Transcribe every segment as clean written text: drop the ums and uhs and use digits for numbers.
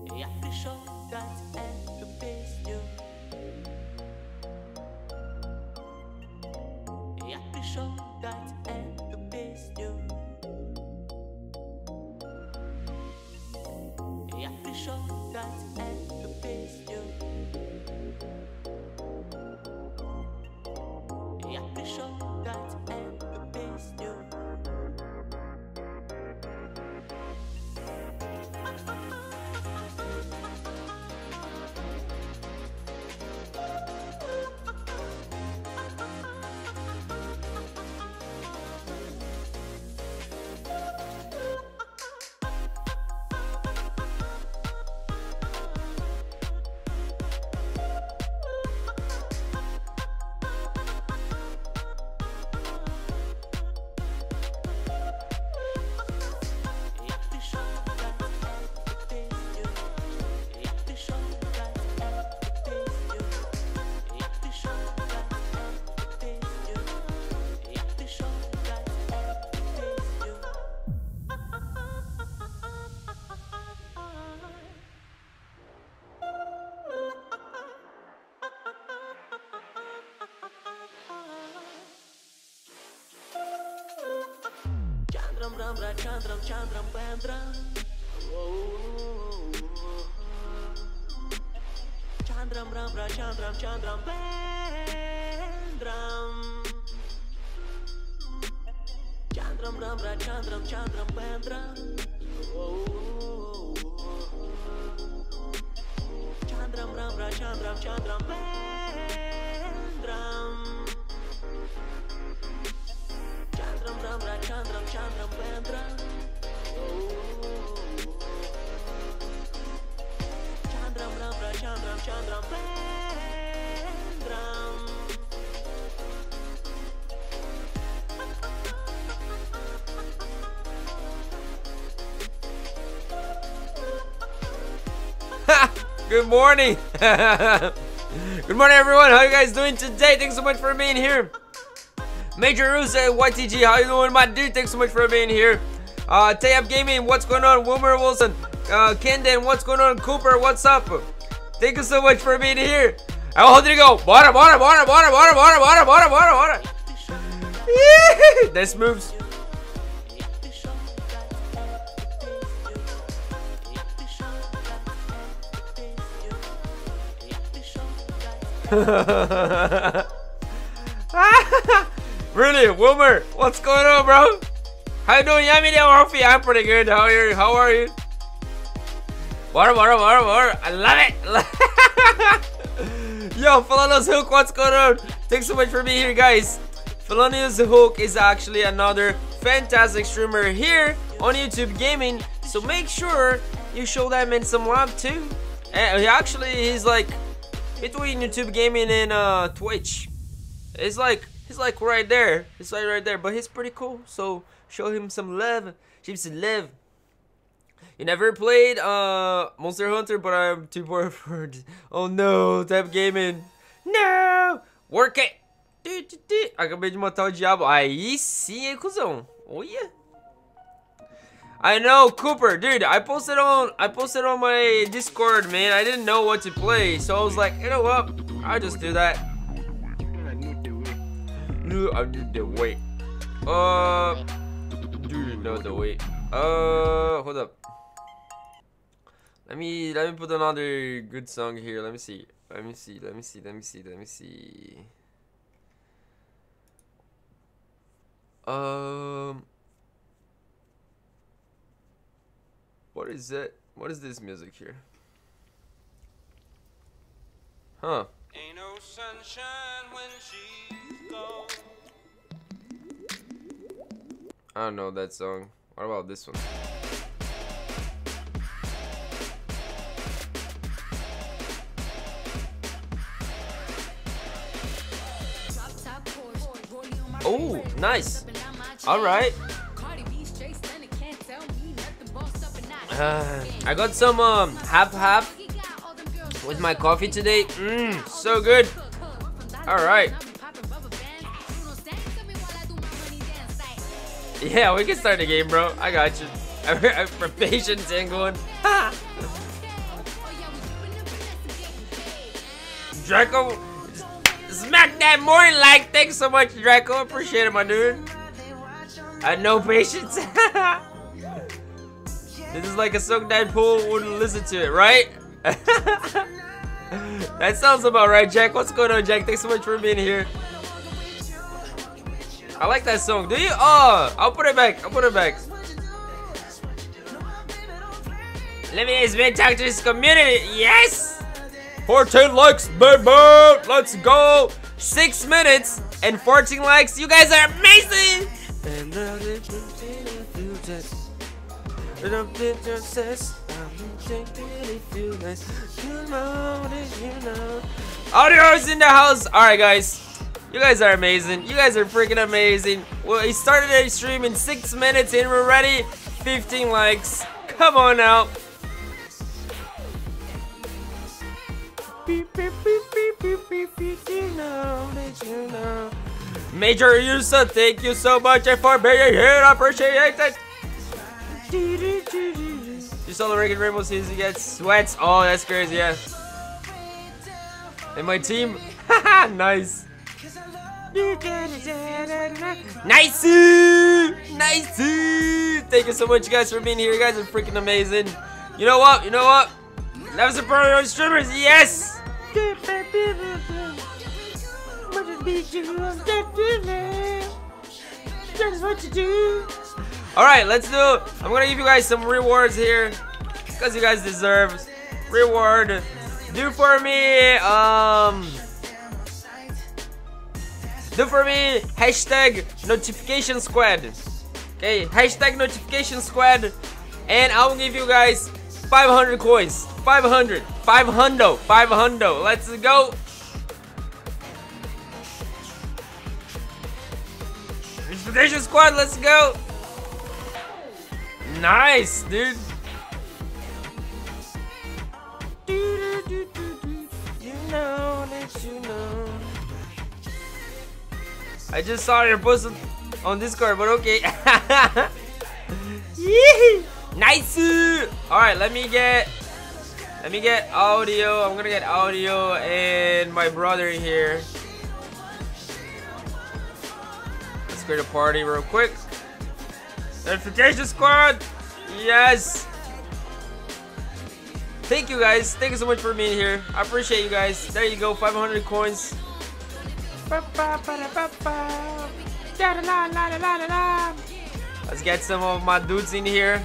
Jak wyciągać tę pieśnię? Jak wyciągać tę pieśnię? Jak wyciągać tę pieśnię? Jak wyciągać tę pieśnię? Chandram, Bandram. Chandram, Bandram. Chandram, Bandram. Chandram, Bandram. Chandram, Bandram. Chandram, Bandram. Good morning. Good morning, everyone. How you guys doing today? Thanks so much for being here. MZERO YTG, how you doing, my dude? Thanks so much for being here. Tayab Gaming, what's going on? Wilmer Wilson, Kendon, what's going on? Cooper, what's up? Thank you so much for being here. How did it go? Water. Nice moves. Really, Wilmer, what's going on, bro? How you doing, Yami Murphy? I'm pretty good. How are you? Water. I love it. Yo, Felonious Hook, what's going on? Thanks so much for being here, guys. Felonious Hook is actually another fantastic streamer here on YouTube Gaming, so make sure you show that man some love too. And he's like between YouTube Gaming and Twitch. He's like right there. He's like right there, but he's pretty cool. So show him some love. Show him some love. You never played Monster Hunter, but I'm too bored for it. Oh no, Tap Gaming. No! Work it! Acabei de matar o diabo. Aí sim, hein, cuzão. Olha. I know, Cooper, dude. I posted on my Discord, man. I didn't know what to play, so I was like, you know what? I'll just do that. I need the weight. Dude, know the weight. Hold up. Let me put another good song here. Let me see. What is that? What is this music here? Huh. Ain't no sunshine when she's gone. I don't know that song. What about this one? Oh, nice. All right. I got some half with my coffee today. So good. All right. Yeah, we can start the game, bro. I got you. For patience and going. Draco. Smack that morning like. Thanks so much, Draco. Appreciate it, my dude. I had no patience. This is like a song Deadpool wouldn't listen to it, right? That sounds about right, Jack. What's going on, Jack? Thanks so much for being here. I like that song. Do you? Oh, I'll put it back. I'll put it back. Let me talk to this community. Yes! 14 likes, baby! Let's go! 6 minutes and 14 likes. You guys are amazing! Audio is in the house. Alright, guys. You guys are amazing. You guys are freaking amazing. Well, he started a stream in 6 minutes and we're ready. 15 likes. Come on now. Major Yusa, thank you so much for being here. I appreciate it. You saw the Reagan Rainbow season, you get sweats. Oh, that's crazy, yeah. And my team, nice. Nice! Nice! Thank you so much, guys, for being here. You guys are freaking amazing. You know what? You know what? That was a part of streamers, yes! Alright, let's do it. I'm gonna give you guys some rewards here because you guys deserve reward. Do for me hashtag notification squad. Okay, hashtag notification squad, and I'll give you guys 500 coins. 500. Let's go. Notification squad, let's go. Nice, dude. You know that you know. I just saw your post on Discord, but okay. Nice. All right, let me get audio. I'm gonna get audio and my brother here. Let's create a party real quick. Notification squad. Yes. Thank you guys. Thank you so much for being here. I appreciate you guys. There you go. 500 coins. Let's get some of my dudes in here.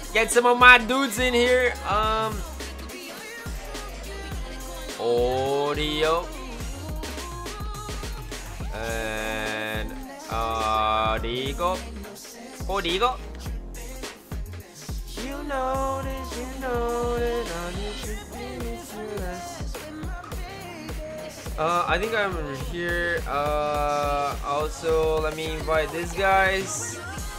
Audio and audio. You know this, you know that I think I'm here. Also, let me invite these guys.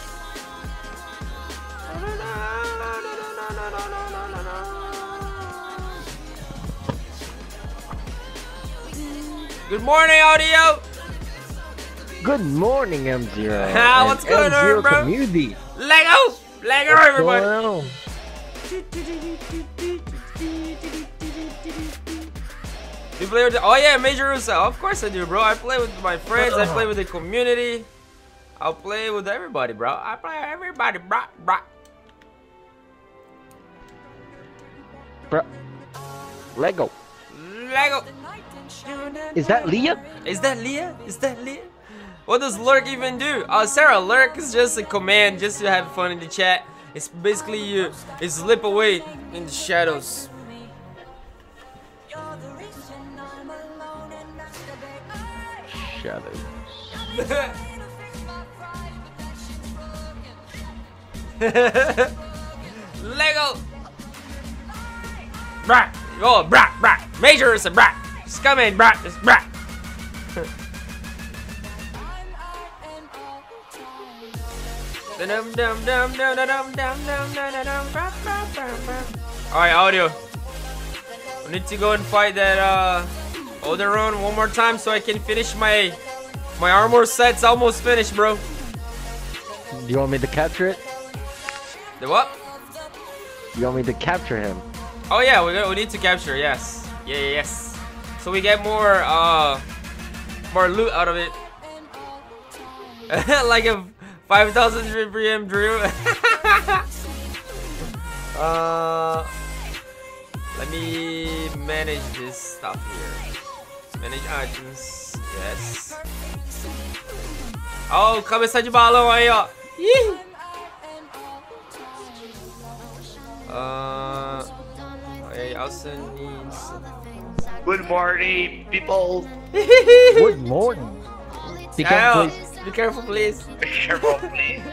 Good morning, audio. Good morning, MZERO. What's going on, bro? Community. Lego, everybody. You play with oh yeah, MZERO. Of course I do, bro. I play with my friends. I play with the community. I'll play with everybody, bro. I play with everybody, bro. Lego. Lego. Is that Leah? Is that Leah? What does lurk even do? Sarah, lurk is just a command just to have fun in the chat. It's basically you slip away in the shadows. Shadows. Lego. Brat. Oh, brat. MZERO is a brat. Just come in, brat. It's brat. Alright, audio. I need to go and fight that other run one more time so I can finish my armor set's almost finished, bro. Do you want me to capture it? The what? You want me to capture him? Oh yeah, we need to capture, yes. Yes. so we get more loot out of it. Like a 5,000 3M drill. Let me manage this stuff here. Manage items. Yes. Oh, cabeça de balão aí, ó. Ih. I also need some... Good morning, people. Good morning. Be careful, please. Be careful, please. Be careful, please.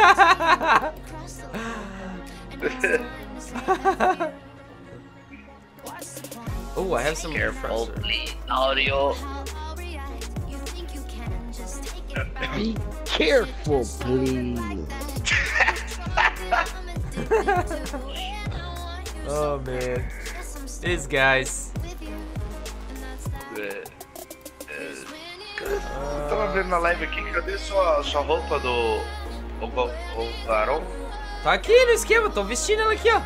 Oh, I have some Careful, refresher. please. Audio. Be careful, please. Oh man, these guys. Tava vendo na live aqui, cadê sua roupa do varão? Tá aqui no esquema, tô vestindo ela aqui, ó.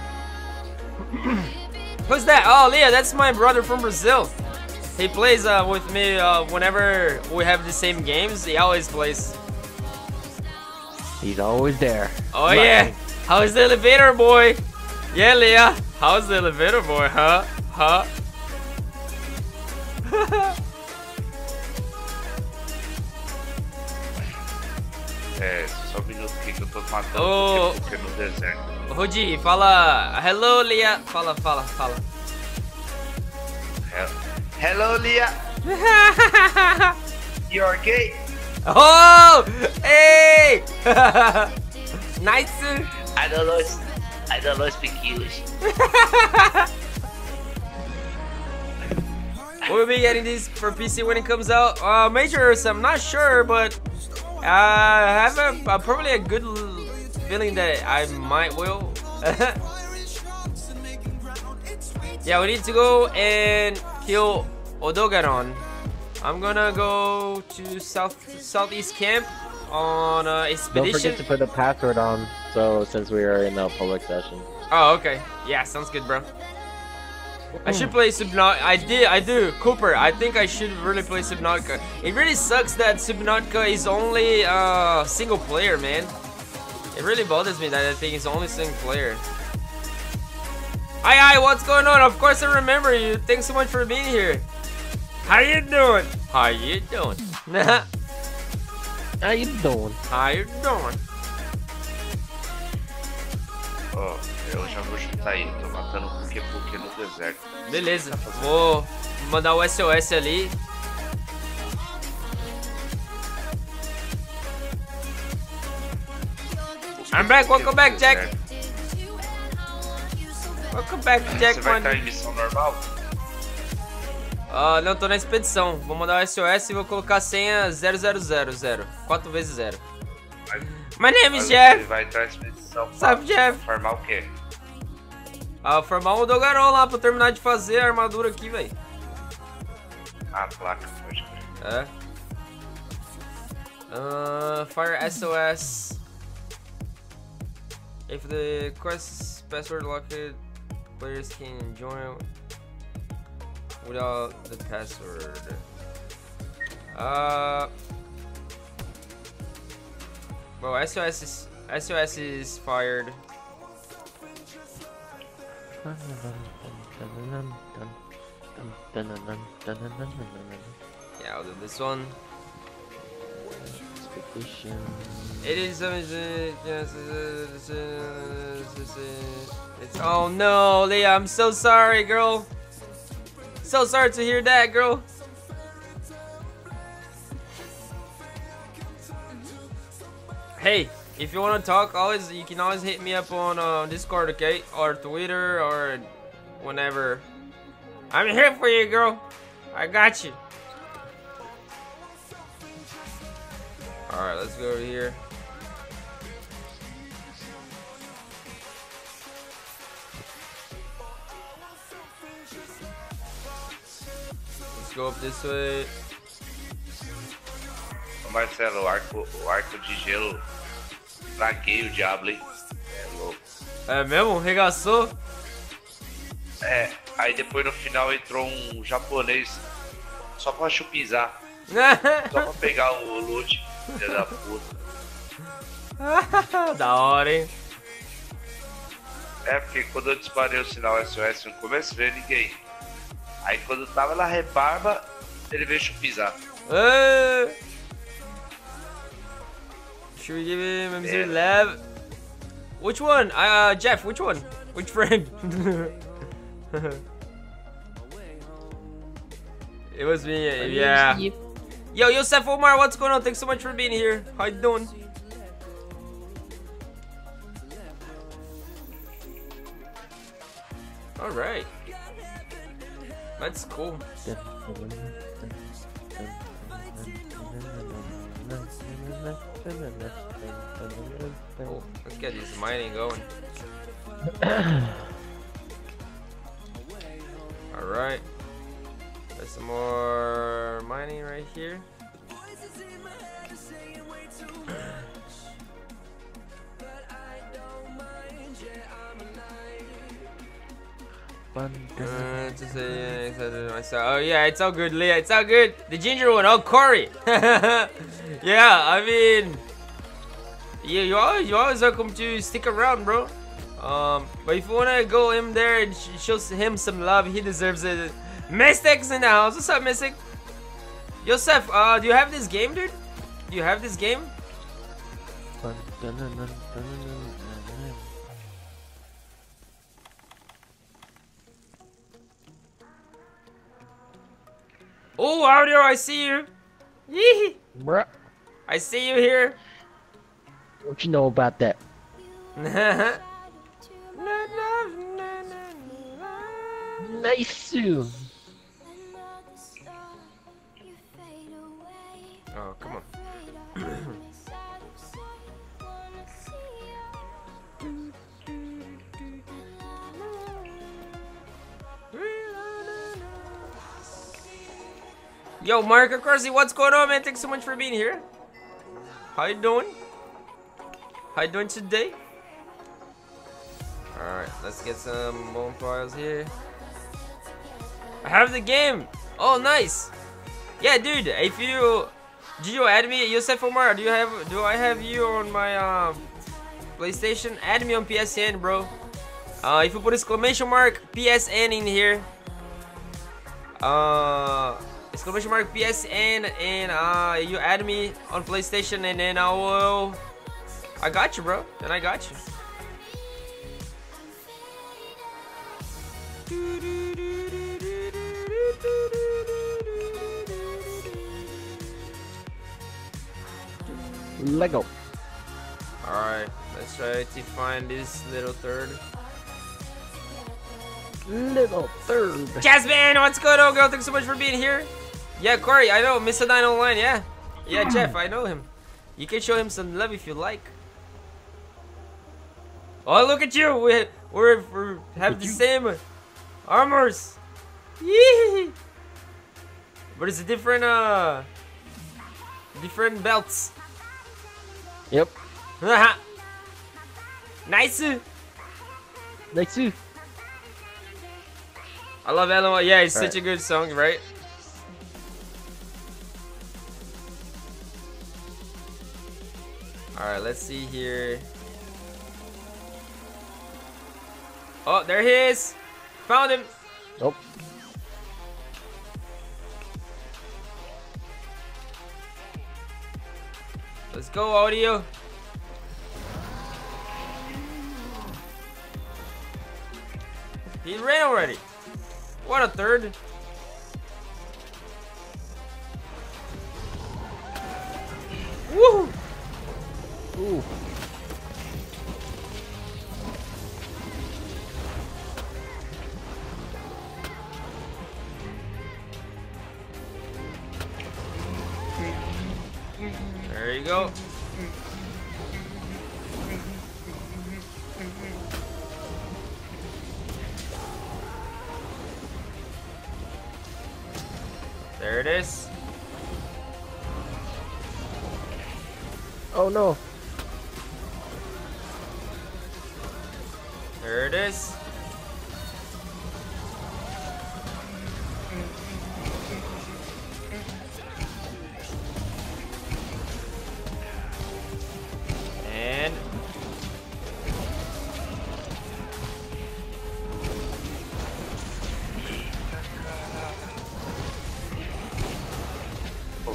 Who's that? Oh, Leah, that's my brother from Brazil. He plays with me whenever we have the same games. He always plays. He's always there. Oh yeah. How's the elevator boy? Yeah, Leah. How's the elevator boy? Huh? Huh? Só um minuto aqui que eu tô matando Oh. porque no deserto. Rodi, fala. Hello, Leah. Fala. Hello, Leah. You're gay? Oh! Hey! Nice. I don't know speak English. We'll be getting this for PC when it comes out. Majors, I'm not sure, but I have probably a good feeling that I might will. Yeah, we need to go and kill Odogaron. I'm gonna go to southeast camp on Don't expedition. forget to put the password on, so since we are in a public session. Oh, okay. Yeah, sounds good, bro. I should play Subnautica. I do. Cooper, I think I should really play Subnautica. It really sucks that Subnautica is only single player, man. It really bothers me that I think it's only single player. Hi, what's going on? Of course I remember you. Thanks so much for being here. How you doing? How you doing? How you doing? How you doing? Ó, eu já vou chutar aí, tô matando o Puke no deserto. Beleza, vou mandar o SOS ali. I'm back, welcome back, Jack. Welcome back, Jack. Você vai estar em missão normal? Não, tô na expedição. Vou mandar o SOS e vou colocar a senha 0000. 4 vezes 0. My name is Jeff. Você vai entrar em expedição. Sabe, Jeff? Formar o quê? Formar um Dogaron lá pra eu terminar de fazer a armadura aqui, velho. A placa, pode crer. Fire SOS. If the quest is password locked, players can join without the password. Well, SOS is fired. Yeah, I'll do this one. It is. It's. Oh no, Leah, I'm so sorry, girl. So sorry to hear that, girl. Hey, if you want to talk, you can always hit me up on Discord, okay, or Twitter, or whenever. I'm here for you, girl. I got you. All right, let's go over here. Let's go up this way. Ô Marcelo, o arco de gelo, traguei o diabo, hein? É louco. É mesmo? Regaçou? É, aí depois no final entrou um japonês Só pra chupizar. Só pra pegar o loot. Filha da puta. Da hora, hein? É, porque quando eu disparei o sinal SOS no começo, veio ninguém. Aí quando tava na rebarba, ele veio chupizar. Should we give him MZERO lab? Which one? Jeff, which one? Which friend? It was me, yeah. Yo, Yosef Omar, what's going on? Thanks so much for being here. How you doing? All right, that's cool. Oh, let's get this mining going. All right, there's some more mining right here. Oh yeah, it's all good, Leah. It's all good. The ginger one, oh Corey. Yeah, I mean, yeah, you always welcome to stick around, bro. But if you wanna go in there and show him some love, he deserves it. Mystic's in the house. What's up, Mystic? Yosef, do you have this game, dude? Do you have this game? Oh, Audio, I see you. Yee. Bruh. I see you here. What you know about that? Nice. Oh, come on. Yo, Mark Corsi, what's going on, man? Thanks so much for being here. How you doing? How you doing today? Alright, let's get some bone files here. I have the game. Oh, nice. Yeah, dude. If you did you add me, Yosef Omar? Do I have you on my PlayStation? Add me on PSN, bro. If you put exclamation mark PSN in here, exclamation mark PSN, and you add me on PlayStation, and then I got you, bro. Then I got you. Lego. Alright, let's try to find this little third. Little third. Jasmine, what's good, old girl? Thanks so much for being here. Yeah, Corey, I know, Mr. 9 Online, yeah. Yeah, Jeff, I know him. You can show him some love if you like. Oh, look at you. We have the same armors. Yee. But it's a different belts. Yep. Nice. Nice. I love LMO. Yeah, it's such a good song, right? Alright, let's see here. Oh, there he is. Found him. Nope. Let's go, Audio. He ran already. What a third. Woo! Ooh. There you go. There it is. Oh no. There it is.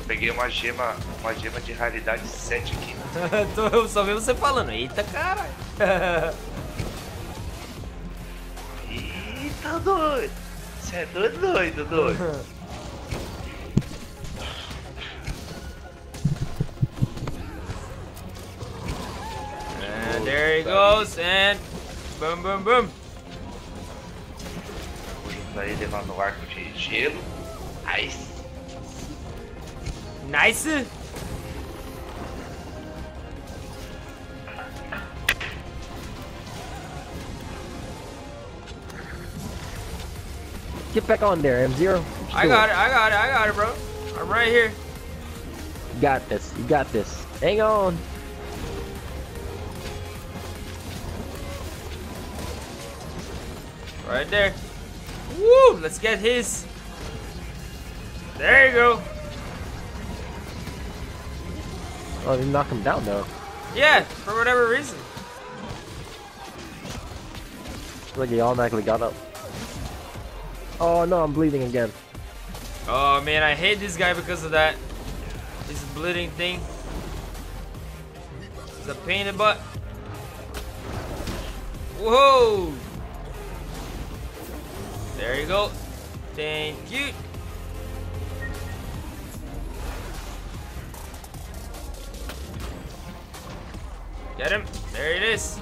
peguei uma gema de raridade 7 aqui. Eu só vi você falando, eita caralho. Eita doido! Você é doido. And there he goes, and boom, boom, boom. Aí levando o arco de gelo. Nice! Nice. Get back on there, MZERO. I got it, bro. I'm right here. You got this. You got this. Hang on. Right there. Woo! Let's get his. There you go. Oh, you knock him down though. Yeah, for whatever reason. Look, he automatically got up. Oh no, I'm bleeding again. Oh man, I hate this guy because of that. This bleeding thing. It's a pain in the butt. Whoa! There you go. Thank you. Get him. There it is.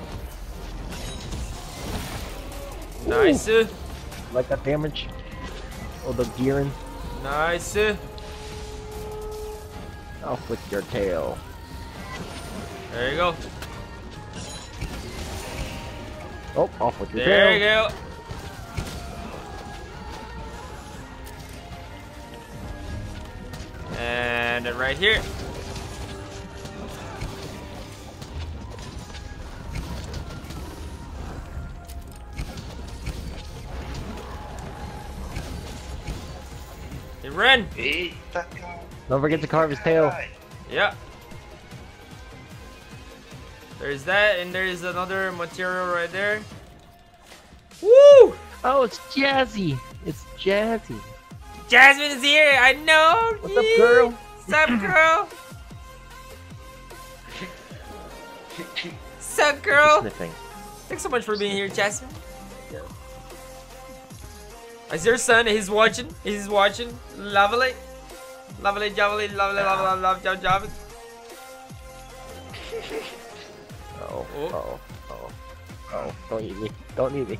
Nice. Like that damage. Oh, the gearing. Nice. Off with your tail. There you go. Oh, off with your tail. There you go. And then right here. He ran. Eita, cara. Don't forget to carve his tail. Yeah. There's that, and there's another material right there. Woo! Oh, it's Jazzy. It's Jazzy. Jasmine is here. I know. What's up, girl? What's up, girl? What's up, girl? Sniffing. Thanks so much for being here, Jasmine. Is your son? He's watching. He's watching. Lovely. Lovely, lovely, lovely, lovely, lovely, lovely. Oh, Oh. oh, oh, oh. Don't eat me. Don't eat me.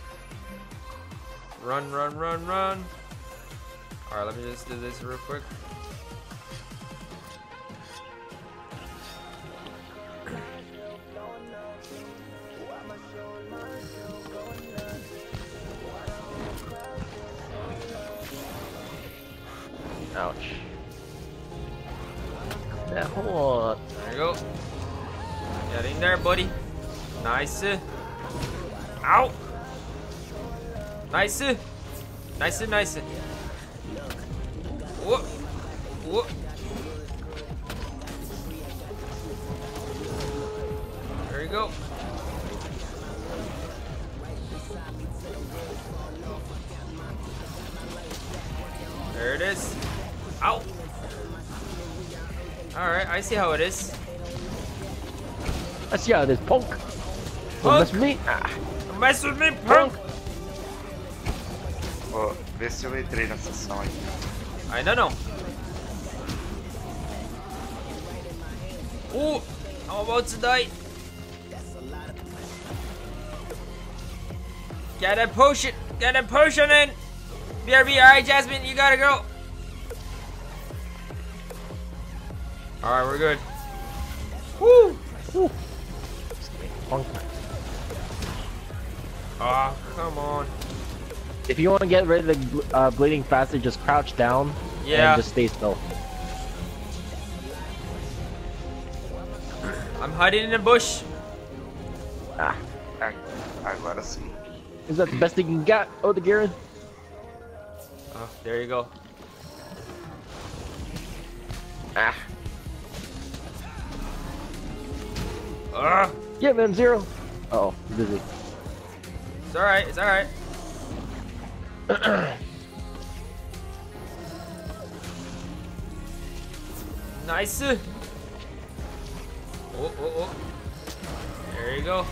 Run, run, run, run. Alright, let me just do this real quick. Ouch. That hole. There you go. Get in there, buddy. Nice. Ow. Nice. Nice, nice. Whoop. Whoop. There you go. There it is. Ow. Alright, I see how it is. I see how it is, punk. Don't mess with me. Ah. Don't mess with me, punk. Ó, vê se eu entrei na sessão aí. I don't know. Ooh, I'm about to die. Get that potion. Get that potion in. BRB, alright, Jasmine, you gotta go. Alright, we're good. Woo! Ooh. Punk. Oh, come on. If you want to get rid of the bleeding faster, just crouch down Yeah. and just stay still. I'm hiding in the bush. Ah. Agora sim. Is that the best thing you got? Oh, the gearing. Oh, there you go. Ah. Yeah, man, MZERO. Uh oh, busy. It's alright, it's alright. Nice. Oh, oh, oh. There you go.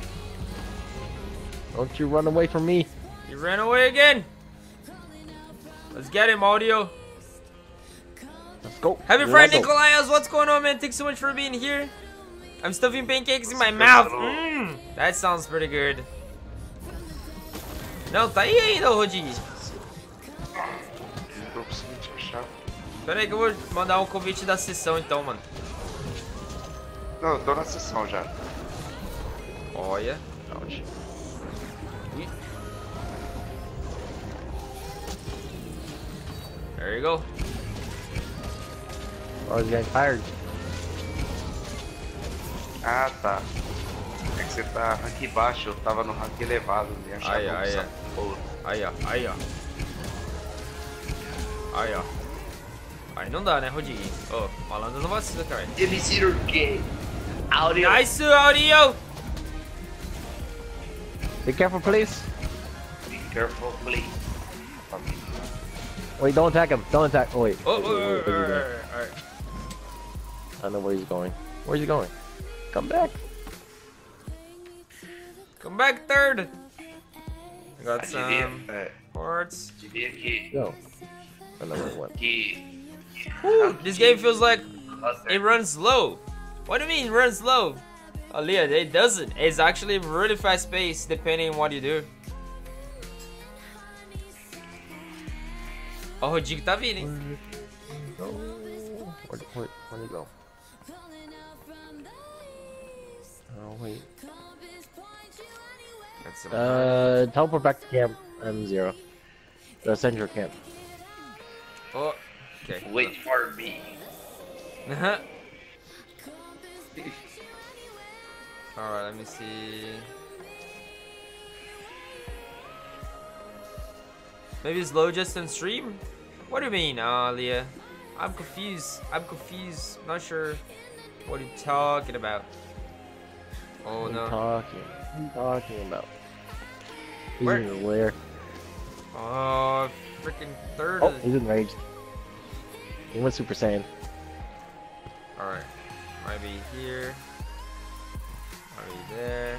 Don't you run away from me. You ran away again. Let's get him, Audio. Let's go. Happy Friday, Let's go. Nicolayas. What's going on, man? Thanks so much for being here. I'm stuffing pancakes in my mouth. That sounds pretty good. Não, tá aí ainda, Rodinho. Não tô conseguindo te achar. Pera aí que eu vou mandar um convite da sessão então, mano. Não, eu tô na sessão já. Olha. Onde? Ih. There you go. I was getting tired. Ah, tá. É que você tá rank baixo, eu tava no rank elevado. Me achava Aí, aí, essa porra. Aí, ó, aí, ó. Aí, ó. Aí não dá, né, Rodinho? Ô, malandro não vacila, cara. MZERO game. Audio. Nice, Audio! Be careful, please. Be careful, please. Wait, don't attack him. Don't attack. Oh, wait. Oh, Wait, wait, wait, wait, wait. alright. I don't know where he's going. Where's he going? Come back. Come back, third. I got Devia, some parts. devia que... No. I don't know where it went. Ooh, this game feels like it runs slow. What do you mean runs slow? Oh, Leah, it doesn't. It's actually really fast paced depending on what you do. Oh, o Rodrigo tá vindo, hein? Where'd he go? Oh, wait. That's some Teleport back to camp MZERO. The central camp. Oh, okay. Wait for me. Alright, let me see. Maybe it's low just on stream? What do you mean, Leah? I'm confused. I'm confused. Not sure what you're talking about. Oh no. What are you talking about? He's Where? in the lair. Oh, freaking third. Oh, he's enraged. He went Super Saiyan. Alright. Might be here. Might be there.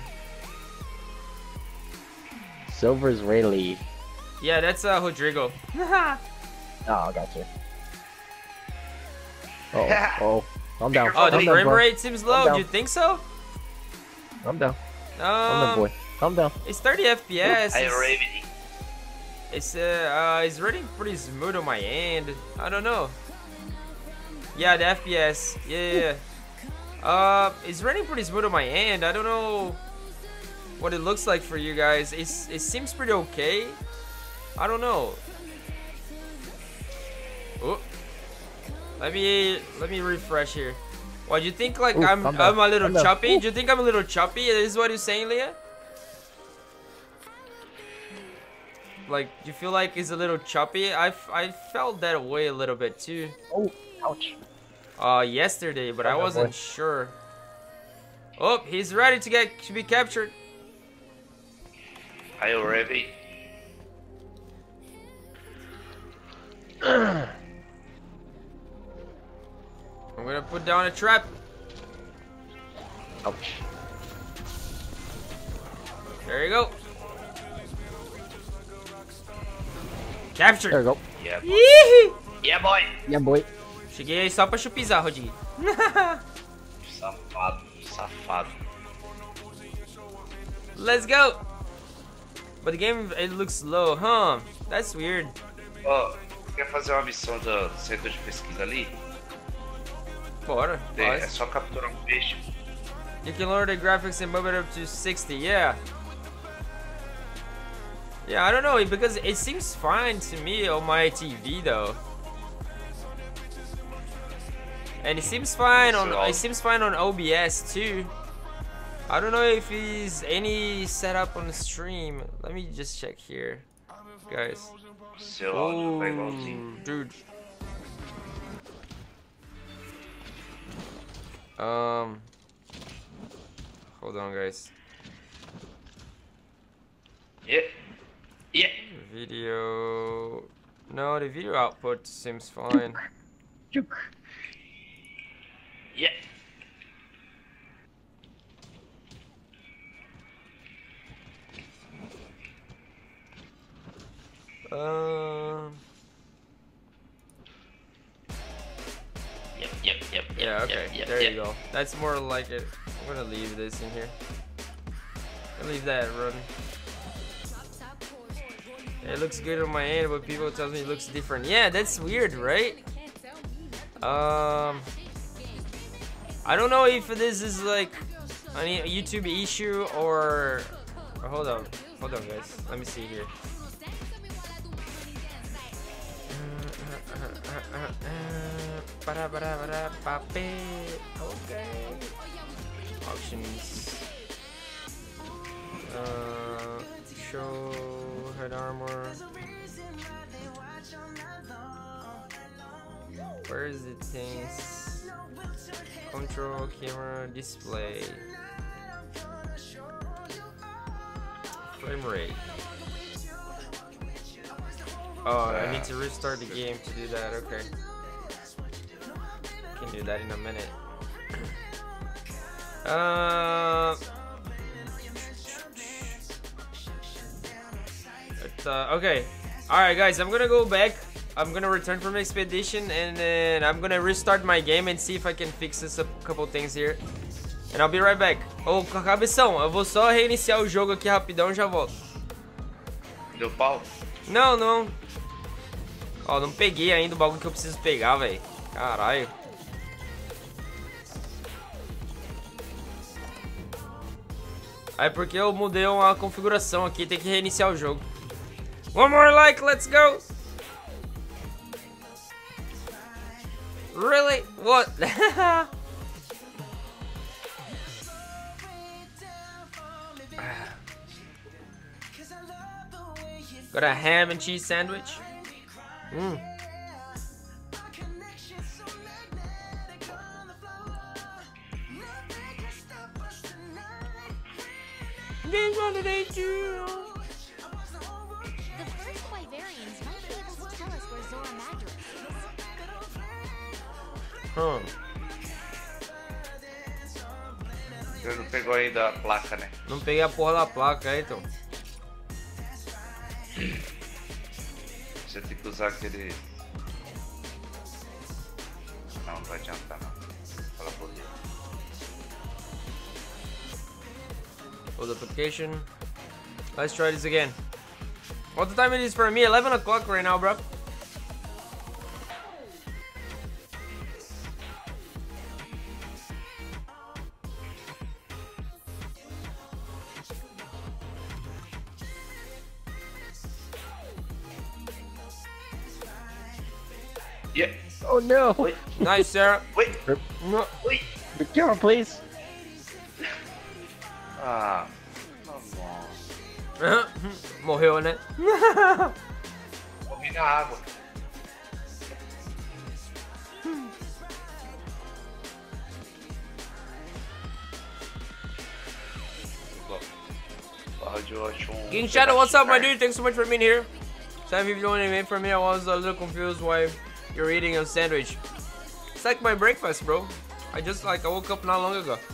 Silver's Rayleigh. Yeah, that's Rodrigo. Oh, gotcha. Oh, I'm down. Oh, the I'm down, frame bro. rate seems low. Do you think so? I'm down. I'm down, boy. I'm down. It's 30 FPS. I already. It's running pretty smooth on my end. I don't know. Yeah, the FPS. Yeah. It's running pretty smooth on my end. I don't know what it looks like for you guys. It seems pretty okay. I don't know. Oh. Let me refresh here. What do you think? Like Ooh, I'm a little I'm down. choppy. Ooh. Do you think I'm a little choppy? Is what you're saying, Leah? Like, you feel like it's a little choppy? I felt that way a little bit too. Oh, ouch. Yesterday, but I Oh, wasn't boy. sure. Oh, he's ready to be captured. I already. I'm gonna put down a trap. Ouch. There you go. Captured. There we go. Yeah, boy. Ih! Yeah, boy. Yeah, boy. Cheguei aí só pra chupizar, Rodinho. Safado, safado. Let's go. But the game, it looks low, huh? That's weird. Ó, quer fazer uma missão do centro de pesquisa ali? Bora. É só capturar um peixe. You can lower the graphics and move it up to 60, yeah. Yeah, I don't know, because it seems fine to me on my TV though. And it seems fine on OBS too. I don't know if he's any setup on the stream. Let me just check here, guys. Seu áudio tá igualzinho. Dude. Hold on, guys. Yeah. Yeah. Video. No, the video output seems fine. Juke. Yeah. Yep. Yeah, okay. There you go. That's more like it. I'm gonna leave this in here. I'll leave that running. It looks good on my end, but people tell me it looks different. Yeah, that's weird, right? I don't know if this is like a YouTube issue or hold on guys. Let me see here. Okay. Options. Show head armor. Where is it? Things. Control, camera, display. Frame rate. Oh, I need to restart the game to do that. Okay. Can do that in a minute. Okay. Alright guys, I'm gonna go back. I'm gonna return from expedition and then I'm gonna restart my game and see if I can fix this a couple things here. And I'll be right back. Ô, cabeção, eu vou só reiniciar o jogo aqui rapidão e já volto. Deu pau? Não, não. Ó, não peguei ainda o bagulho que eu preciso pegar, velho. Caralho. Aí porque eu mudei uma configuração aqui, tem que reiniciar o jogo. One more like, let's go! Really? What? Got a ham and cheese sandwich? This one today too. The first Wyverians might be able to tell us where Zora Madras is. Huh. Você não pegou ainda a placa, né? Não peguei a porra da placa, então. Você tem que usar aquele... Não vai adiantar não. Fala por Deus. Hold application. Let's try this again. What the time it is for me? 11 o'clock right now, bro. Yeah. Oh no! Wait. Nice, Sarah. Wait. No. Wait. Be careful, please. Ah. Tá bom. Morreu, né? Morri na água. King Shadow, what's up, my dude? Thanks so much for being here. So if you don't even for me, I was a little confused why you're eating a sandwich. It's like my breakfast, bro. I woke up not long ago.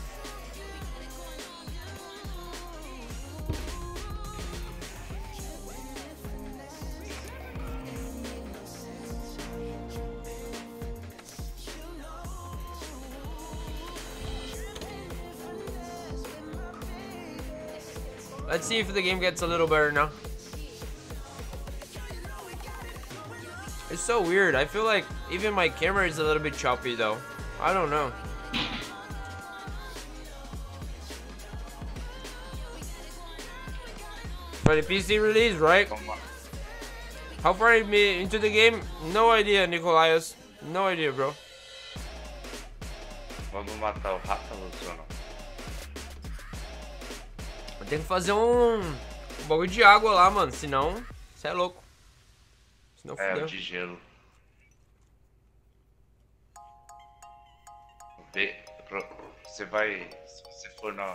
Let's see if the game gets a little better now. It's so weird. I feel like even my camera is a little bit choppy though. I don't know. For the PC release, right? How far into the game? No idea, Nicolaius. No idea, bro. Vamos matar o rato, Luciano. Eu tenho que fazer um bagulho de água lá, mano. Senão, você é louco. Senão fudeu. É, de gelo. Você vai, se você for no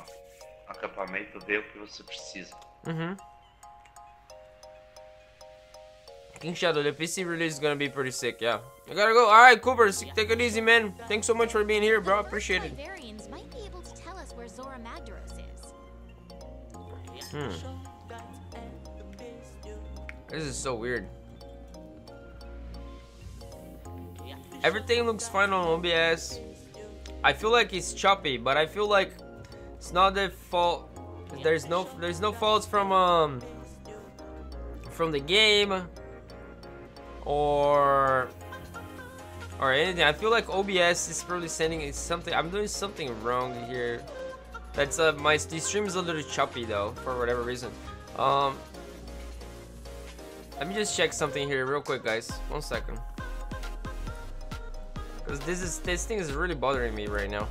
acampamento, vê o que você precisa. Uhum. King Shadow, the PC release is gonna be pretty sick, yeah. I gotta go. Alright, Cooper, take it easy, man. Thanks so much for being here, bro. Appreciate it. Librarians might be able to tell us where Zora Magdaros is. This is so weird. Everything looks fine on OBS. I feel like it's choppy, but I feel like it's not the fault. There's no faults from the game or anything. I feel like OBS is probably sending something. I'm doing something wrong here. That's the stream is a little choppy though for whatever reason. Let me just check something here real quick, guys. 1 second. Cause this thing is really bothering me right now.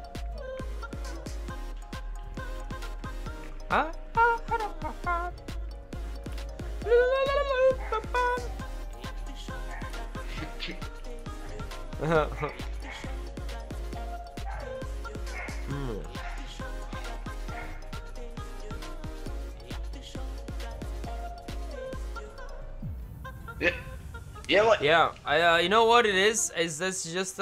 Yeah, what? Yeah, you know what it is? That's just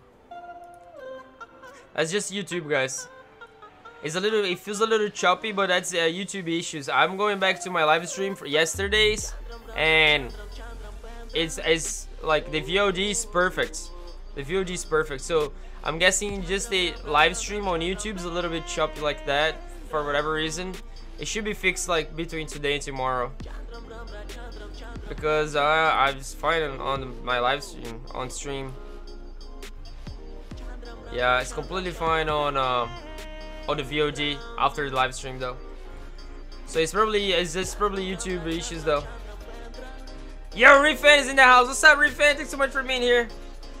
YouTube, guys. It feels a little choppy, but that's YouTube issues. I'm going back to my live stream for yesterday's, and it's like the VOD is perfect. The VOD is perfect. So I'm guessing just the live stream on YouTube is a little bit choppy like that for whatever reason. It should be fixed like between today and tomorrow. Because I was fine on my live stream Yeah, it's completely fine on the VOD after the live stream though. So it's just probably YouTube issues though. Yo, Refan is in the house. What's up, Refan? Thanks so much for being here.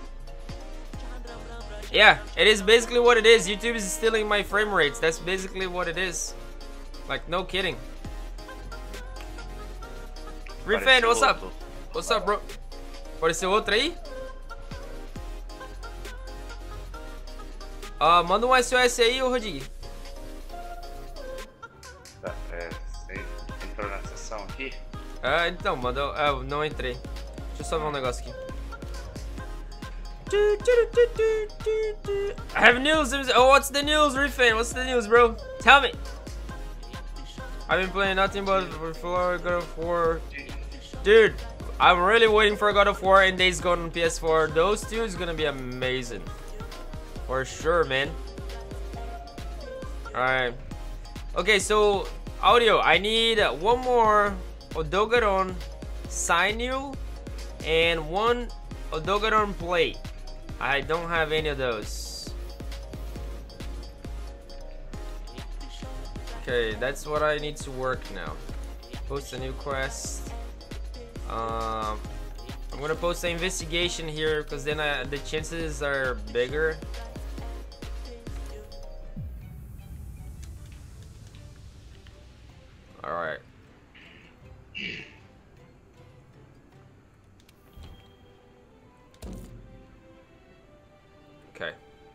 Yeah, it is basically what it is. YouTube is stealing my frame rates. That's basically what it is. Like, no kidding. Refan, what's up? What's up, bro? Apareceu outro aí? Manda um SOS aí, ô Rodrigo. Você entrou na sessão aqui? Então, manda. Não entrei. Deixa eu só ver um negócio aqui. I have news. Oh, what's the news, Refan? What's the news, bro? Tell me. I've been playing nothing but for God of War. Dude, I'm really waiting for God of War and Days Gone on PS4. Those two is gonna be amazing. For sure, man. Alright. Okay, so audio. I need one more Odogaron Sinew and one Odogaron Plate. I don't have any of those. Okay, that's what I need to work now. Post a new quest. I'm gonna post an investigation here because then the chances are bigger. All right. Okay.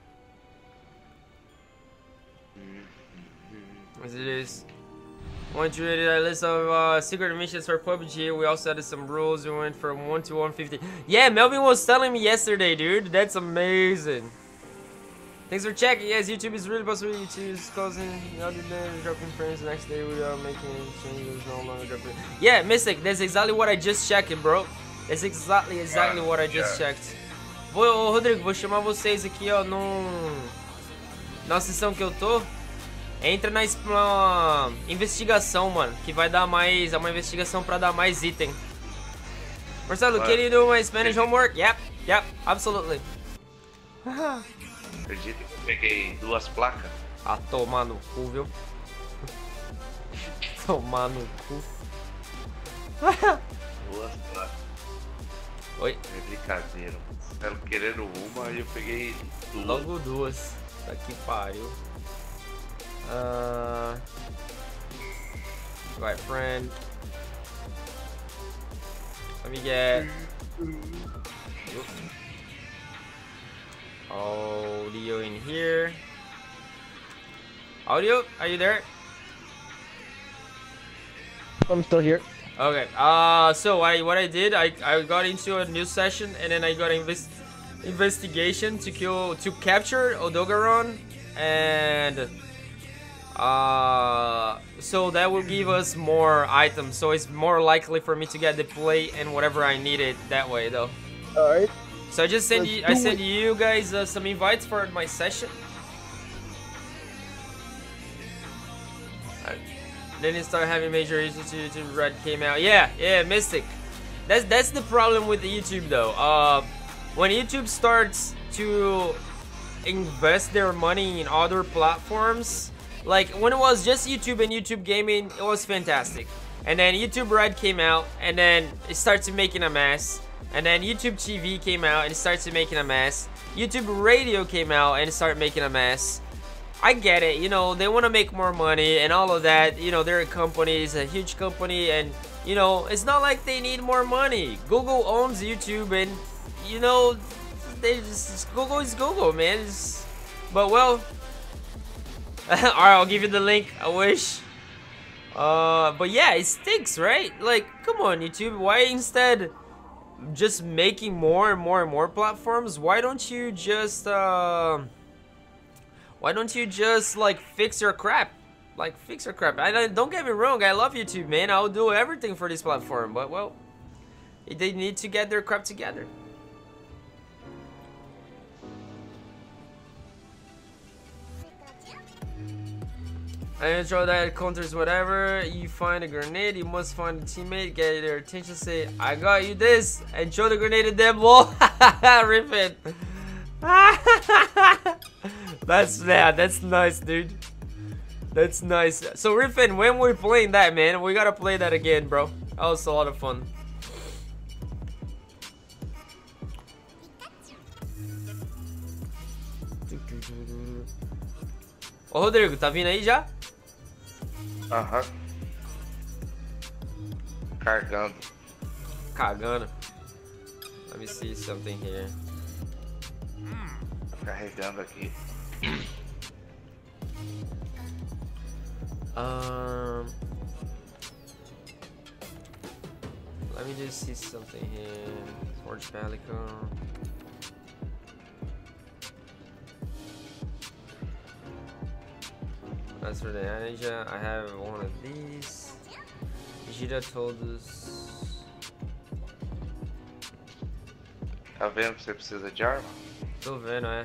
As it is. Once you ready that list of secret missions for PUBG, we also added some rules. We went from 1 to 150. Yeah, Melvin was telling me yesterday, dude. That's amazing. Thanks for checking. Yes, YouTube is really possible. YouTube is causing the other day dropping frames the next day without making any changes. No longer dropping. Yeah, Mystic, that's exactly what I just checked, bro. That's exactly what I just checked. Rodrigo, vou chamar vocês aqui, ó, na sessão que eu tô. Entra na investigação, mano, que vai dar mais, é uma investigação pra dar mais item. Marcelo, can you do my Spanish homework? Yep, absolutely. Acredita que eu peguei 2 placas? Ah, tomar no cu, viu? Tomar no cu. 2 placas. Oi? É brincadeira. Estavam querendo uma e eu peguei 2. Logo 2. Tá que pariu. Right, friend. Let me get audio in here. Audio, are you there? I'm still here. Okay. So what I did, I got into a new session and then I got investigation to capture Odogaron, and so that will give us more items. So it's more likely for me to get the plate and whatever I needed that way, though. All right. So I just send you. I send you guys some invites for my session. Then it started having major issues to Red came out. Yeah, Mystic. That's the problem with YouTube though. When YouTube starts to invest their money in other platforms, like when it was just YouTube and YouTube Gaming, it was fantastic. And then YouTube Red came out, and then it started making a mess. And then YouTube TV came out and it started making a mess. YouTube Radio came out and it started making a mess. I get it, you know, they want to make more money and all of that. You know, they're a company, it's a huge company, and you know, it's not like they need more money. Google owns YouTube, and you know, they just Google is Google, man. But well, alright, I'll give you the link. I wish. But yeah, it stinks, right? Like, come on, YouTube. Why instead just making more and more and more platforms? Why don't you just like fix your crap? Like, fix your crap. Don't get me wrong, I love YouTube, man. I'll do everything for this platform, but well, they need to get their crap together. I intro that counters whatever. You find a grenade, you must find a teammate, get their attention, say, I got you this, and show the grenade at them, lol. Rip it. That's nice, dude. That's nice. So Riffin, when we're playing that, man, we gotta play that again, bro. That was a lot of fun. Ô Rodrigo, tá vindo aí já? Aham. Cargando. Cagando. Let me see something here. Carregando aqui. Let me just see something here. Orange Pelican. As for the Asia, I have one of these. Vegeta told us. Tá vendo que você precisa de arma? Tô vendo, é.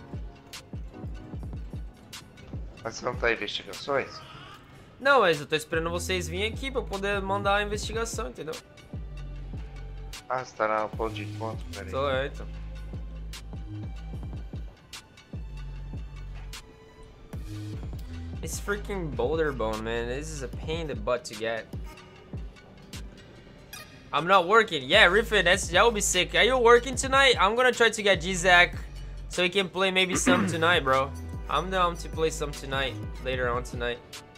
Mas você não tá em investigações? Não, mas eu tô esperando vocês virem aqui pra eu poder mandar a investigação, entendeu? Ah, você tá no ponto de encontro, peraí. Tô, é, então. It's freaking boulder bone, man. This is a pain in the butt to get. I'm not working. Yeah, Riffin, that would be sick. Are you working tonight? I'm gonna try to get G-Zack so he can play maybe some tonight, bro. I'm down to play some tonight, later on tonight.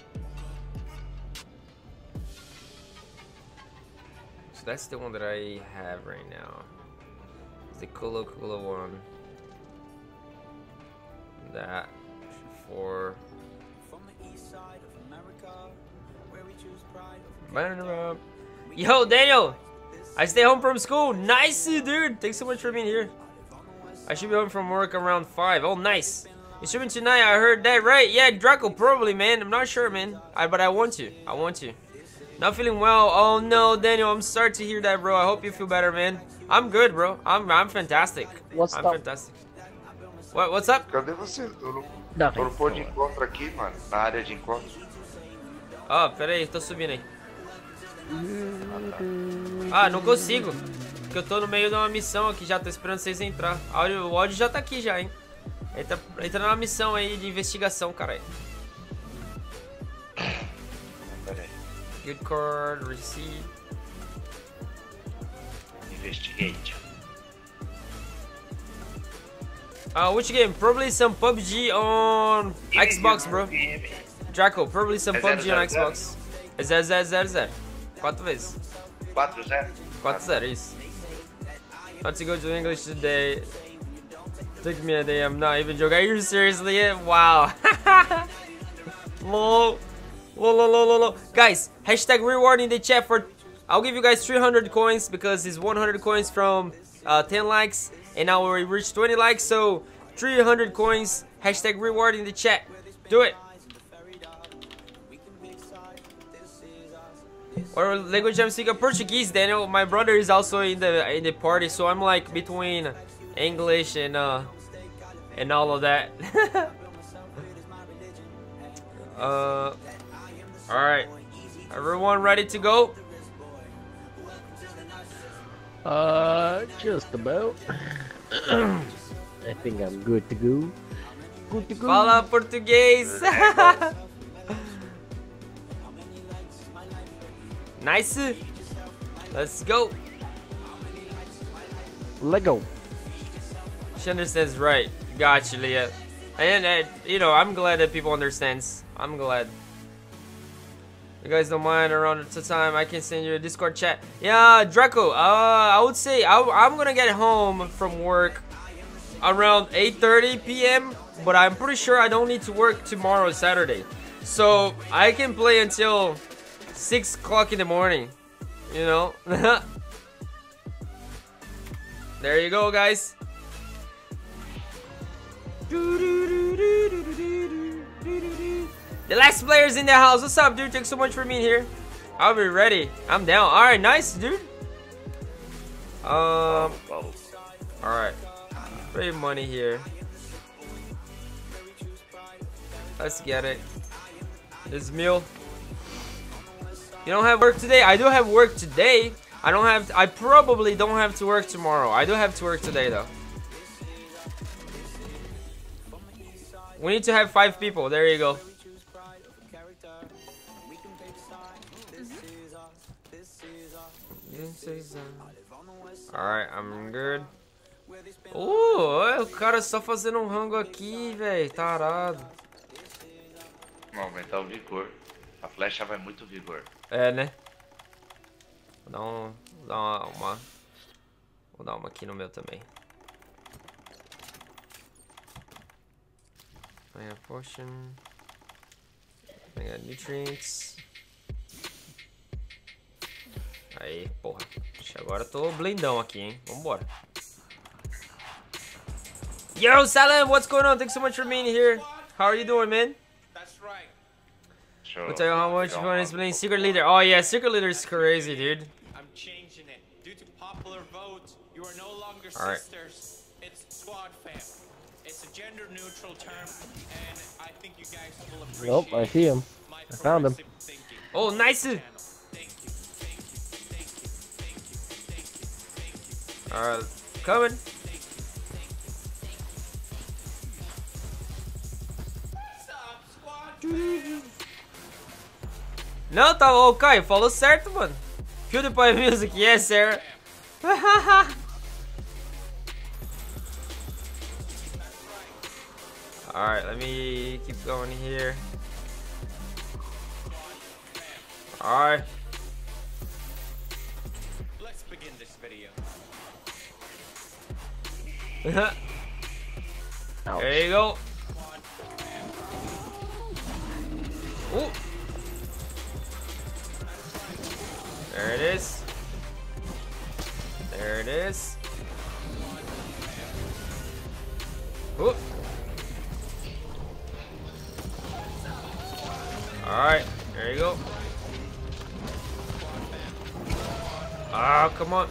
So that's the one that I have right now. It's the Kula one. That for. Yo, Daniel! I stay home from school. Nice, dude! Thanks so much for being here. I should be home from work around 5. Oh, nice. You're streaming tonight, I heard that, right? Yeah, Draco, probably, man. I'm not sure, man. But I want to. I want to. Not feeling well. Oh, no, Daniel. I'm sorry to hear that, bro. I hope you feel better, man. I'm good, bro. I'm fantastic. I'm fantastic. What's up? Cadê você? Tô no ponto de encontro aqui, mano. Na área de encontro. Ó, pera aí, tô subindo aí. Ah, não consigo. Porque eu tô no meio de uma missão aqui já, tô esperando vocês entrar. O áudio já tá aqui já, hein. Entra numa missão aí de investigação, caralho. Pera aí. Good card, receipt. Investigate. Which game? Probably some PUBG on Xbox, bro. Draco, probably some PUBG on Xbox. É 0-0-0-0. 4 vezes. 4-0? 4-0, isso. Not to go to English today. Took me a day, I'm not even joking. Are you seriously it? Wow. Lol. Lol. Guys, hashtag reward in the chat for I'll give you guys 300 coins because it's 100 coins from 10 likes, and now we reached 20 likes, so 300 coins. Hashtag reward in the chat. Do it. Or language I'm speaking Portuguese, Daniel. My brother is also in the party, so I'm like between English and all of that. Alright. Everyone ready to go? Just about. I think I'm good to go. Good to go. Fala português. Nice. Let's go. Lego. She understands, right? Gotcha, Leah. And you know, I'm glad that people understands. I'm glad. You guys don't mind around the time I can send you a Discord chat. Yeah, Draco. I would say I'm gonna get home from work around 8:30 p.m. But I'm pretty sure I don't need to work tomorrow, Saturday, so I can play until 6 o'clock in the morning. You know. There you go, guys. The last player's in the house. What's up, dude? Thanks so much for being here. I'll be ready. I'm down. Alright, nice, dude. Alright. Free money here. Let's get it. This meal. You don't have work today? I do have work today. I probably don't have to work tomorrow. I do have to work today, though. We need to have 5 people. There you go. Alright, I'm good. O cara só fazendo um rango aqui, velho. Tarado. Vamos aumentar o vigor. A flecha vai muito vigor. É, né? Vou dar uma aqui no meu também. I got potion. I got nutrients. Aí, porra. Agora eu tô blindão aqui, hein? Vambora. Yo, Salam, what's going on? Thanks so much for being here. How are you doing, man? That's right. Sure. I'll tell you how much fun is playing Secret Leader. Oh yeah, Secret Leader is crazy, dude. I'm changing it. Due to popular vote, you are no longer All right. sisters. It's squad fam. It's a gender neutral term, and I think you guys will appreciate Nope, I see him. my I found him. progressive thinking. Oh, nice. Thank you, thank you, thank you, thank you, thank you, thank you, thank you. Alright, coming. What's up, squad fam? Não, tá ô Caio, falou certo, mano. PewDiePie Music, yes, sir. Alright, let me keep going here. Alright. Let's begin this video. There you go. Ooh. There it is. There it is. Ooh. Alright, there you go. Ah, come on.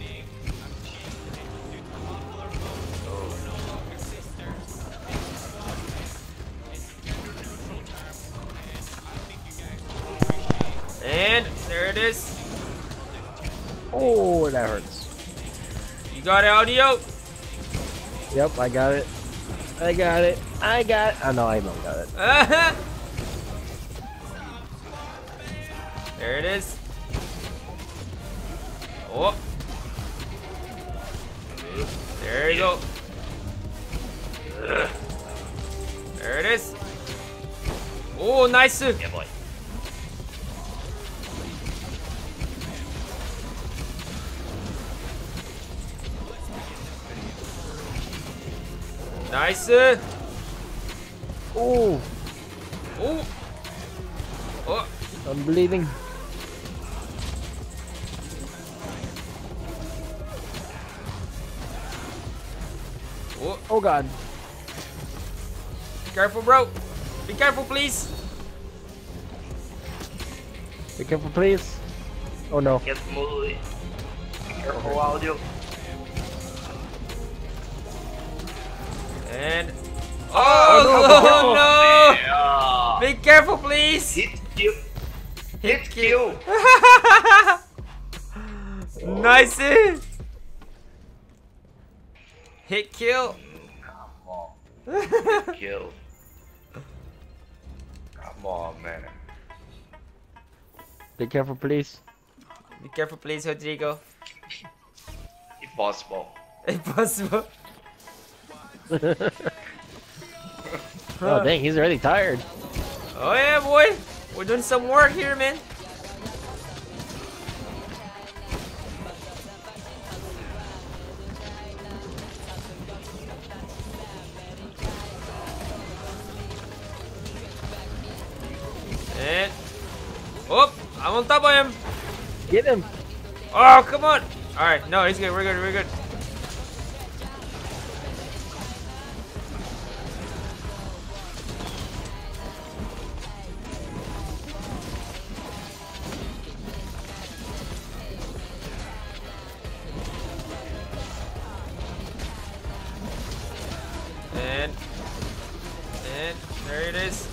And there it is. Oh, that hurts. You got it, audio? Yep, I got it. I got it. I got it. Oh, no, I don't got it. There it is. Oh. There you go. There it is. Oh, nice. Yeah, boy. Nice. Oh, Oh. Oh. I'm bleeding. Oh, Oh god. be careful, bro. Be careful, please. Be careful, please. Oh no. Get moving. Be careful, audio. And oh, no! Yeah. Be careful, please. Hit kill. Hit kill. Nice. Hit kill. Come on. Hit kill. Come on, man. Be careful, please. Be careful, please, Rodrigo. Impossible. Impossible. Oh dang, he's already tired. Oh yeah, boy. We're doing some work here, man. And oh, I'm on top of him. Get him. Oh, come on. All right, no, he's good. We're good. We're good. And there it is.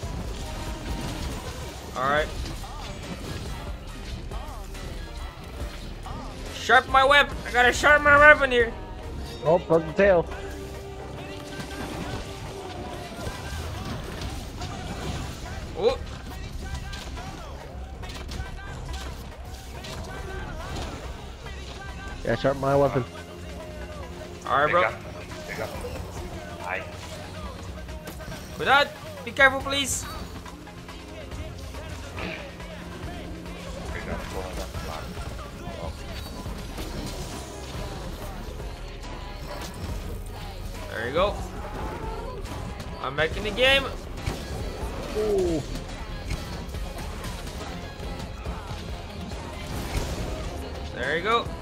All right. Sharpen my weapon. I gotta sharpen my weapon here. Oh, broke the tail. Oh. Yeah, sharpen my weapon. All right, bro. Pick up. Hi. With that, be careful, please. Pick up. Go on that block. Oh. There you go. I'm back in the game. Ooh. There you go.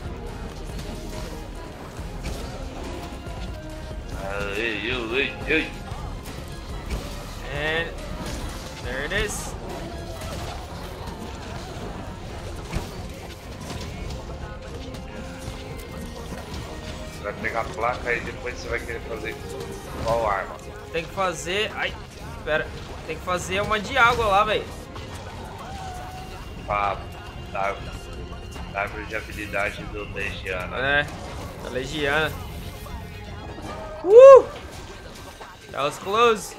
Hey. And there it is. Você vai pegar a placa e depois você vai querer fazer qual arma? Tem que fazer. Ai, pera. Tem que fazer uma de água lá, velho. Pra dar árvore de habilidade do Legiana. É, a Legiana. That was close.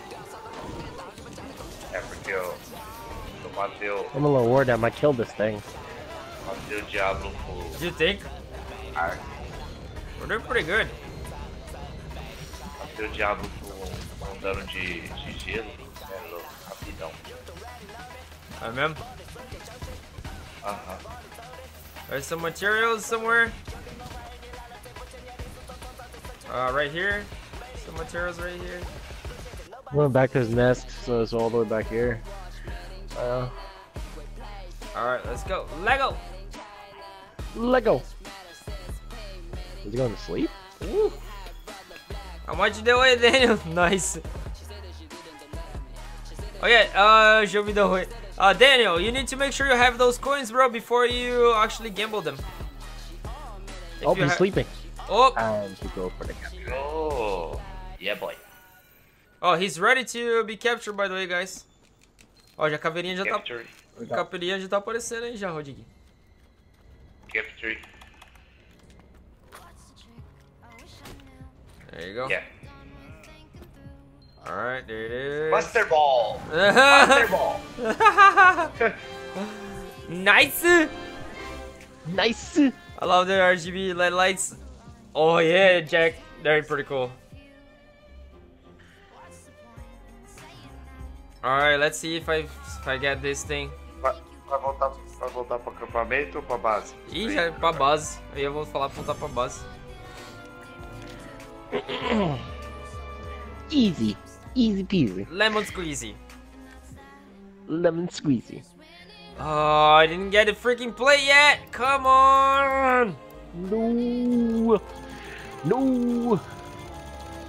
É porque eu matei o I'm a little worried I might kill this thing. Diablo com Do you think? arco. We're doing pretty good. Matei o Diablo com dano de gelo. É louco, rapidão. I remember. Aham. There's some materials somewhere. Right here. Some materials right here. Going back to his nest, so it's all the way back here. Alright, let's go. Lego! Lego. Is he going to sleep? Woo! How much you do it, Daniel? Nice. Oh yeah, show me the way. Daniel, you need to make sure you have those coins, bro, before you actually gamble them. Oh, he's sleeping. Oh! Time to go for the capture. Oh, yeah boy. Oh, he's ready to be captured, by the way, guys. Ó, já a caveirinha já Capture. tá... A caveirinha já tá aparecendo aí já, Rodrigo. Capture. There you go. Yeah. Alright, there it is. Buster Ball. Buster Ball. Nice! Nice. I love the RGB LED lights. Oh yeah, Jack. They're pretty cool. Alright, let's see if I get this thing. Vai voltar pro acampamento ou pra base? Ih, já é pra base. Aí eu vou falar pra voltar pra base. Easy. Easy peasy. Lemon squeezy. Lemon squeezy. Oh, I didn't get a freaking plate yet. Come on. No. No.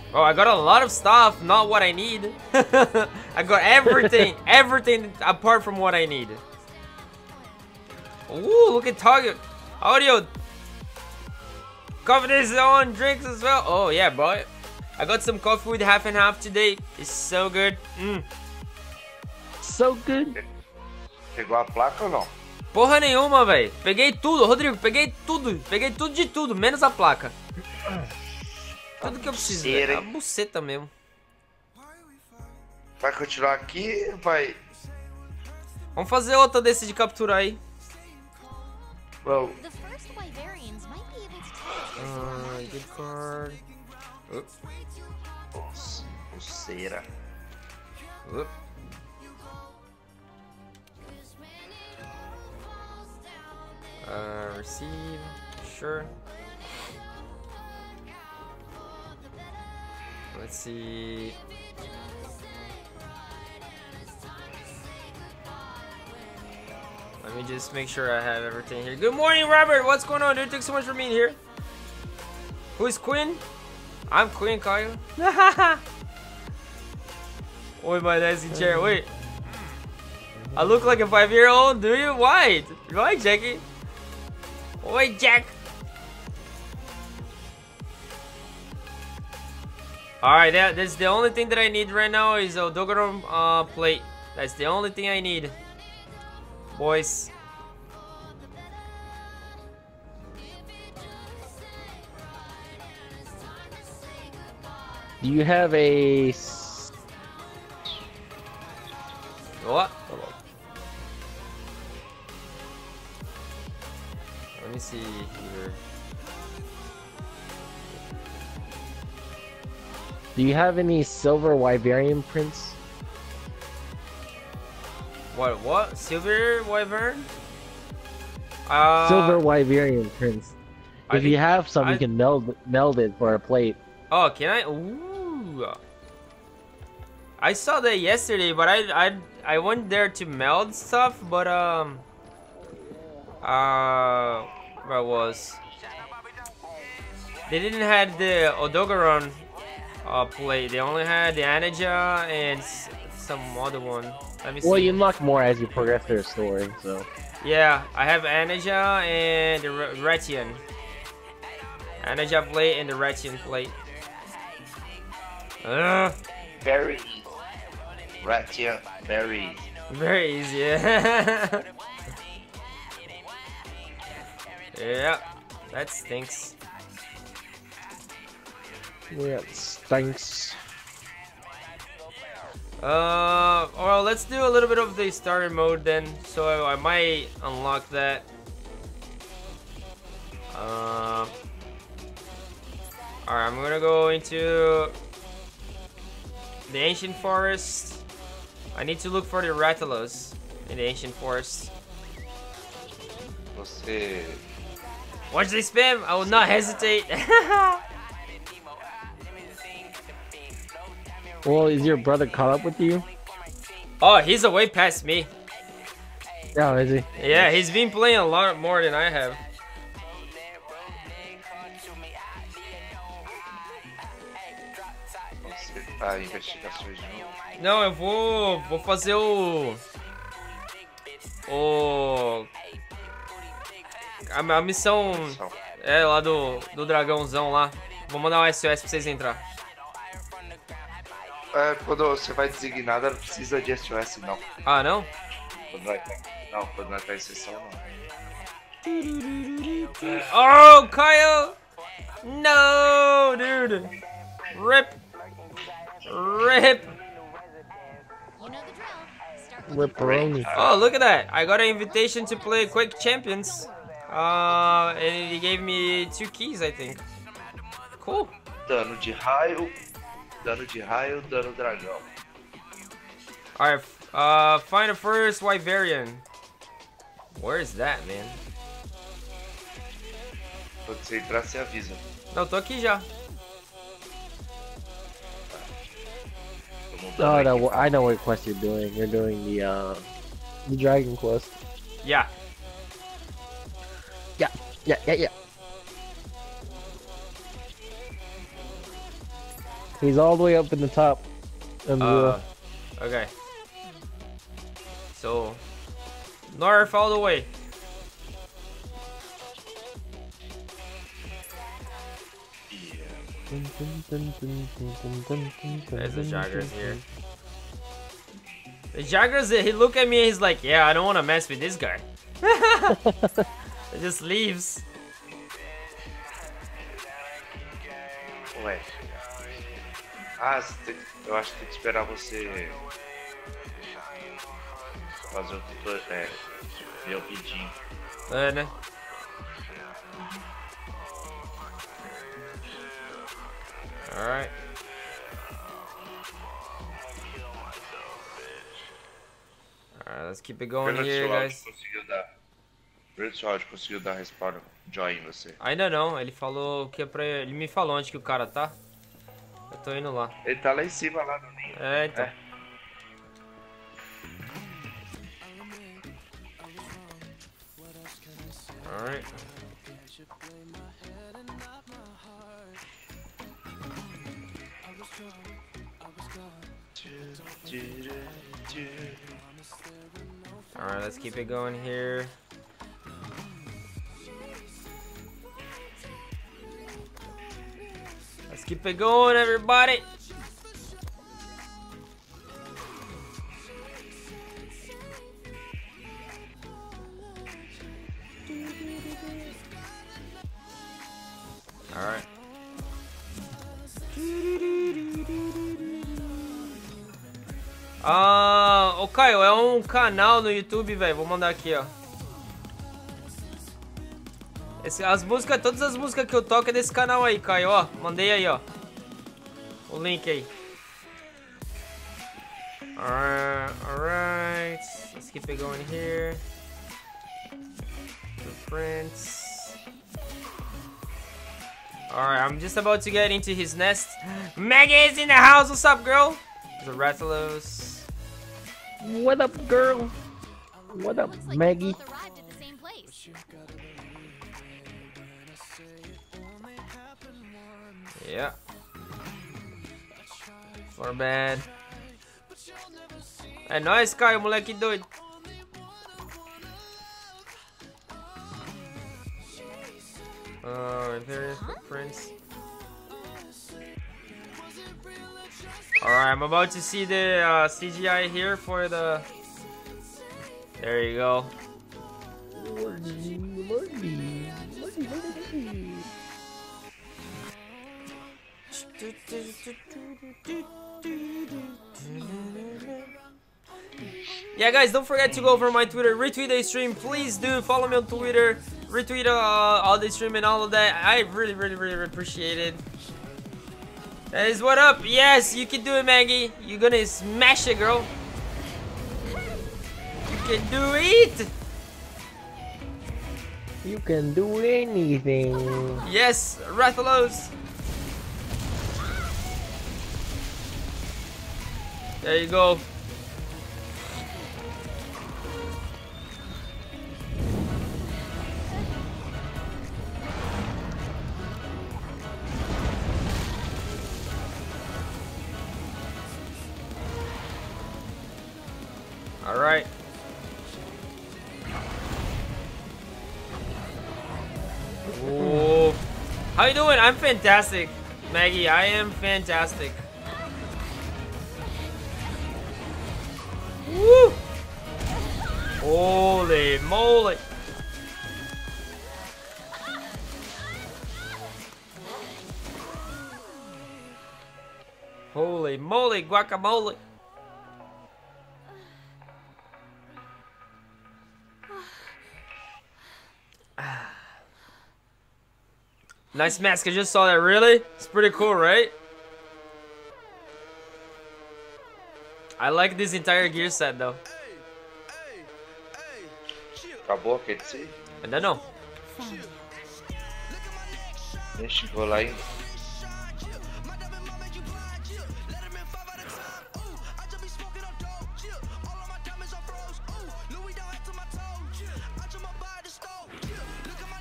Oh, I got a lot of stuff, not what I need. I got everything, everything apart from what I need. Ooh, look at Target. Audio. Coffee is on, drinks as well. Oh, yeah, boy. I got some coffee with half and half today. It's so good. So good. Pegou a placa ou não? Porra nenhuma, velho. Peguei tudo, Rodrigo. Peguei tudo. Peguei tudo de tudo, menos a placa. Tudo que eu preciso. É a buceta mesmo. Vai continuar aqui, vai. Vamos fazer outra desse de capturar aí. Well, The first Wyverians might be able to tell us. Good card. pulseira. Receive. Sure. Let's see. Let me just make sure I have everything here. Good morning, Robert. What's going on, dude? Thanks so much for being here. Who is Queen? I'm Queen, Kyle. Oi, my dancing chair. Wait. I look like a 5-year-old, do you? Why? Why, Jackie? Oi, Jack. Alright, that's the only thing that I need right now is a Dogoron plate. That's the only thing I need. Boys. Do you have a... What? Let me see here. Do you have any silver Wyverian prints? What? Silver Wyvern? Silver Wyverian prints. If you have some, you can meld it for a plate. Oh, can I? Ooh. I saw that yesterday, but I went there to meld stuff, but where was? They didn't have the Odogaron plate. They only had the Anaja and some other one. Let me see. Well, you unlock more as you progress through the story, so. Yeah, I have Anaja and the Retian. Anaja plate and the Retian plate. Very easy. Ratia, very easy. Very easy, yeah. Yeah, that stinks. Yeah, it stinks. Well, let's do a little bit of the starter mode then. So I might unlock that. Alright, I'm gonna go into the ancient forest. I need to look for the Rathalos in the ancient forest. Você... Watch the spam! I will not hesitate. Well, is your brother caught up with you? Oh, he's way past me. Oh, is he? Yeah, he's been playing a lot more than I have. Você tá em investigações de novo? Não, eu vou fazer a missão é lá do dragãozão lá. Vou mandar um SOS pra vocês entrar. É, quando você vai designada, não precisa de SOS, não. Ah, não? Quando vai estar em sessão, não. Oh, Kyle! No, dude! Rip! Rip! You know the drill. Start with Ripperoni. Oh, look at that! I got an invitation to play Quake Champions. And he gave me 2 keys, I think. Cool. Dano de raio, dano dragão. Alright, find the first Wyverian. Where is that, man? Quando você entrar, você avisa. Não, tô aqui já. Oh, no, I know what quest you're doing. You're doing the dragon quest. Yeah. Yeah. He's all the way up in the top. Okay. So, north all the way. There's the Jaggers here. The Jaggers, he look at me, he's like, yeah, I don't want to mess with this guy. He just leaves. Ué. Ah, eu acho que tem que esperar você fazer o tutorial, ver o pedindo. É, né? Alright. Alright, let's keep it going here, guys. Conseguiu dar respawn joy em você. Ainda não, ele falou que é pra... Ele me falou onde que o cara tá. Eu tô indo lá. Ele tá lá em cima, lá no ninho. É, então. É. Alright. Alright, let's keep it going here. Let's keep it going, everybody. Alright. Ô Caio, é um canal no YouTube, velho. Vou mandar aqui, ó. As músicas, todas as músicas que eu toco é desse canal aí, Caio, ó. Mandei aí, ó. O link aí. Alright. Let's keep it going here. Blueprints. Alright, I'm just about to get into his nest. Maggie is in the house. What's up, girl? The Rathalos. What up, girl? What up, Looks like Maggie? we both arrived at the same place. Yeah. For bad. É nóis, Caio, moleque doido. Various footprints. Alright, I'm about to see the CGI here for the... There you go. Yeah, guys, don't forget to go over my Twitter, retweet the stream. Please do follow me on Twitter, retweet all the stream and all of that. I really appreciate it. That is what up. Yes, you can do it, Maggie. You're gonna smash it, girl. You can do it. You can do anything. Yes, Rathalos. There you go. All right. Whoa. How you doing? I'm fantastic, Maggie. I am fantastic. Woo! Holy moly! Holy moly, guacamole! Nice mask, I just saw that, really? It's pretty cool, right? I like this entire gear set, though. Acabou aquele C? Ainda não. Nem chegou lá ainda.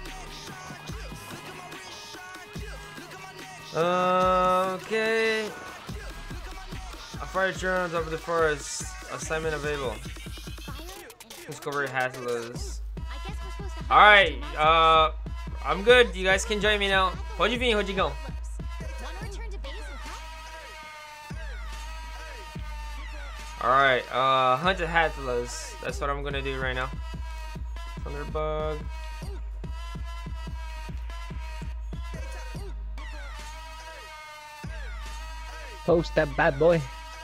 Okay. Fire turn on top of the forest. Assignment available. Discover Hazardous. I guess we're supposed to Alright, I'm good. You guys can join me now. Pode vir, Rodrigão. want to return to base and prep? Alright, Hunted Hazardous. That's what I'm gonna do right now. Thunderbug. Post that bad boy.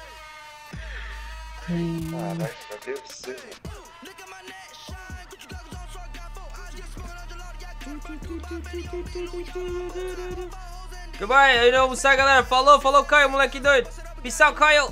Caralho, meu Deus do céu. Goodbye, aí não, sai galera. Falou, falou, Caio, moleque doido. Peace out, Caio.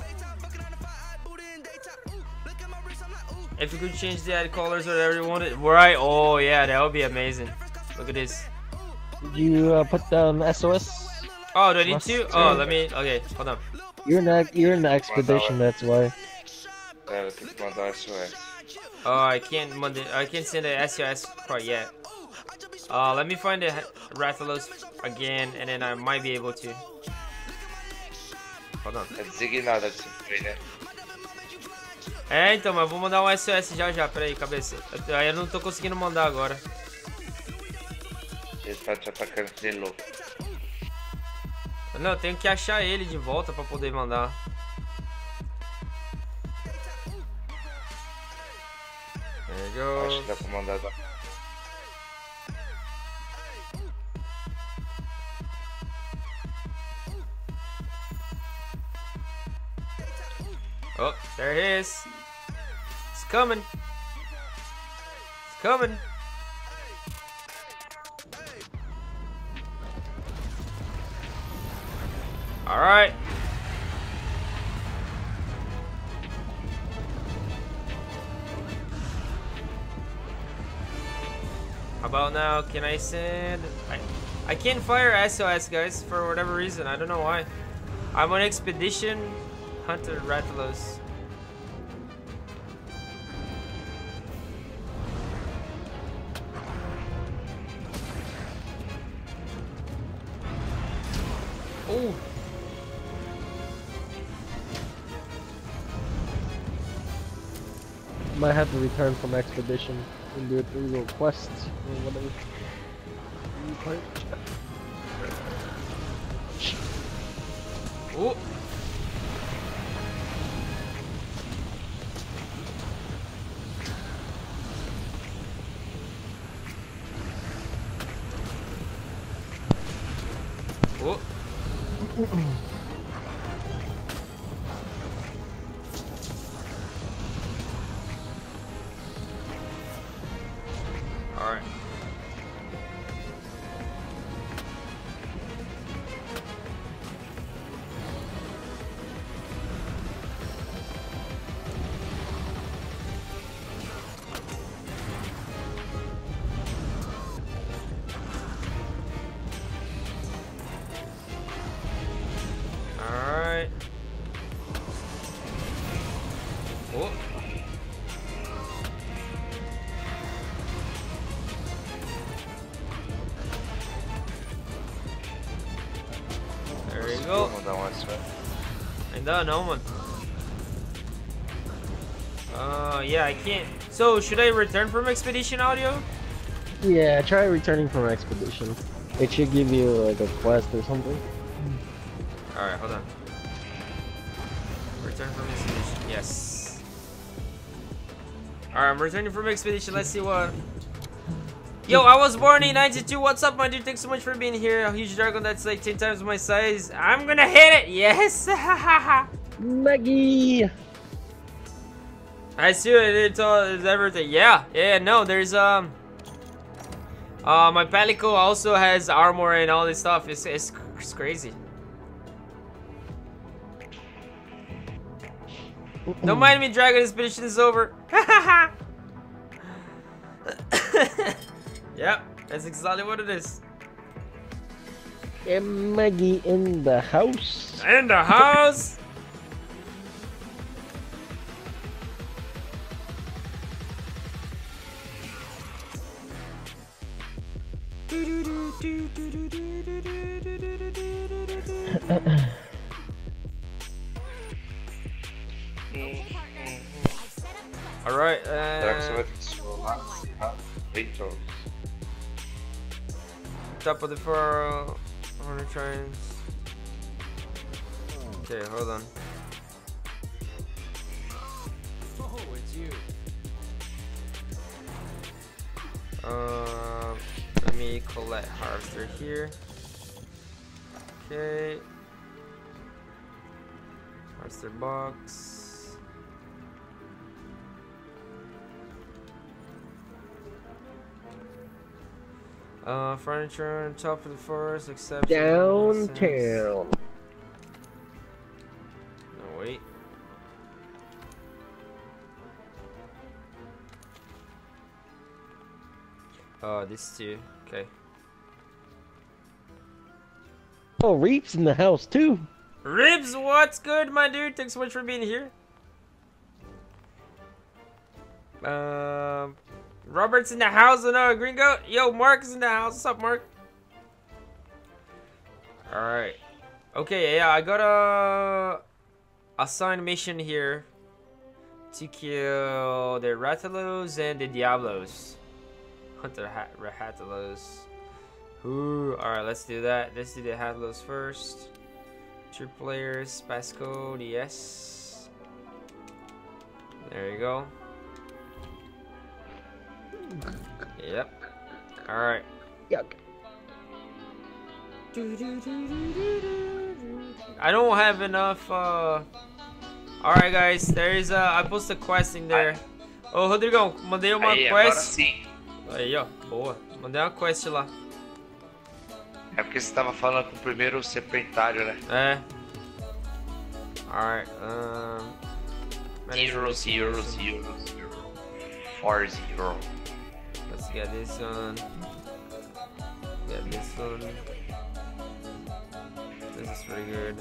If you could change the ad colors or whatever you wanted. Right, oh yeah, that would be amazing. Look at this. Did you put the SOS? Oh, do I need to? Oh, let me, okay, hold on. You're in the expedition, that's why. É, eu tenho que mandar um SOS. Oh, I can't send a SOS quite yet. Let me find the Rathalos again, and then I might be able to. Hold on. É designado esse play, né? É, então, mas eu vou mandar um SOS já, peraí, cabeça. Eu não tô conseguindo mandar agora. Ele tá te atacando de louco. Não, eu tenho que achar ele de volta pra poder mandar. There you Acho go. que dá pra mandar da... Oh, there it is. It's coming. It's coming. All right. How about now? Can I send? I can't fire SOS, guys, for whatever reason. I don't know why. I'm on expedition. Hunter Rathalos. Oh. Might have to return from expedition and do 3 little quests or whatever. Oh. Oh. All right. Alright. Oh. There you go. Vou mandar um SOS. Ainda não, mano. Yeah, I can't. So, should I return from expedition audio? Yeah, try returning from expedition. It should give you like a quest or something. Alright, hold on. Return from expedition. Yes. Alright, I'm returning from expedition. Let's see what. Yo, I was born in 92. What's up, my dude? Thanks so much for being here. A huge dragon that's like 10 times my size. I'm gonna hit it. Yes. Maggie! I see what it's everything. Yeah. No, there's my Palico also has armor and all this stuff. It's crazy. Don't mind me, Dragon Expedition is over. Yep, that's exactly what it is. And Maggie in the house. In the house. Alright, Será que você vai ter que solar? Ah, Victor. top of the furrow. I wanna try and... Okay, hold on. Oh, it's you. Let me collect harvester here. Okay. Harvester box. Furniture on top of the forest, except Downtown. No, wait. Oh, this too. Okay. Oh, Reap's in the house too. Ribs, what's good, my dude? Thanks so much for being here. Robert's in the house. No, Green Goat. Yo, Mark is in the house. What's up, Mark? All right. Okay, yeah, I got a assigned mission here to kill the Ratalos and the Diablos. Hunt the Ratalos. Ooh, all right, let's do that. Let's do the Ratalos first. 2 players, passcode, yes. There you go. Yep. Alright. Yuck. I don't have enough, Alright, guys, there is I posted a quest in there. Ô, Rodrigão, mandei uma Aí, agora quest. sim. Aí, ó, boa. Mandei uma quest lá. É porque você tava falando com o primeiro serpentário, né? É. Alright, 0, 0, 0, 4, 0. Let's get this one. Get this one. This is pretty good.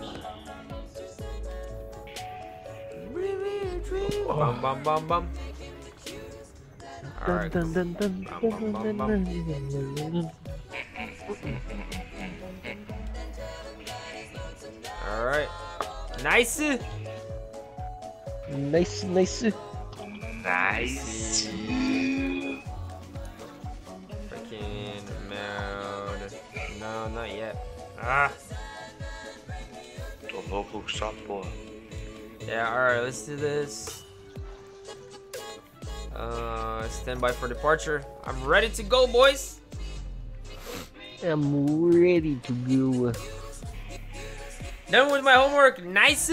Bum bum bum bum. Alright. Dun, dun, dun, Bum, bum, bum, bum. Alright. Nice! Nice, nice. Nice. Freaking mode. No, not yet. Ah! Tô louco com sua porra. Yeah, alright, let's do this. Stand by for departure. I'm ready to go, boys! I'm ready to go. Done with my homework. Nice!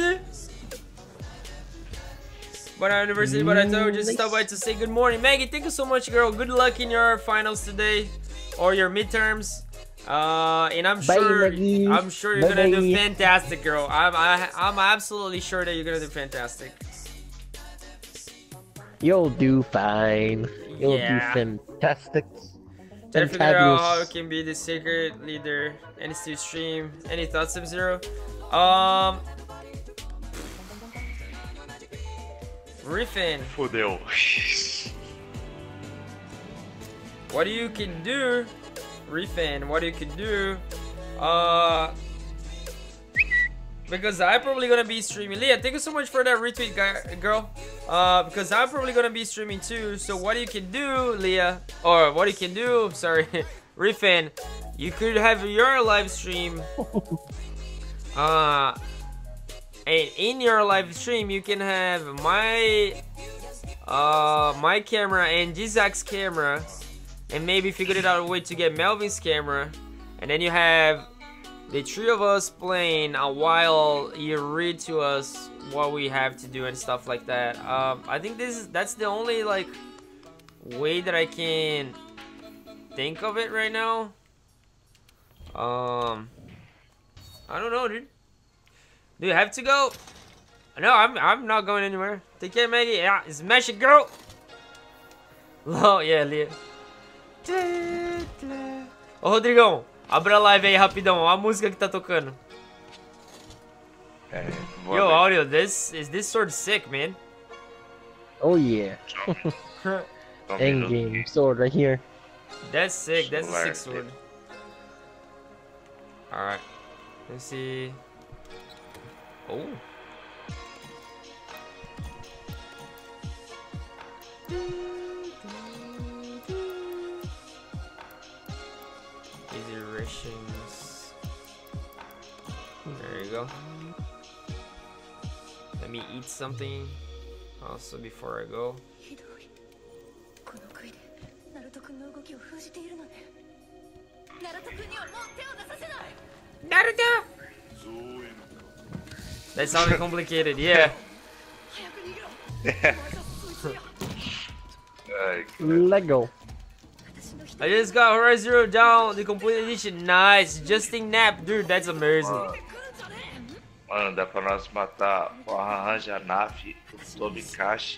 But at university, but I thought just stop by to say good morning. Maggie, thank you so much, girl. Good luck in your finals today or your midterms. And I'm sure you're gonna do fantastic, girl. I'm absolutely sure that you're gonna do fantastic. You'll do fine. You'll do fantastic. Try to figure out how you can be the secret leader and still stream. Any thoughts, MZERO? Riffin. Fudeu. What you can do, Riffin, what you can do, because I'm probably gonna be streaming. Leah, thank you so much for that retweet, girl. Because I'm probably gonna be streaming too. So what you can do, Leah, or what you can do, sorry, Riffin, you could have your live stream. And in your live stream, you can have my my camera and Gizak's camera, and maybe figure it out a way to get Melvin's camera, and then you have the 3 of us playing while you read to us what we have to do and stuff like that. I think that's the only like way that I can think of it right now. I don't know, dude. Do you have to go? No, I'm not going anywhere. Take care, Maggie. Yeah, smash it, girl. Oh, yeah, Leah. Ô, Rodrigão, abra a live aí rapidão. Olha a música que tá tocando. Yo, audio, is this sword sick, man? Oh yeah. End game sword right here. That's sick. That's a sick sword. All right. Let's see. Oh. Easy rations. There you go. Let me eat something also before I go. ひどい。この杭でナルト君の動きを封じているのね。ナルト君にはもう手を出させない。 Naruto! That sounded complicated, yeah. 早く逃げろ。 Ai, Let go. I just got Horizon Zero down, the complete edition. Nice. Justin Nap, dude, that's amazing. mano, dá pra nós matar o Arranja Naf, o Tobikashi,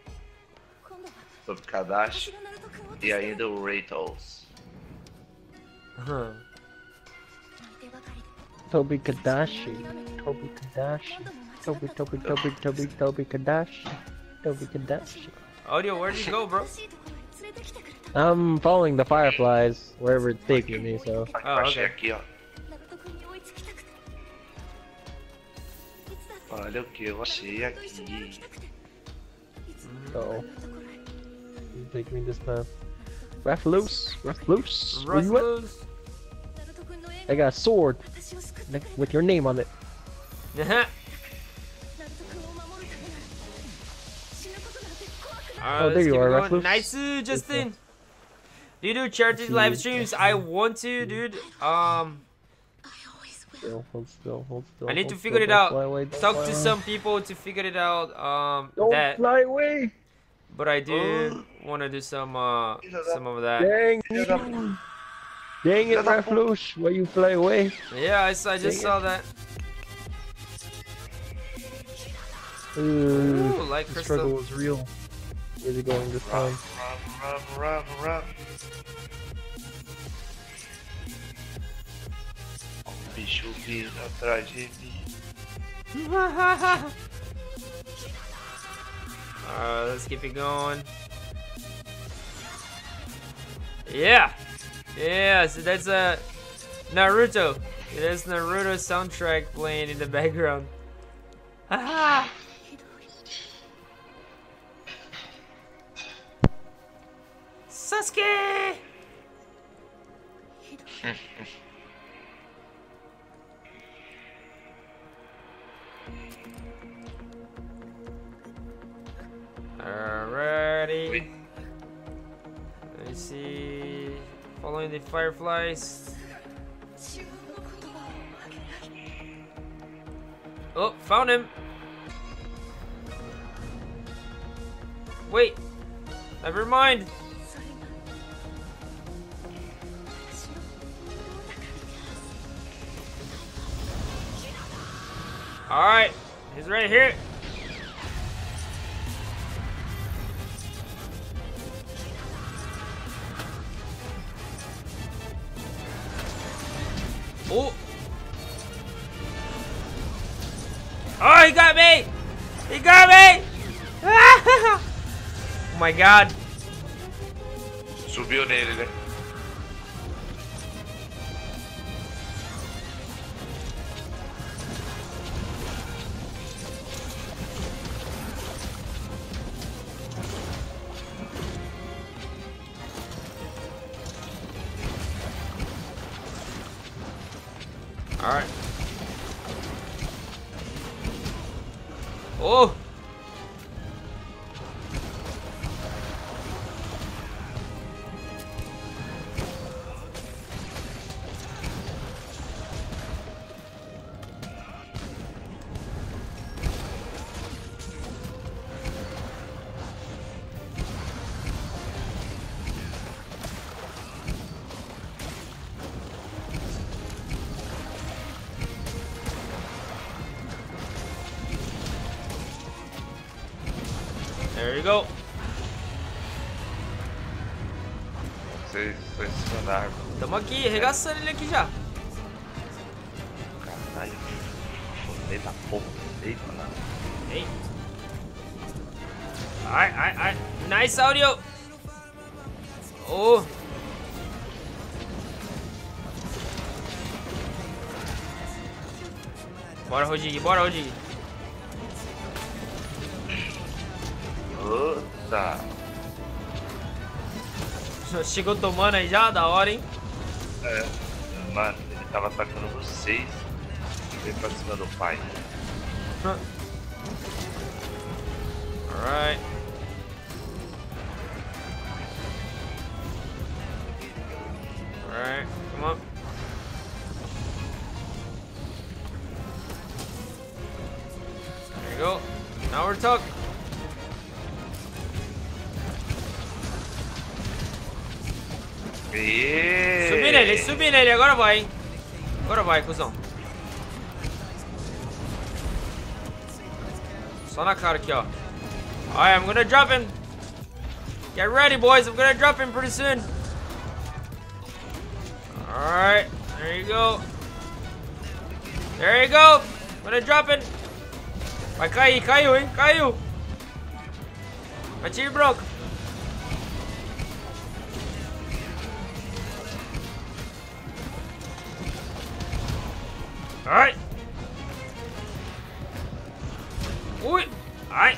Tobikadashi e ainda o Ratos. Huh. Toby Kadashi. Toby Kadashi. Toby Kadashi. Toby Kadashi. Audio, where'd you go, bro? I'm following the fireflies wherever it's taking me, so. Aqui, Ah, achei ok. aqui, ó. Olha o que eu achei aqui. So. You take me this path. Ref loose. Ref loose. Where you at? Rustlers. I got a sword with your name on it. Alright, Oh, let's there you keep are, it going. Recluse. Nice, Justin. Do you do charity live streams? I want to, dude. Still, hold still, hold still. I need to hold figure still, it don't out. fly away, don't Talk fly to away. some people to figure it out. Don't That. fly away! But I do want to do some of that. Dang it! Dang it, Reflush! Why you fly away? Yeah, I just Dang saw that. Ooh, Like the struggle crystal. was real. Where's he going this time? Run. O bicho vindo atrás de mim. Alright, let's keep it going. Yeah! Yeah, so that's a Naruto. There's Naruto soundtrack playing in the background. Haha! Sasuke! Alrighty. Wait. Let me see. Following the fireflies. Oh, found him. Wait. Never mind. Alright. He's right here. Oh! Oh, he got me! He got me! Oh my god. Subiu nele, né? Alright. Oh! There you go. Vocês estão em cima da árvore. Tamo aqui, arregaçando ele aqui já. Caralho. Eita porra. Eita, nada. Hey. Alright. Nice audio. Oh. Bora, Rodrigo, bora, Rodrigo. Puta. Chegou tomando aí já, da hora, hein? É, mano, ele tava atacando vocês e veio pra cima do pai. Alright. Alright, come on. There you go. Now we're talking. Subi nele, agora vai, hein? Agora vai, cuzão. Só na cara aqui, ó. Alright, I'm gonna drop him. Get ready, boys. I'm gonna drop him pretty soon. Alright, there you go. There you go. I'm gonna drop it. Vai cair, caiu, hein? Caiu. Atire broke. Alright. Ui. Alright.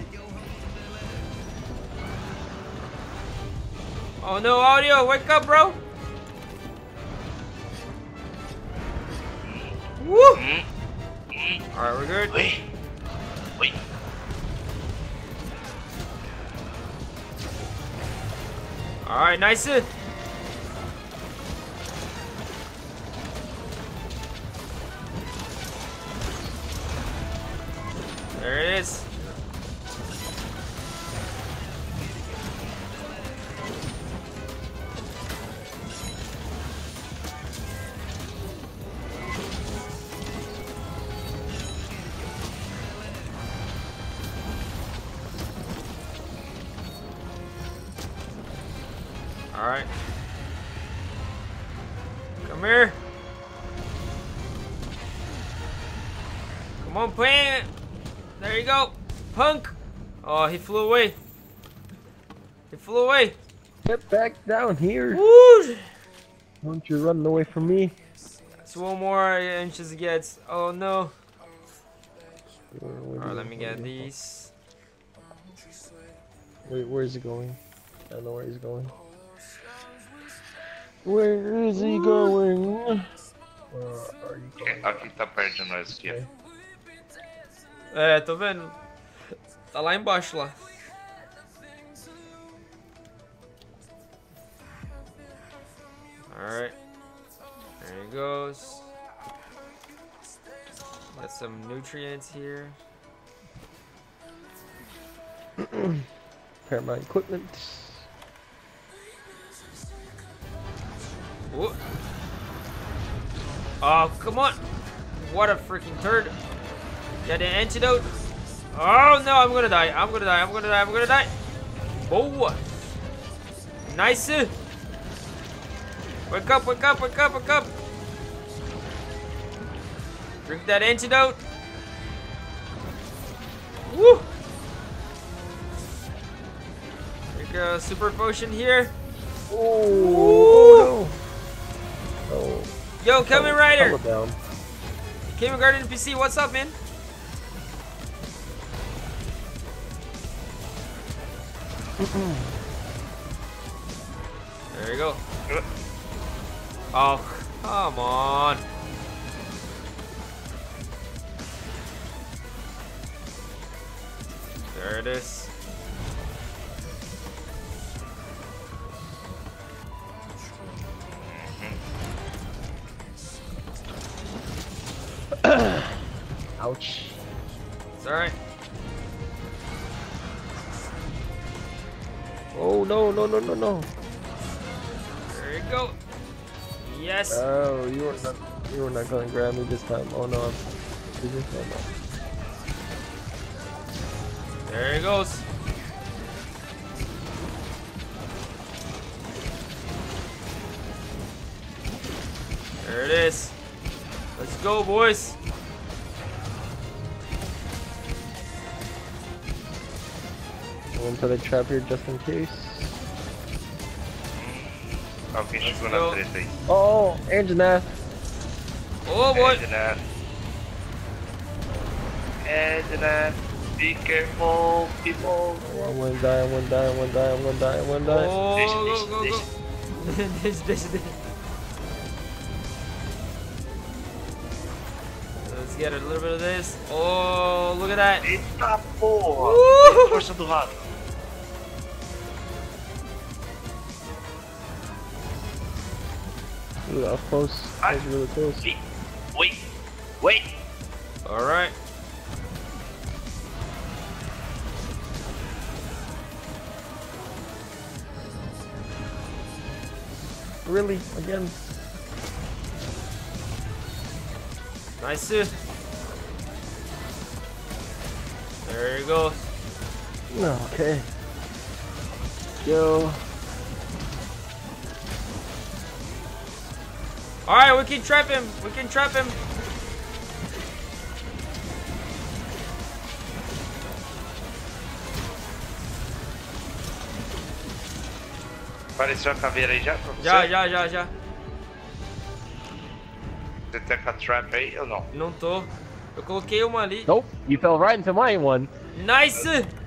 Oh no, audio. Wake up, bro. Woo. Alright, we're good. Wait. Alright, nice. There it is. Alright. Come here. Come on, plant. There you go. Punk. Oh, he flew away. He flew away. Get back down here. Woo! Don't you run away from me. It's one more inches gets. Oh no. Where Alright, let me get these. Wait, where is he going? I don't know where he's going. Where is he going? Where are you going? Aqui tá perto de nós aqui, ó. É, tô vendo. Tá lá embaixo lá. Alright. There he goes. Got some nutrients here. Repair my equipment. Whoa. Oh, come on. What a freaking turd. Got an antidote. Oh no, I'm gonna die. I'm gonna die. I'm gonna die. I'm gonna die. Oh. Nice. Wake up, wake up, wake up, wake up. Drink that antidote. Woo. Drink a super potion here. Oh, no. Oh. Yo, Kamen Rider. Down. Kamen Garden PC, what's up, man? There you go. Oh, come on. There it is. Ouch. It's alright. Oh no, no, no, no, no. There you go. Yes. Oh, you were not gonna grab me this time. Oh no. There he goes. There it is. Let's go, boys. Go into the trap here just in case. Alguém chegou na treta aí. Oh, Anjanath. Oh boy. Edna. Be careful, people. Oh, I'm gonna die, I'm gonna die, I'm gonna die, I'm gonna die, I'm gonna die. Oh, go. This. Let's get a little bit of this. Oh, look at that. Eita porra! Woo! Força do rato. Ooh, that was close. That was really close. Wait. All right. Really? Again? Nice. There you go. Okay. Yo. All right, we can trap him. We can trap him. Apareceu a caveira aí já pra você? Já. Você tá com a trap aí ou não? Não tô. Eu coloquei uma ali. Nope, you fell right into my one. Nice.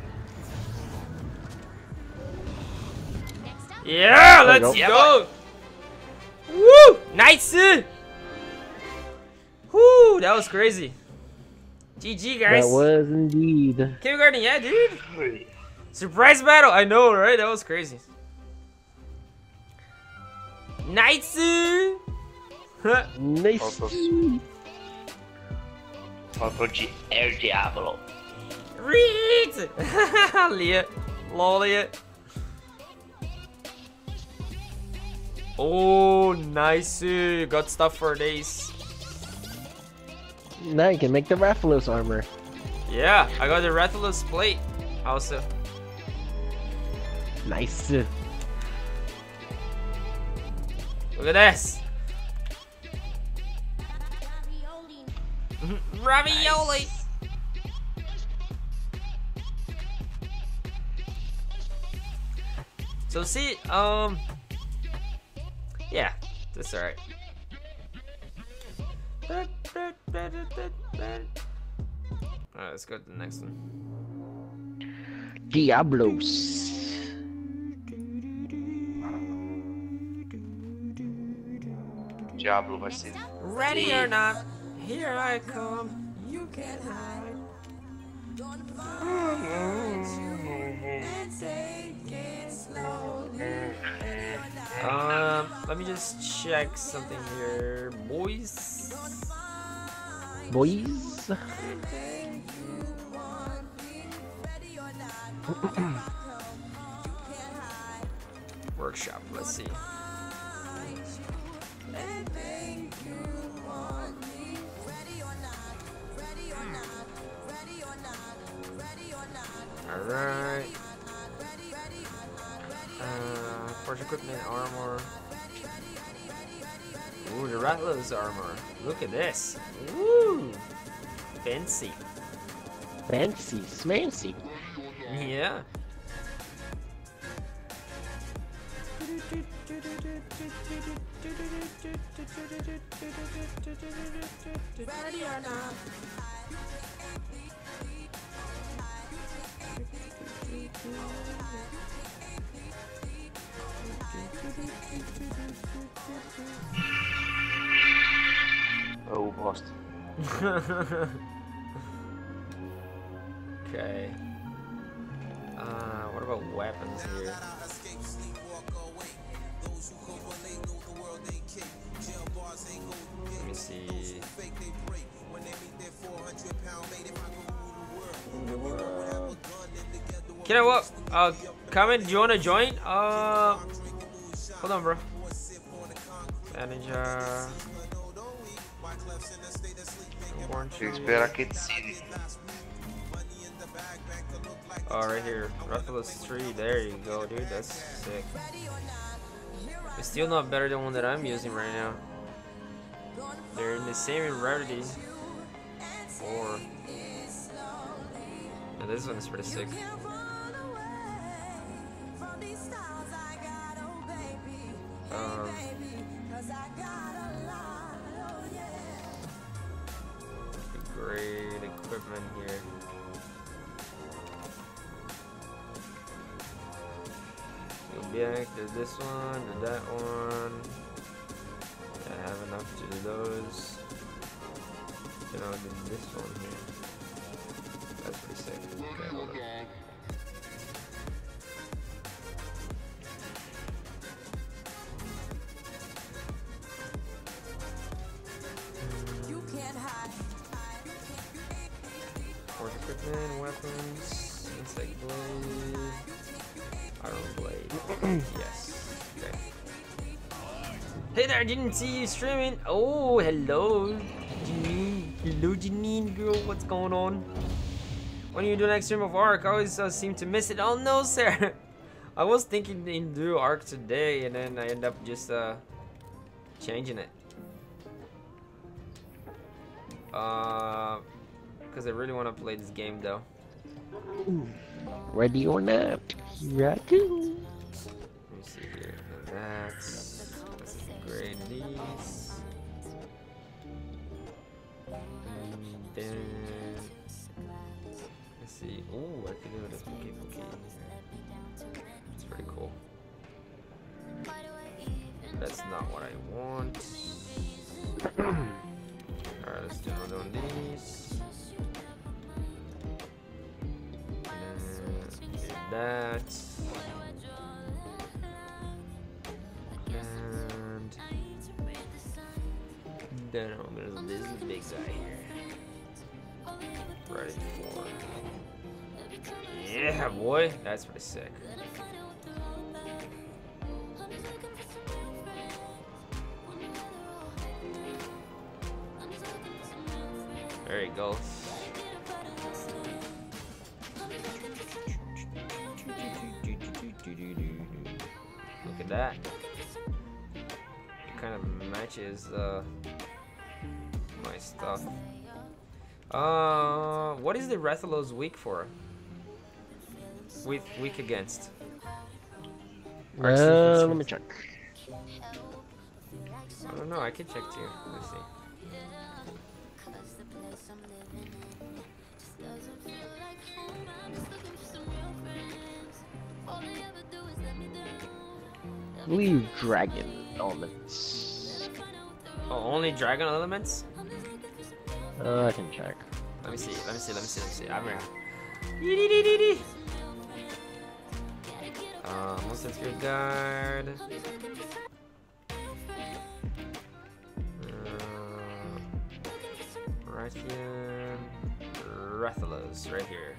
Yeah, There you let's go. go. Woo! Nice. Woo! That was crazy. GG, guys. That was indeed. Kindergarten, yeah, dude. Surprise battle. I know, right? That was crazy. Nice. Nice. Faltou de El Diablo. Reed. Lia. Lolia. Oh, nice. Got stuff for days. Now you can make the Rathalos armor. Yeah, I got the Rathalos plate also. Nice. Look at this. Ravioli. So see, yeah, that's alright. Alright, let's go to the next one. Diablos. Diablo vai ser. Ready or not, here I come. You can't hide. Let me just check something here, boys. Boys. Workshop, let's see. Alright. Forge equipment, armor. Ooh, the Rathalos armor. Look at this. Ooh. Fancy. Fancy. Smancy. Yeah. Ready or not. Oh, bosta. Okay. What about weapons here? Let me see. Can I what? Comment, do you wanna join? Hold on, bro. Manager. Tem que esperar que decide. Oh, right here. Rathalos 3. There you go, dude. That's sick. It's still not better than one that I'm using right now. They're in the same rarity. 4. Yeah, this one is pretty sick. Great equipment here. zodiac. There's this one. There's that one. I have enough to do those. You know, then this one here. That's pretty sick. Okay, hold on. Force equipment, weapons, insect blade, iron blade. Yes. Okay. Hey there, I didn't see you streaming. Oh, hello, Janine. Hello, Janine, girl. What's going on? When you do next stream of Ark, I always seem to miss it. Oh no, sir. I was thinking to do Ark today, and then I end up just changing it. Because I really want to play this game though. Ready or not? Ready. Let me see here. Let's upgrade these. And then let's see. Oh, I can do this Pookie. It's pretty cool. That's not what I want. Alright, let's do another one of these. That. And then I'm gonna do this big guy here. Ready for. Yeah, boy. That's pretty sick. There you go. Look at that. It kind of matches my stuff. What is the Rathalos weak for? Weak against? Let me check. I don't know. I can check too. Let's see. Leave dragon elements. Oh, only dragon elements? I can check. Let me see. I'm here. Monster Spirit Guard. Rathian. Rathalos, right here.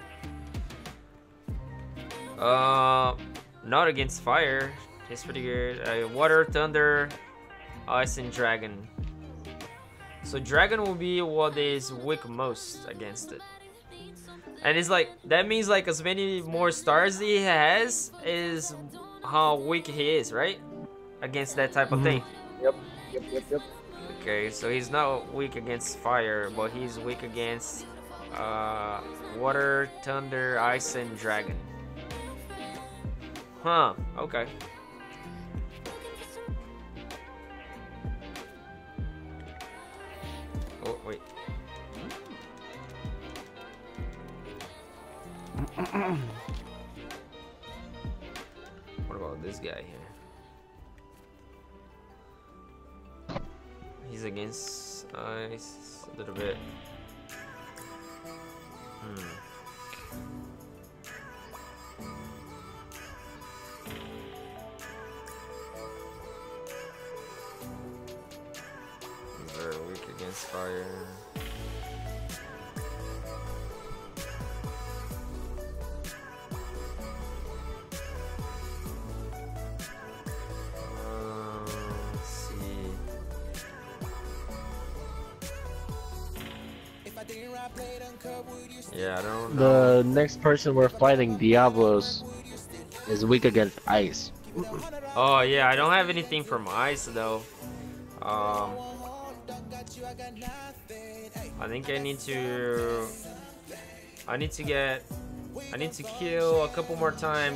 Not against fire. It's pretty good. Water, thunder, ice, and dragon. So dragon will be what is weak most against it. And it's like, that means like as many more stars he has is how weak he is, right? Against that type of thing. Yep. Okay, so he's not weak against fire, but he's weak against water, thunder, ice, and dragon. Huh, okay. Oh, wait. What about this guy here? He's against ice a little bit. He's very weak against fire. Let's see. Yeah, I don't know. The next person we're fighting, Diablos, is weak against ice. Oh yeah, I don't have anything from ice though. I think I need to kill a couple more times.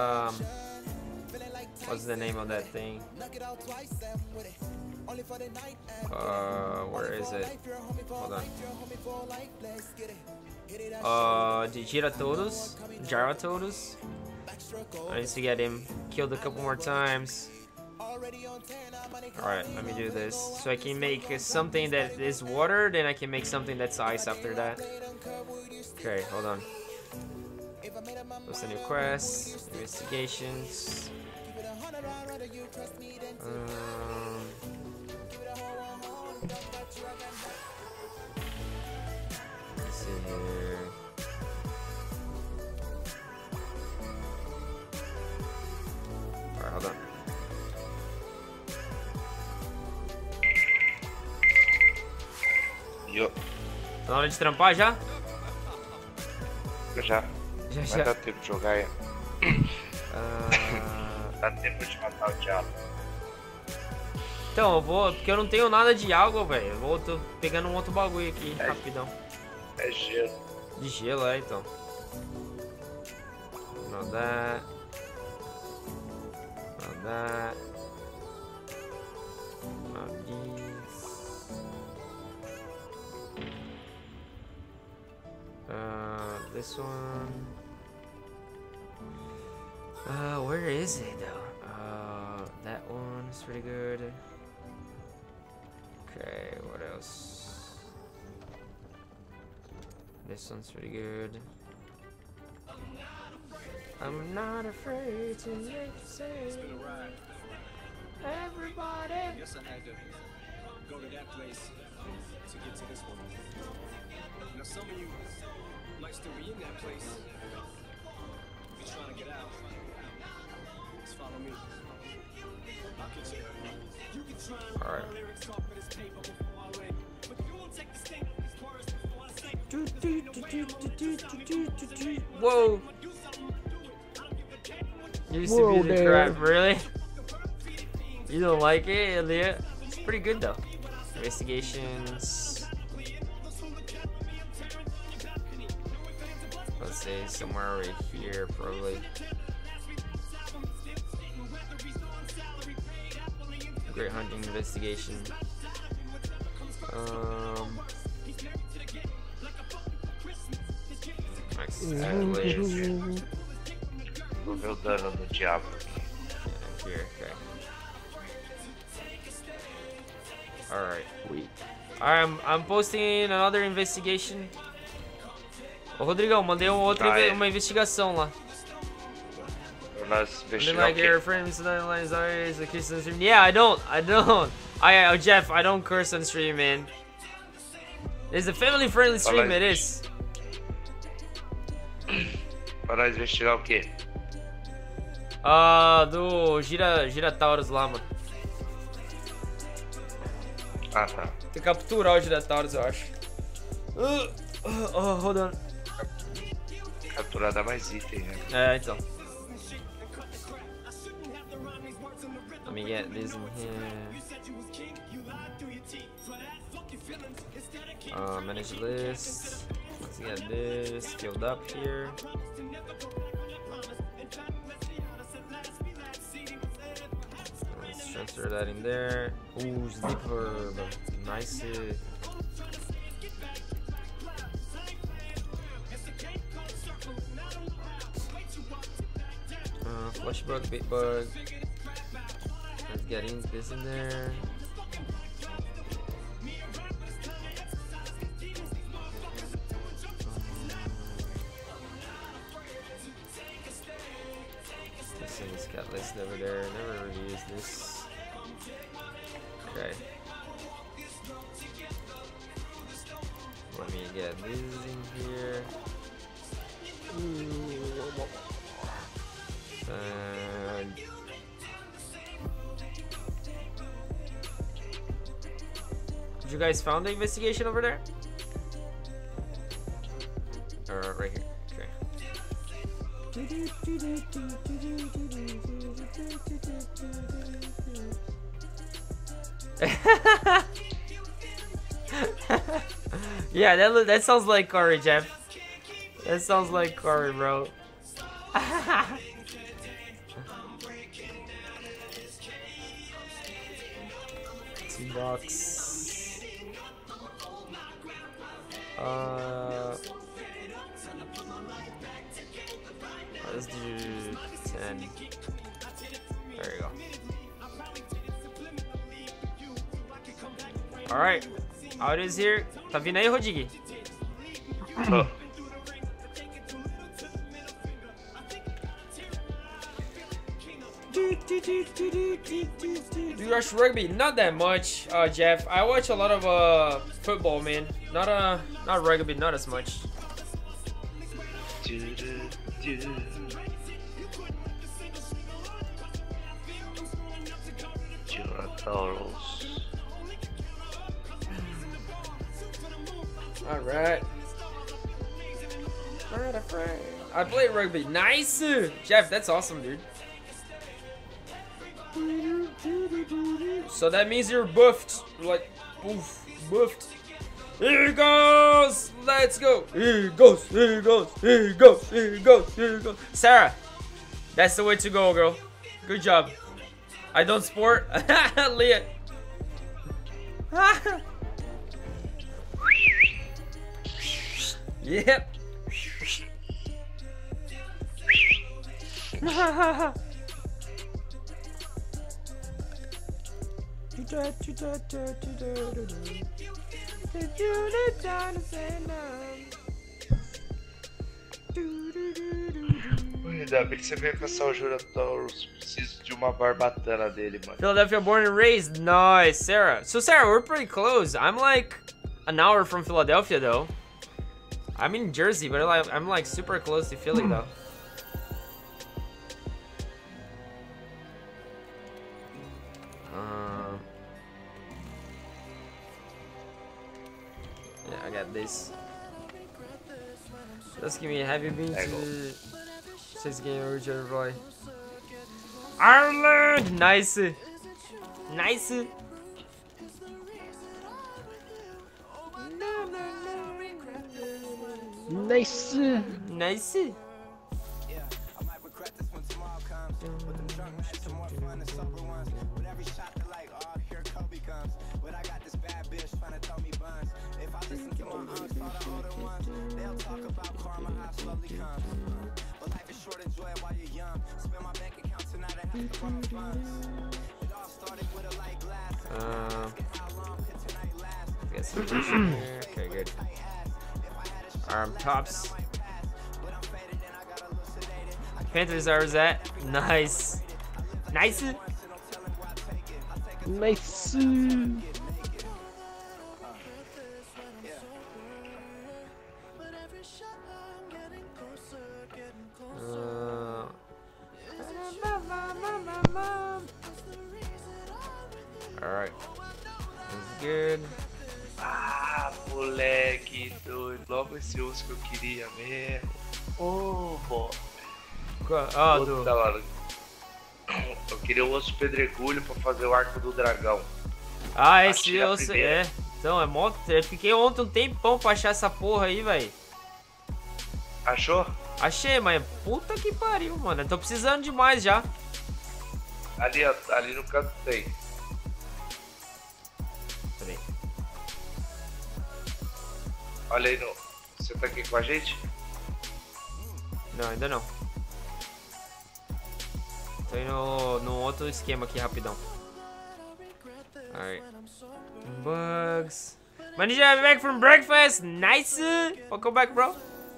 What's the name of that thing? Where is it? Hold on. The Giratodos? I need to get him killed a couple more times. Alright, let me do this. So I can make something that is water, then I can make something that's ice after that. Okay, hold on. What's a new quest? Investigations. Let's see here. Alright, hold on. Yo, Tá na hora de trampar já? já. Já, Vai já. dar tempo de jogar aí. Dá tempo de matar o diabo. Então, eu vou. Porque eu não tenho nada de água, velho. Eu vou. Tô pegando um outro bagulho aqui, rapidão. É gelo. De gelo, é, então. Not that. Not that. Not this. This one. Where is it though? That one is pretty good. Okay, what else? This one's pretty good. I'm not afraid to make you say. Everybody. I guess I had to go to that place to get to this one. You know, some of you might still be in that place. If you're trying to get out, just follow me. I'll get you. You can try and All right. lyrics off of this paper before I win, but you won't take the sting of these words before I say. Whoa! Used to Whoa, be the man. crap, really? You don't like it, Elliot? It's pretty good though. Investigations. Let's say somewhere right here, probably. Great hunting investigation. Max Atlas. Vou ver o dano do diabo. Yeah, here, okay. Alright. Alright, I'm posting another investigation. Ô Rodrigão, mandei uma investigação lá. Nós Something investigamos like your friends lines are a Christian stream. Yeah, I don't. Jeff, I don't curse on stream, man. It's a family-friendly stream, it is. Pra nós investigar o quê? Do Girataurus lá, mano. Ah, tá. Tem que capturar o Girataurus, eu acho. Hold on. Capturar dá mais item, né? É, então. Let me get this in here. Manage list. Let's get this filled up here. Let's transfer that in there. Ooh, sleeper. Nice. Flush bug, bait bug. Let's get this in there. This thing's got listed over there. Never really used this. Okay. Let me get this in here. And did you guys found the investigation over there? Or right here. Okay. Yeah, that sounds like Corey, Jeff. That sounds like Corey, bro. Box. Let's do Alright. Out is here. Tá vindo aí, Rodrigo? Tô. Do you watch rugby? Not that much, Jeff. I watch a lot of football, man. Not rugby, not as much. Alright. Not afraid. I play rugby. Nice! Jeff, that's awesome, dude. So that means you're buffed. Like, oof, buffed. Here he goes! Let's go! Here he goes! Here he goes! Here he goes! Here he goes! Here he goes! Sarah, that's the way to go, girl. Good job. I don't sport. Leah. Yep. Ainda bem que você veio caçar o Jurasaurus. Preciso de uma barbatana dele, mano. Philadelphia born and raised. Nice, Sarah. So Sarah, we're pretty close. I'm like an hour from Philadelphia though. I'm in Jersey, but I'm like super close to Philly though. Yeah, I got this. Just give me a heavy bean to 6 game original play. Ireland! Nice! Nice! Nice. Nice! Get some vision here. Okay, good. Arm tops. Panthers are that. Nice. Nice. Nice. Alright. That's good. Ah, moleque doido. Logo esse osso que eu queria mesmo. Oh, pô. Ah, do... Da hora. Eu queria o osso pedregulho pra fazer o arco do dragão. Ah, esse Achei a osso. primeira. É. Então, é mó. Eu fiquei ontem um tempão pra achar essa porra aí, velho. Achou? Achei, mas puta que pariu, mano. Eu tô precisando demais já. Ali, ó, ali no canto tem. Peraí. Olha aí no. Você tá aqui com a gente? Não, ainda não. Tô indo no outro esquema aqui rapidão. Alright. Bugs. My ninja back from breakfast. Nice. Welcome back, bro.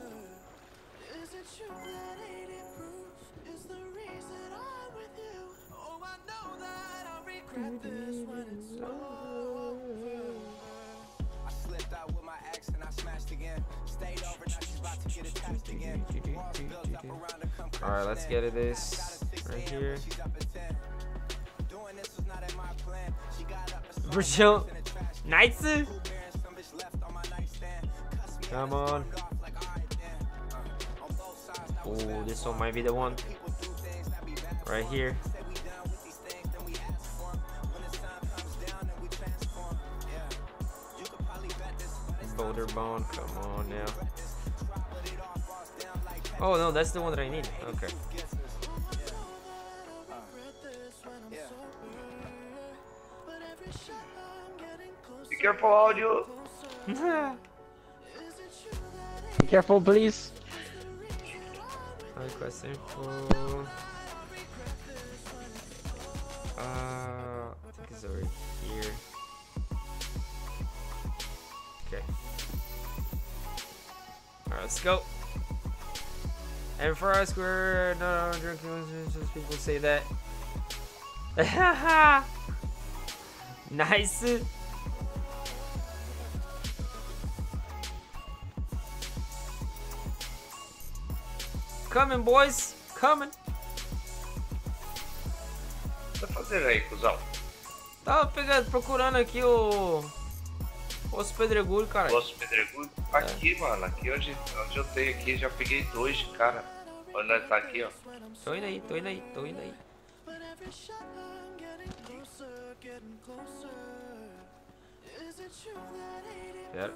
Alright, let's get at this right here. Brazil. Nice. Come on. Oh, this one might be the one. Right here. Boulder bone, come on now. Oh no, that's the one that I need. Okay. Be careful, audio. Be careful, please. Request info. I think it's over here. let's go. And for us, we're not drinking. Just people say that. Nice. Coming, boys. Coming. O que tá fazendo aí, cuzão? Tava procurando aqui o Osso Pedregulho, cara. Poço Pedregulho? Aqui, mano. Aqui onde eu tenho aqui, já peguei 2 de cara. Onde nós tá aqui, ó. Tô indo aí, tô indo aí, tô indo aí. Pera.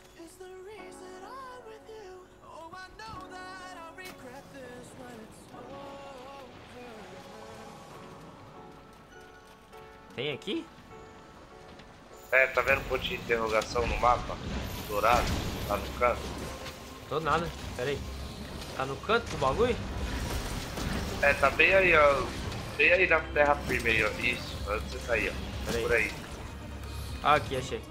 Tem aqui? É, tá vendo um ponto de interrogação no mapa? Dourado, lá no canto. Tô nada, pera aí. Tá no canto do bagulho? É, tá bem aí, ó. Bem aí na terra firme aí, ó. Isso, onde você tá aí, ó. Pera aí. Por aí. Ah, aqui, achei.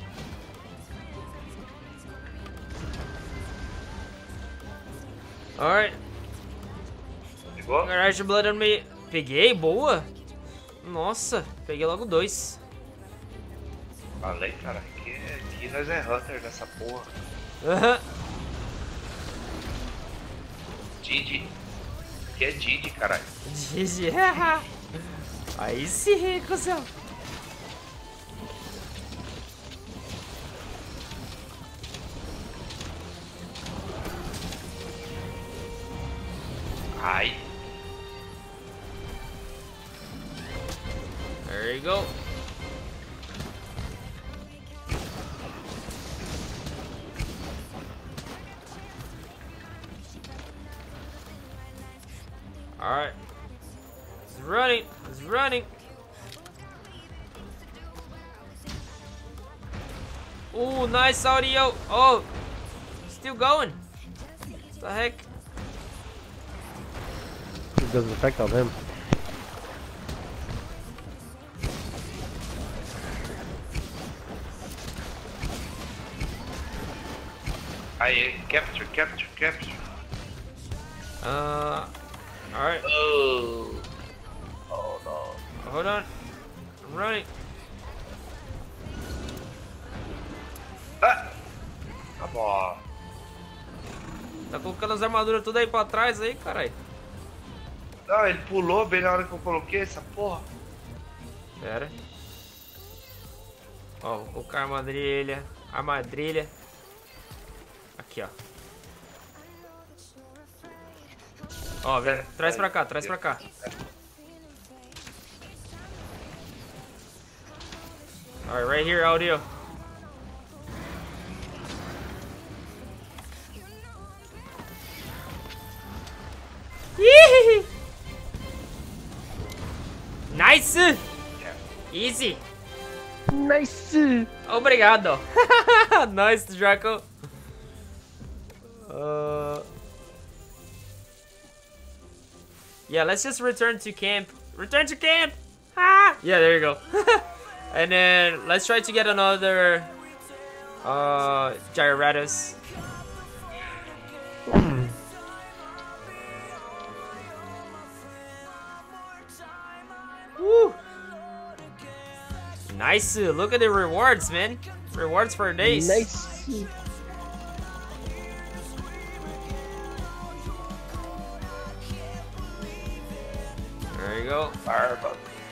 Alright. Pegou? Garage Blood on me. Peguei, boa. Nossa, peguei logo 2. Falei, cara, aqui nós é Hunter nessa porra. Aham. Didi. Aqui é Didi, caralho. GG. Aí sim, cuzão. Ai. There you go. Alright. It's running. It's running. Ooh, nice audio. Oh, still going. What the heck? It doesn't affect on him. Aí, capture, capture, capture. Alright. Oh. Oh, no. Hold on. I'm running. Ah! Tá bom. Tá colocando as armaduras tudo aí pra trás aí, caralho. Não, ele pulou bem na hora que eu coloquei essa porra. Pera. Ó, vou colocar a armadilha. Armadilha. Aqui, ó. Ó, velho. Traz pra cá, traz pra cá. Alright, right here, audio. Yee! Nice! Easy! Nice! Obrigado! Nice, Draco! Yeah, let's just return to camp. Return to camp! Ah! Yeah, there you go. And then let's try to get another Gyarados. Woo! Nice. Look at the rewards, man. Rewards for days. Nice! There you go. Barba.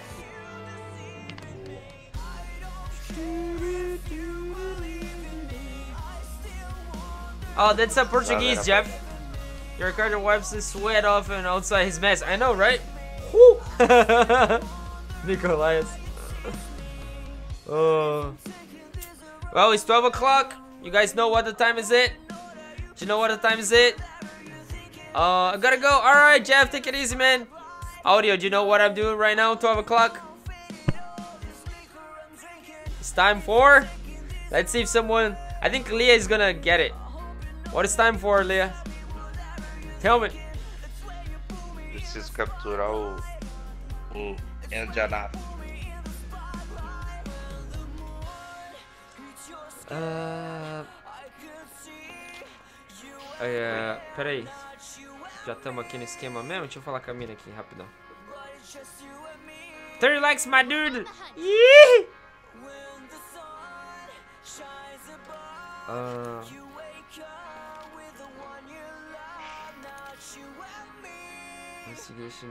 Oh, that's a Portuguese, Jeff. Your character wipes the sweat off and outside his mask. I know, right? Woo! Nicolaias. Oh. Well, it's 12 o'clock. You guys know what the time is it? Do you know what the time is it? I gotta go. Alright, Jeff, take it easy, man. Audio, do you know what I'm doing right now? 12 o'clock. It's time for... Let's see if someone... I think Leah is gonna get it. What is time for, Leah? Tell me. Preciso capturar o Indianato. Pera aí. Já estamos aqui no esquema mesmo? Deixa eu falar com a mina aqui, rapidão. 30 likes, my dude! Yee! Investigation.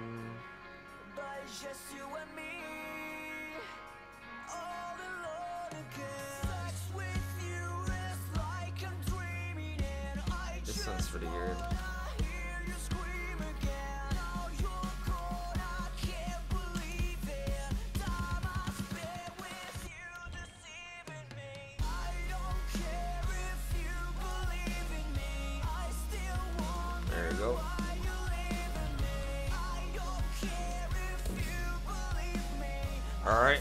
This sounds pretty weird. There you go. Alright.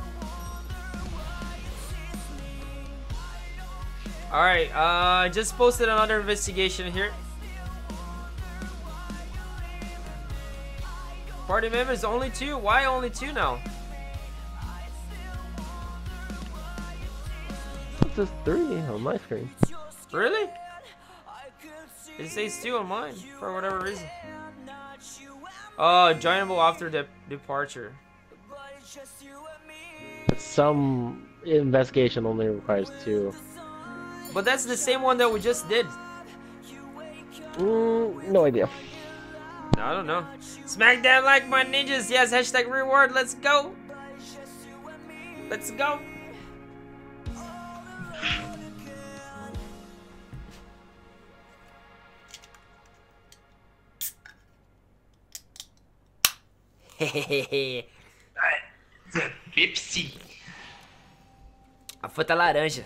Alright, I just posted another investigation here. Party members only 2? Why only 2 now? It says 3 on my screen. Really? It says 2 on mine, for whatever reason. Oh, joinable after the departure. Some investigation only requires 2. But that's the same one that we just did. No idea. I don't know. Smack that like my ninjas. Yes, hashtag reward. Let's go. Let's go. Hehehe. Pepsi. A fruta laranja.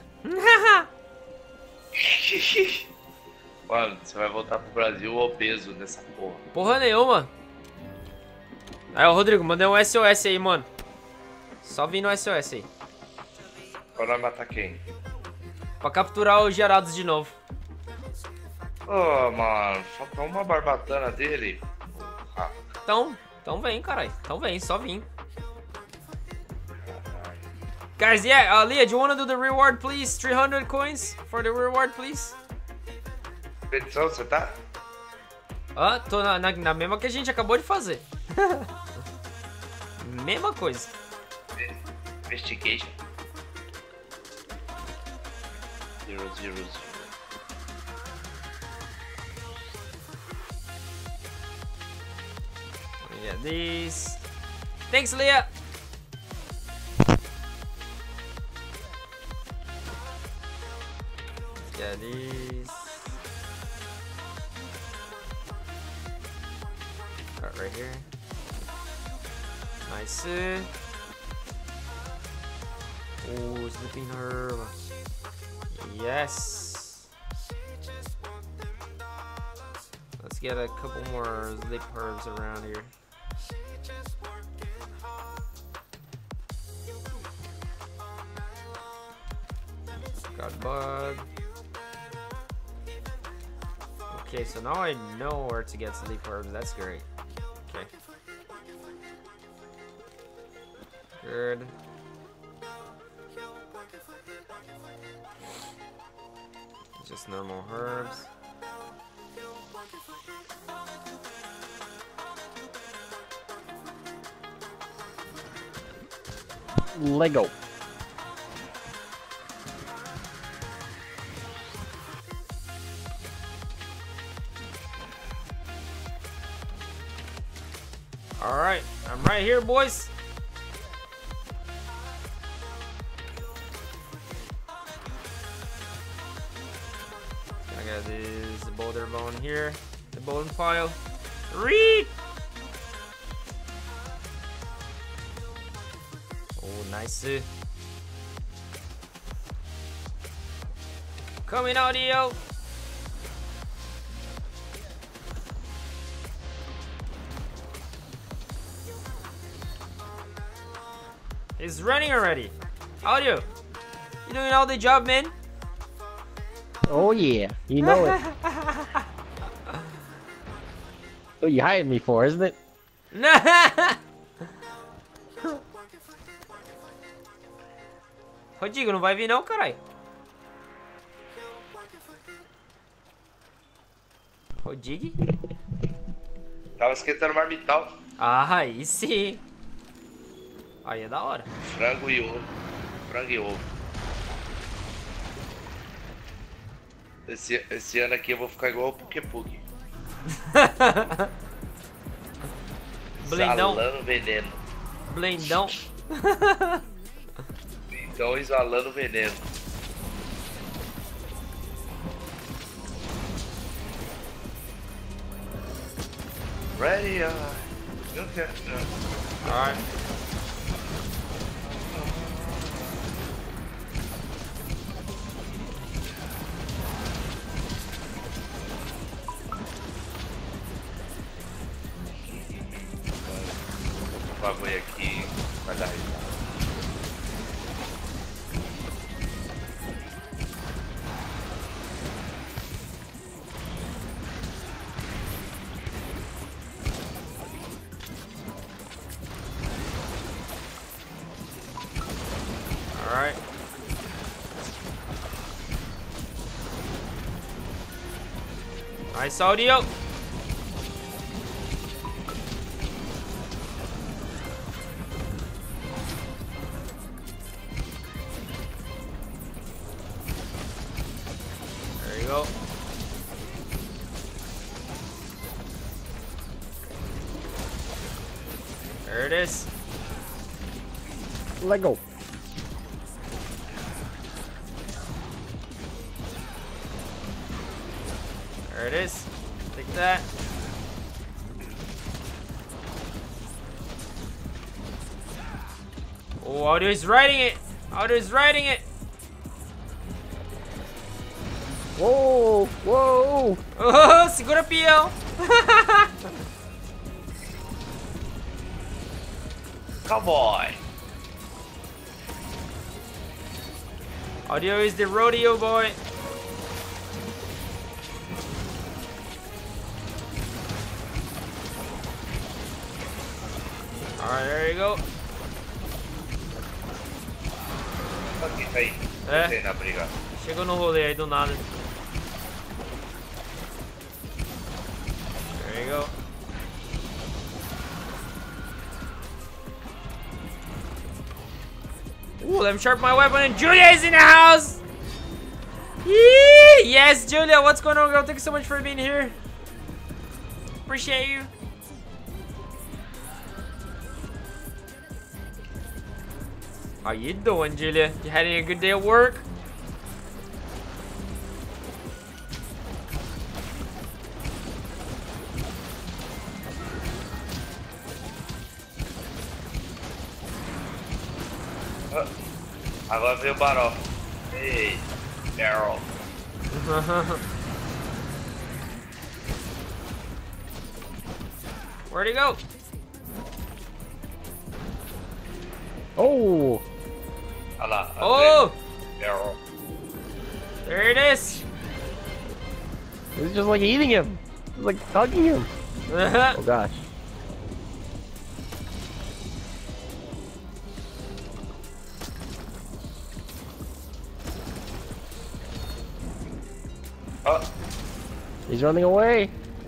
Mano, você vai voltar pro Brasil obeso nessa porra. Porra nenhuma. Aí, ô Rodrigo, mandei um SOS aí, mano. Só vim no SOS aí. Pra nós matar quem? Pra capturar os gerados de novo. Ô, mano, falta uma barbatana dele. Ah, Então vem, caralho. Então vem, só vim. Guys, yeah, Leah, do you wanna do the reward, please? 300 coins for the reward, please? Petição, você tá? Ah, tô na mesma que a gente acabou de fazer. Mesma coisa. Investigation. 000. Yeah, these. Thanks, Leah. Yeah, these. Got right here. Nice. Oh, sleeping herb. Yes. Let's get a couple more sleep herbs around here. Got bug. Okay, so now I know where to get sleep herbs. That's great. Okay. Good. Just normal herbs. Lego. All right, I'm right here, boys. I got this boulder bone here, the bone pile. Read. Oh, nice. Coming out, yo. He's running already. Audio, you doing all the job, man? Oh yeah, you know it. What you hired me for, isn't it? Rodrigo, não vai vir não, caralho. O Dig? Tava esquentando marmitão. Ah, aí sim. Aí é da hora. Frango e ovo. Frango e ovo. Esse ano aqui eu vou ficar igual o Pukepuk. Blendão. Exalando veneno. Blendão. Então exalando veneno. Ready? Okay. Alright. O bagulho aqui vai dar risada. Alright. Nice audio. There you go. There it is. Lego. There it is. Take that. Oh, Audio is riding it. Audio is riding it. Whoa, whoa. Oh, segura peão. Cowboy. Audio is the rodeo boy. Alright, there you go. Aqui, tá aí. É? Entrei na briga. Chegou no rolê aí do nada. There you go. Ooh, let me sharpen my weapon and Julia is in the house! Yee! Yes, Julia, what's going on, girl? Thank you so much for being here. Appreciate you. How you doing, Julia? You having a good day at work? Agora veio o Barol. Ei, Barrel. Where'd he go? Oh. Olha lá. Oh! Barrel. There it is. It's just like eating him. It's like hugging him. Oh gosh. Oh, He's running away.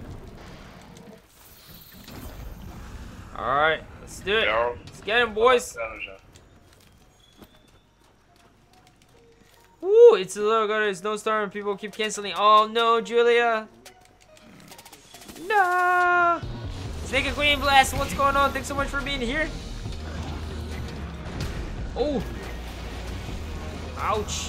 Alright, let's do it. Barrel. Let's get him, boys. Passando já. Woo, it's a little got a snowstorm. People keep canceling. Oh no, Julia. No. Snake and Queen Blast, what's going on? Thanks so much for being here. Oh. Ouch.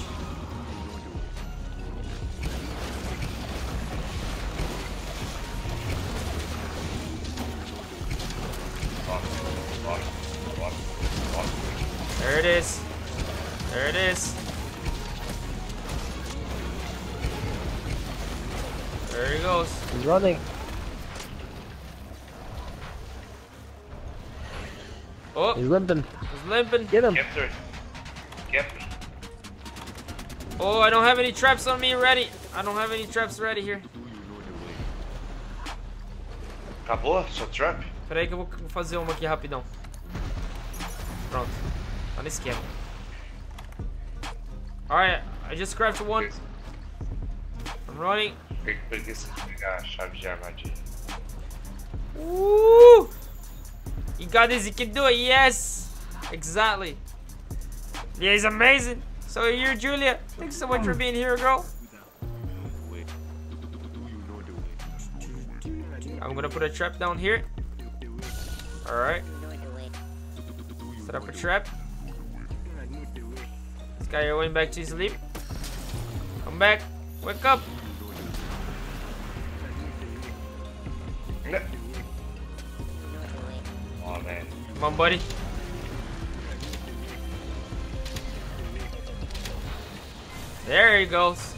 There it is. There it is. There he goes. He's running. Oh, He's limping. he's limping. Get him. Capture. Capture. Oh, I don't have any traps on me ready. I don't have any traps ready here. Acabou? Sua trap? Pera aí que eu vou fazer uma aqui rapidão. Pronto. Tá no esquema. Alright, I just crafted one. I'm running. Por que você pegar a chave de armadilha? Woo! You got this, you can do it, yes! Exactly. Yeah, he's amazing. So you're Julia. Thanks so much for being here, girl. I'm gonna put a trap down here. Alright. Set up a trap. This guy went back to sleep. Come back. Wake up. Oh man. Come on, buddy. There he goes.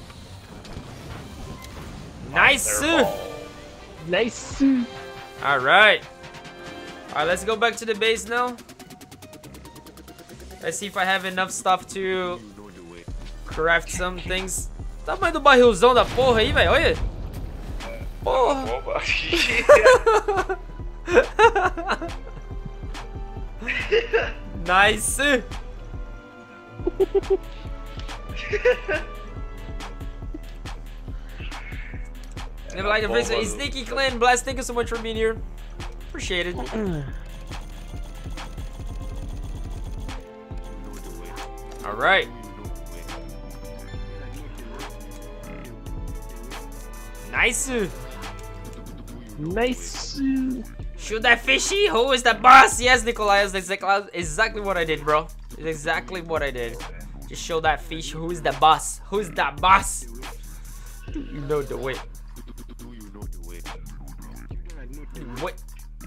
Nice. Nice. All right. Let's go back to the base now. Let's see if I have enough stuff to craft some things. Tamanho do barrilzão da porra aí, velho. Olha. Porra. Opa. Nice. Never like the visit. Sneaky Clan Blast, thank you so much for being here. Appreciate it. Alright. Nice. Nice. Shoot that fishy. Who is the boss? Yes, Nikolai. That's exactly what I did, bro. It's exactly what I did. Just show that fish. Who is the boss? Who's the boss? You know the way. What?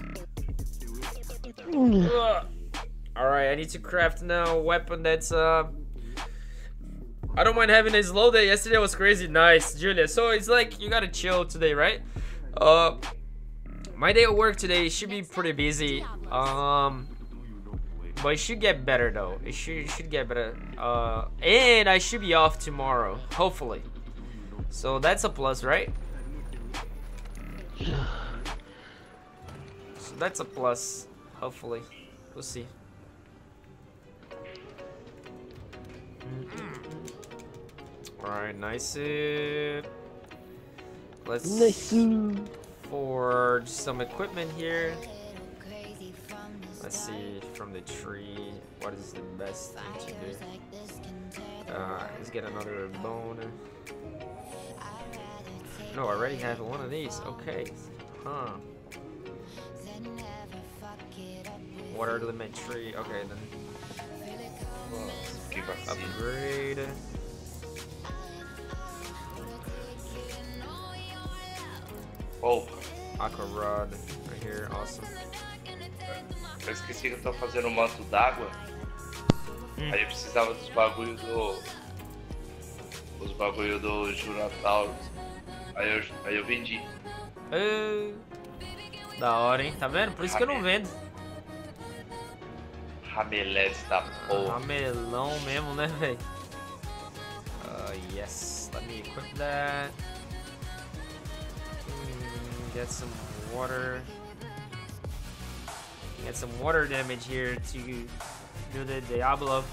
Alright, I need to craft now a weapon that's I don't mind having a slow day. Yesterday was crazy. Nice, Julia. So it's like you gotta chill today, right? My day at work today should be pretty busy. But it should get better though. It should get better. And I should be off tomorrow, hopefully. So that's a plus, right? So that's a plus, hopefully. We'll see. Alright, nice. Let's forge some equipment here. Let's see from the tree what is the best thing to do. Let's get another bone. No, I already have one of these. Okay. Huh. Water limit tree. Okay, then. Upgrade. Oh. Aqua rod right here. Awesome. Eu esqueci que eu tô fazendo um manto d'água. Aí eu precisava dos bagulho do. Os bagulho do Jurataurus. Aí eu vendi. Da hora, hein? Tá vendo? Por isso que eu não vendo. Ramelete da porra. Ramelão mesmo, né, velho? Yes. Let me equip that. Get some water. Get some water damage here to do the Diablo.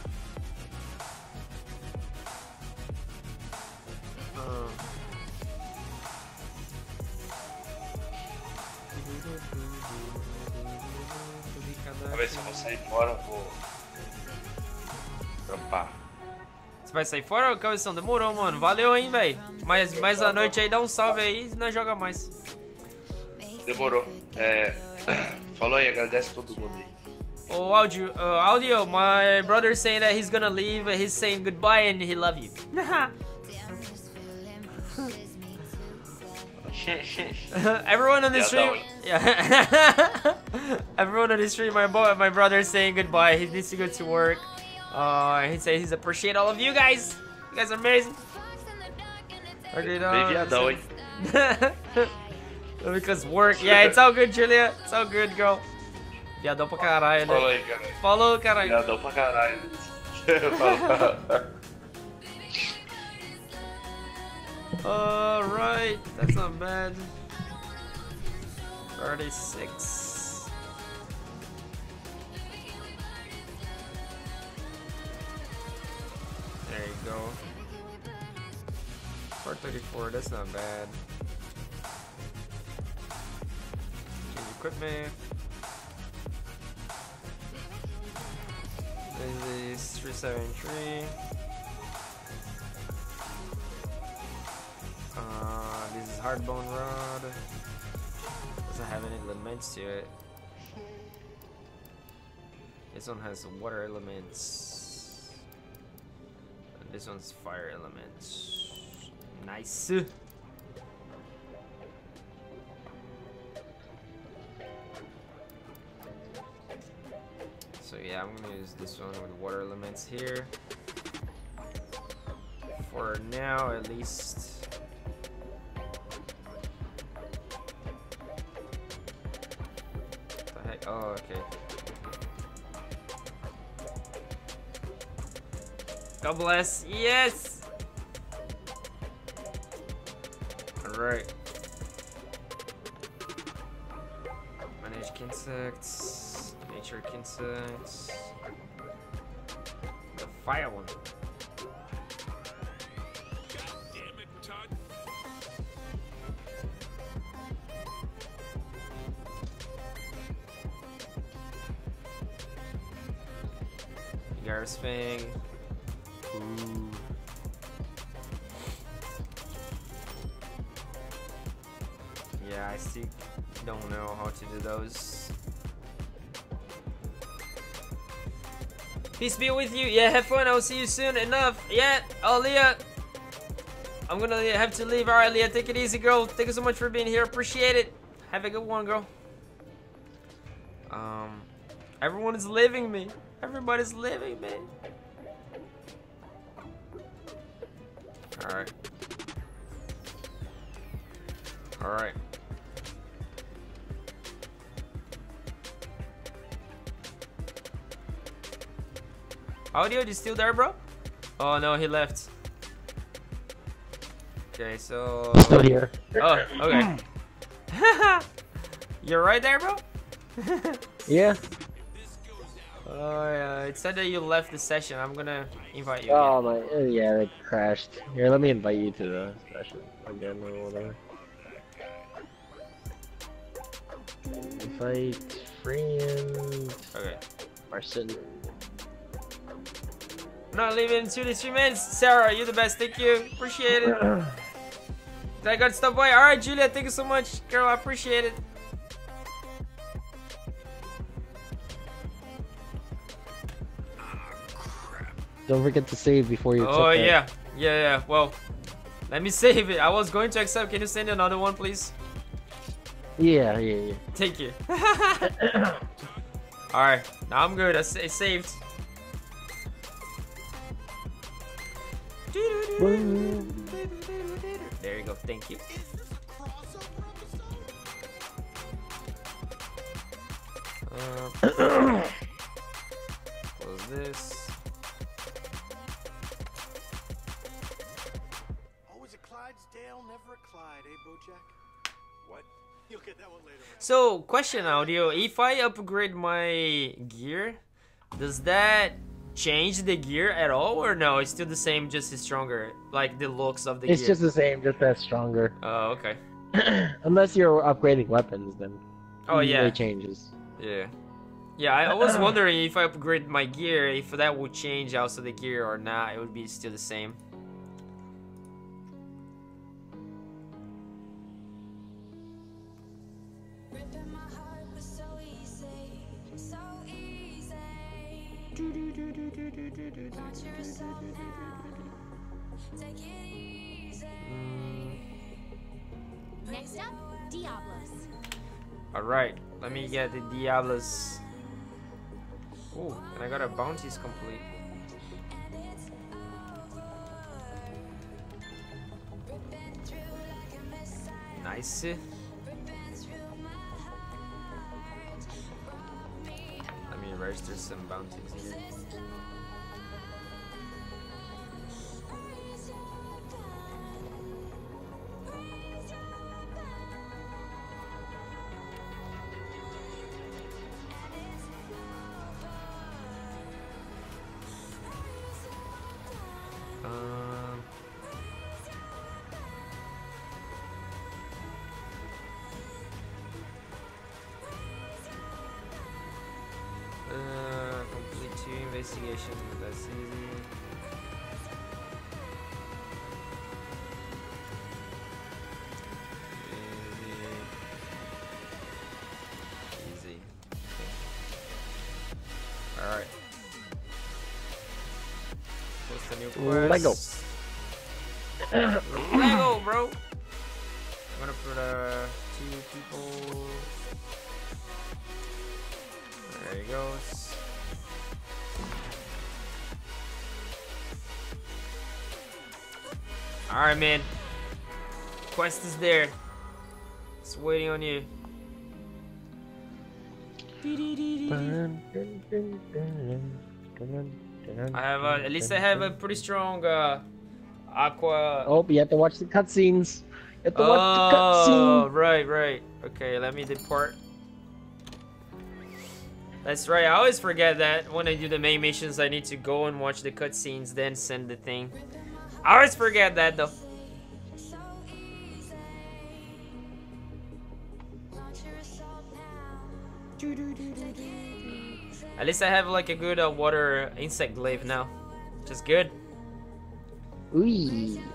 Pra ver se eu vou sair fora, vou trampar. Você vai sair fora, Cabeção? Demorou, mano. Valeu, hein, velho. Mais à noite aí, dá um salve aí e nós joga mais. Demorou. Falou aí, agradece todo mundo aí. Oh, audio, my brother saying that he's gonna leave. He's saying goodbye and he love you. Everyone on the stream, yeah. Everyone on the stream, my brother is saying goodbye. He needs to go to work. He says he's appreciate all of you guys. You guys are amazing. Okay, viadão, hein? Because work, yeah, it's all good, Julia. It's all good, girl. Viadão pra caralho, né? Falou aí, cara. Falou, caralho. Viadão pra caralho. Alright, that's not bad. 36. There you go. 434, that's not bad. Change equipment. This is 373. This is hardbone rod. Doesn't have any elements to it. This one has water elements. And this one's fire elements. Nice. So yeah, I'm gonna use this one with water elements here. For now, at least. What the heck? Oh, okay. God bless. Yes! Alright. Manage insects. Nature insects. The fire one. Damn it, Todd. Gar's Fang. Ooh. Yeah, I still don't know how to do those. Peace be with you. Yeah, have fun. I'll see you soon. Enough. Yeah. Oh, Leah. I'm gonna have to leave. Alright, Leah. Take it easy, girl. Thank you so much for being here. Appreciate it. Have a good one, girl. Everyone is leaving me. Everybody's leaving me. Alright. Alright. Audio, you still there, bro? Oh no, he left. Okay, so Still here. oh, okay. You're right there, bro? Yeah. Oh yeah, it said that you left the session. I'm gonna invite you Oh again. my, yeah, it crashed. Here, let me invite you to the session again or whatever. Invite friend. Okay. Marcin. I'm not leaving in 2 to 3 minutes. Sarah, you're the best. Thank you. Appreciate it. I got stuff by. Alright, Julia, thank you so much. Girl, I appreciate it. Don't forget to save before you Oh accept that. yeah. Well, let me save it. I was going to accept. Can you send another one, please? Yeah. Thank you. Alright, now I'm good. It's saved. There you go. Thank you. Close this. Always a Clydesdale, never a Clyde, eh, Bojack? What? You'll get that one later. So, question, Audio. If I upgrade my gear, does that change the gear at all, or no? It's still the same, just stronger, like the looks of the It's gear. just the same, just that stronger. Oh, okay. Unless you're upgrading weapons, then Oh yeah. it changes. Yeah. Yeah, I was wondering if I upgrade my gear, if that would change also the gear or not. It would be still the same. Next up, Diablos. Alright, let me get the Diablos. Oh, and I got a bounties complete. Nice. Let me register some bounties here. investigation. That's easy. Easy. Alright. What's the new quest? Lego. Lego, bro. I'm gonna put 2 people. There he goes. Alright, man. Quest is there. It's waiting on you. I have at least I have a pretty strong aqua. Oh, you have to watch the cutscenes. You have to watch the cutscenes. Right. Okay, let me depart. That's right. I always forget that when I do the main missions, I need to go and watch the cutscenes, then send the thing. I always forget that though. At least I have like a good water insect glaive now, which is good. Ooh.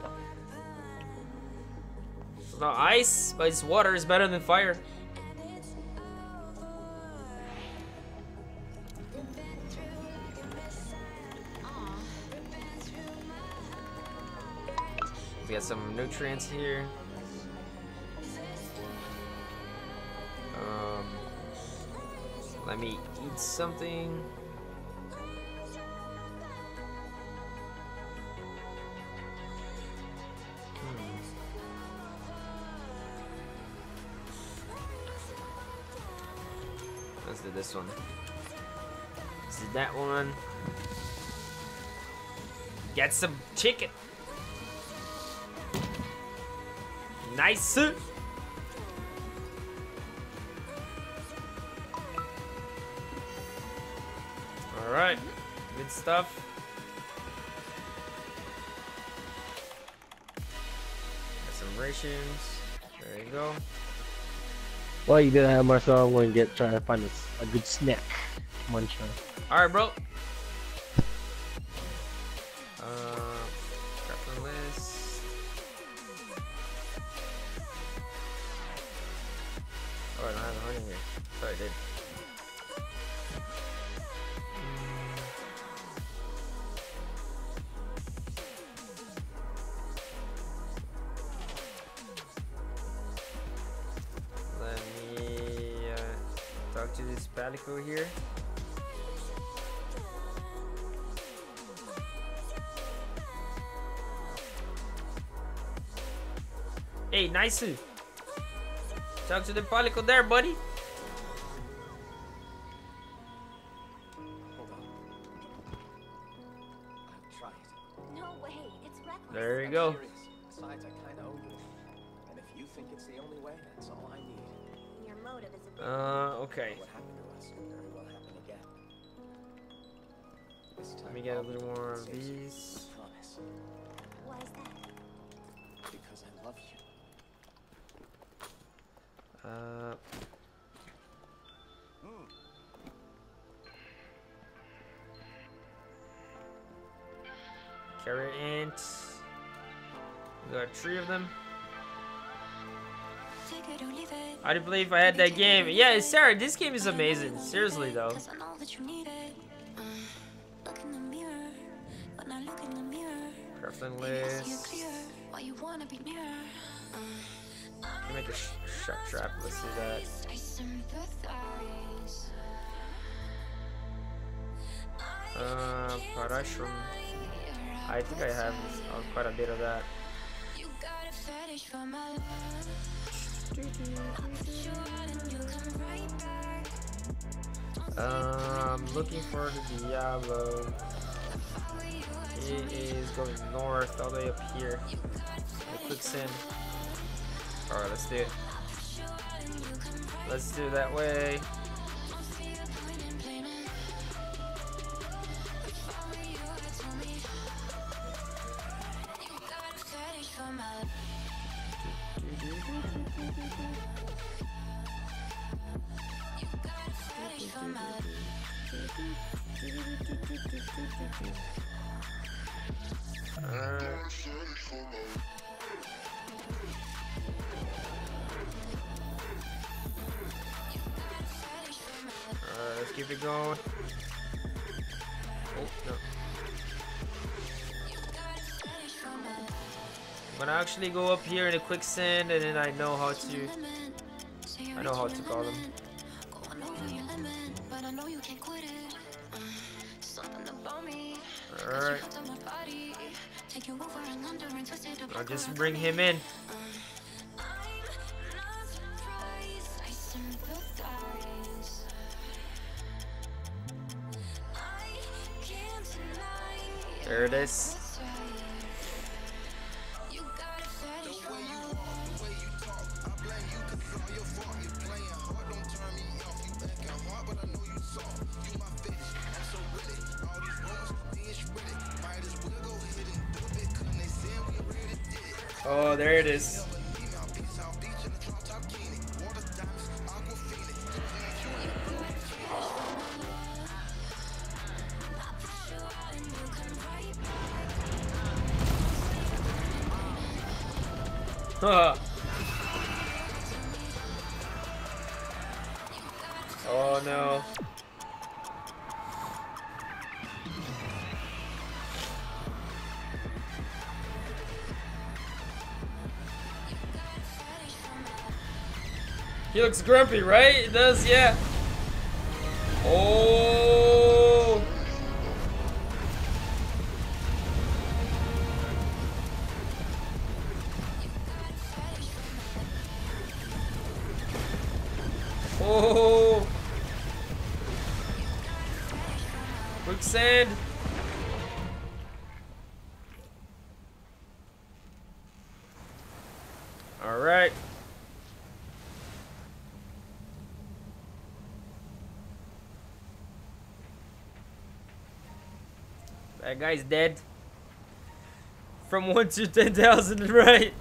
It's not ice, but it's water. Is better than fire. We got some nutrients here. Let me eat something. Let's do this one. Let's do that one. Get some chicken. Nice. Alright, good stuff. Got some rations. There you go. Well, you did have more, so I'm going to try to find a good snack. Munch on. Alright, bro. Crafting list. Oh, I don't have honey here. Thought I did. To this palico here. Hey, nice. Talk to the palico there, buddy. Hold on. I've tried. No way, it's reckless. There you I'm go. serious. Besides, I kinda owe you. And if you think it's the only way, that's all I need. Your motive is a bit Okay. What happened to us could very well happen again. This time Let me get a I'll little more of save you. these. I promise. Why is that? Because I love you. Carrot ant. We got 3 of them. I do believe I had that game. Yeah, Sarah, this game is amazing. Seriously though. Crafting list. Make a shark trap. Let's do that. Parashram. I think I have quite a bit of that. Looking for the Diablo. It is going north, all the way up here. The quicksand. Alright, let's do it. Let's do it that way. Let's keep it going. Oh, no. I'm gonna actually go up here in a quicksand, and then I know how to call them. Alright. I'll just bring him in. There it is. Oh, there it is. Oh no. He looks grumpy, right? It does, yeah. Oh. Oh. Quicksand. All right. That guy's dead. From 1 to 10,000, right?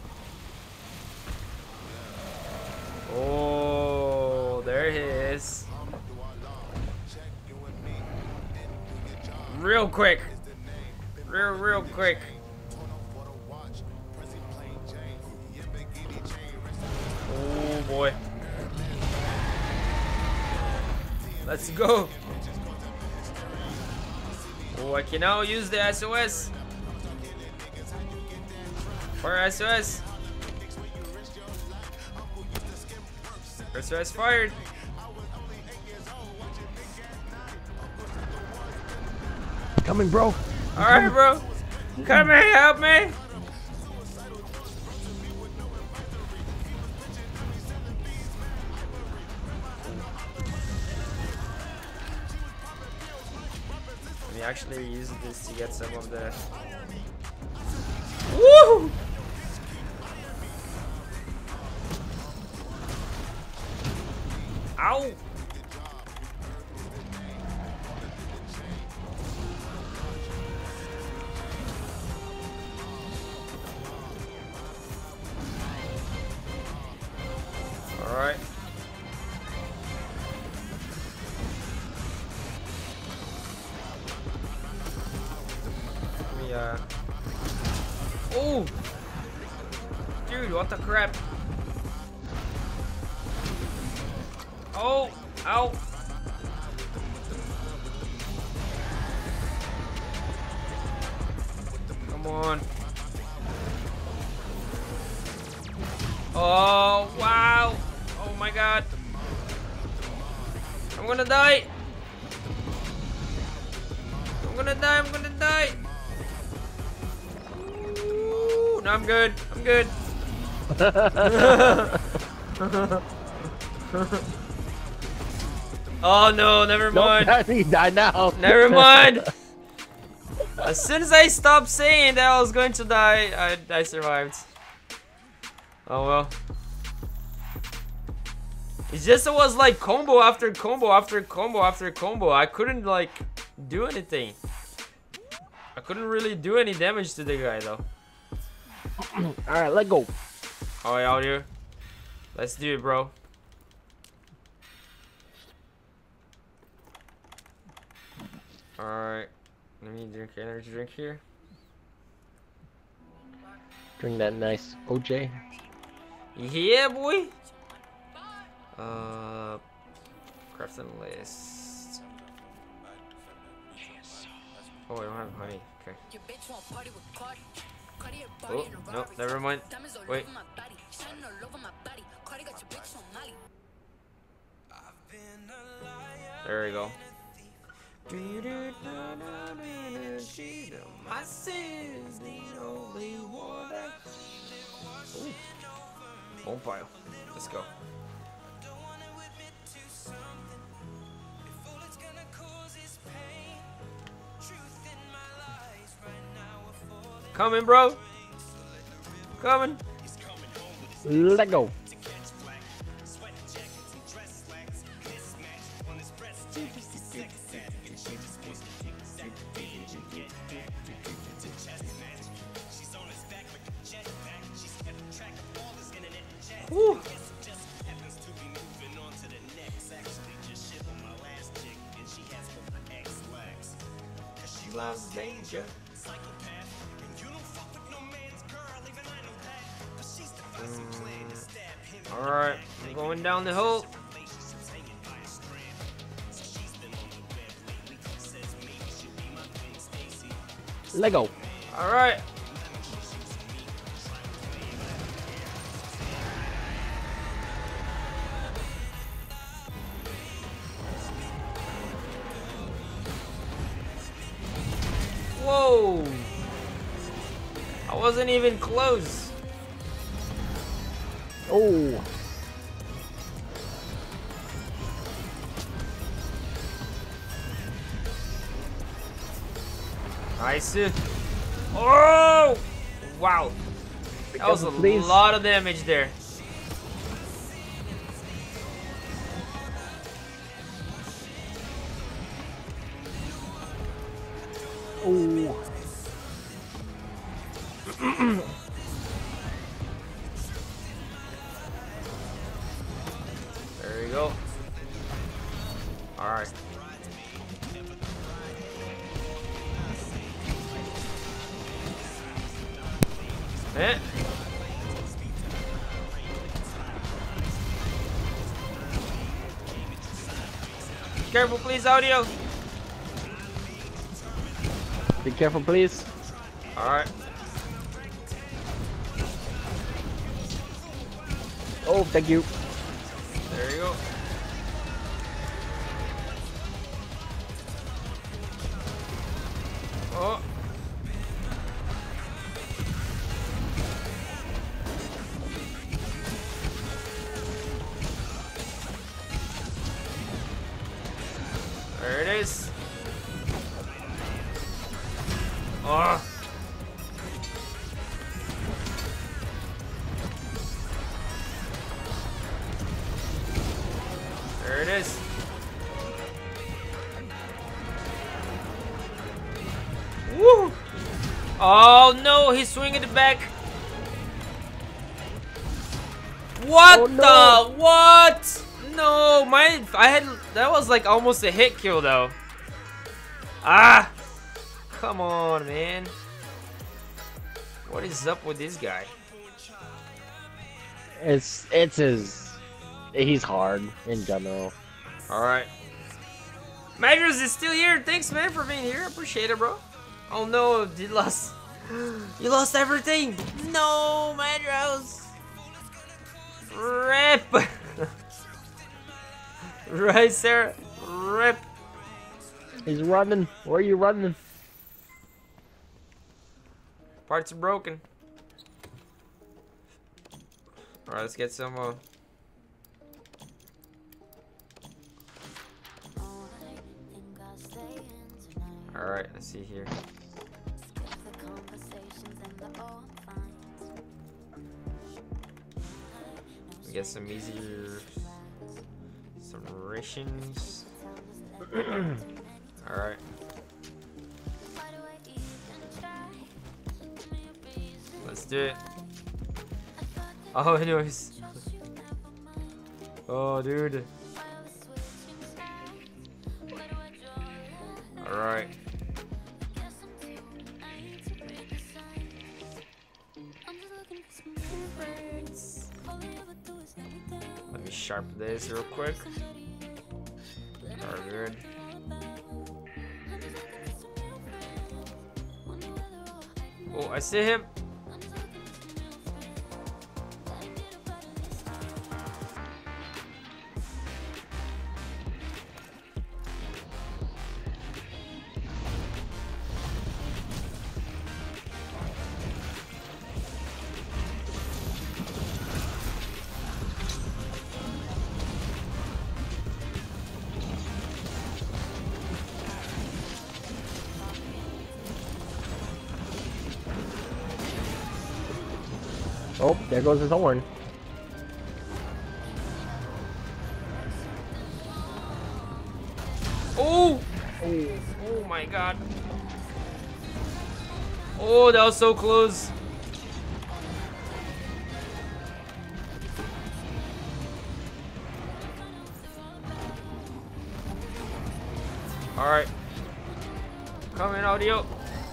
Oh, there he is. Real quick. Real quick. Oh boy. Let's go. Oh, I can now use the SOS. Fire SOS. SOS fired. Coming, bro. Alright, bro. Come here, help me. Let me actually use this to get some of the... Woo! Ow! Alright. Let me, oh! Dude, what the crap? Oh! Ow! Come on. Oh, wow! Oh my god. I'm gonna die. I'm gonna die. Ooh, no, I'm good. I'm good. Oh no, never mind. Nope, he died now. Never mind. As soon as I stopped saying that I was going to die, I survived. Oh well. It's just it was like combo after combo after combo after combo. I couldn't like do anything. I couldn't really do any damage to the guy though. Alright, let go. Alright, out here. Let's do it, bro. Alright. Let me drink energy drink here. Drink that nice OJ. Yeah, boy. Crafting list. Oh, I don't have honey. Okay. Oh, no, never mind. Wait. There we go. My sins need only water. Ooh. Bonfire. Let's go. Coming, bro. Coming. Let go. Woo. Loves danger. Alright, I'm going down the hole. Let go. Alright. Whoa! I wasn't even close. Oh. Nice. Oh! Wow. That was a lot of damage there. Oh. There we go. Alright. Eh? Careful, please, audio. Be careful, please. Alright. Oh, thank you. There you go. Oh. There it is. Oh. There it is. Woo! Oh no, he's swinging it back. What Oh, no. the? What? No, that was like almost a hit kill though. Ah! Come on, man. What is up with this guy? He's hard in general. Alright. Madras is still here. Thanks, man, for being here. Appreciate it, bro. Oh no, you lost. You lost everything. No, Madras. Rip. Right, Sarah. Rip. He's running. Where are you running? Parts are broken. Alright, let's get some Alright, let's see here. Get some easier, some rations. Alright. Let's do it. Oh, anyways. Oh, dude. Alright. Let me sharpen this real quick. Alright, good. Oh, I see him. Oh, there goes his horn. Oh! Oh my god. Oh, that was so close. Alright. Come in, audio.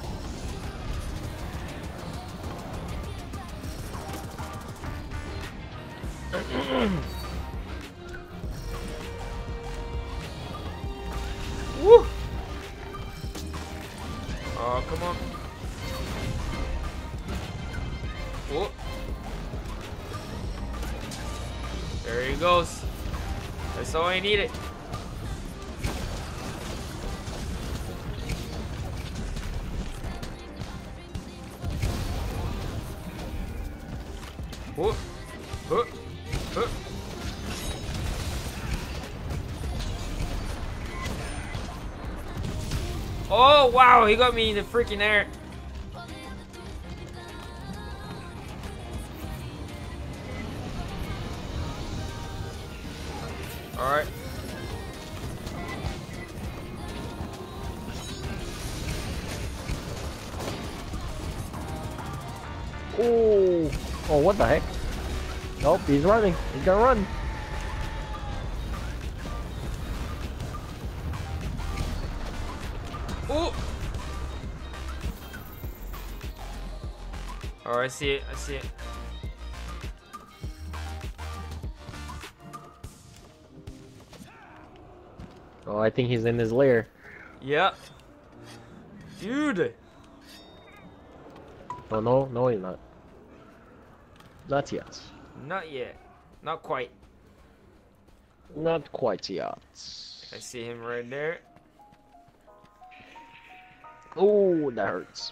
Woo! Oh, come on. Whoa. There he goes. That's all I needed. Whoa. Whoa. Whoa. Oh wow, he got me in the freaking air. All right. Oh, oh, what the heck? Nope, he's running. He's gonna run. Oh. Oh, I see it. I see it. Oh, I think he's in his lair. Yep. Dude. Oh no, no, he's not. Not yet. Not yet. Not quite. Not quite yet. I see him right there. Oh, that hurts.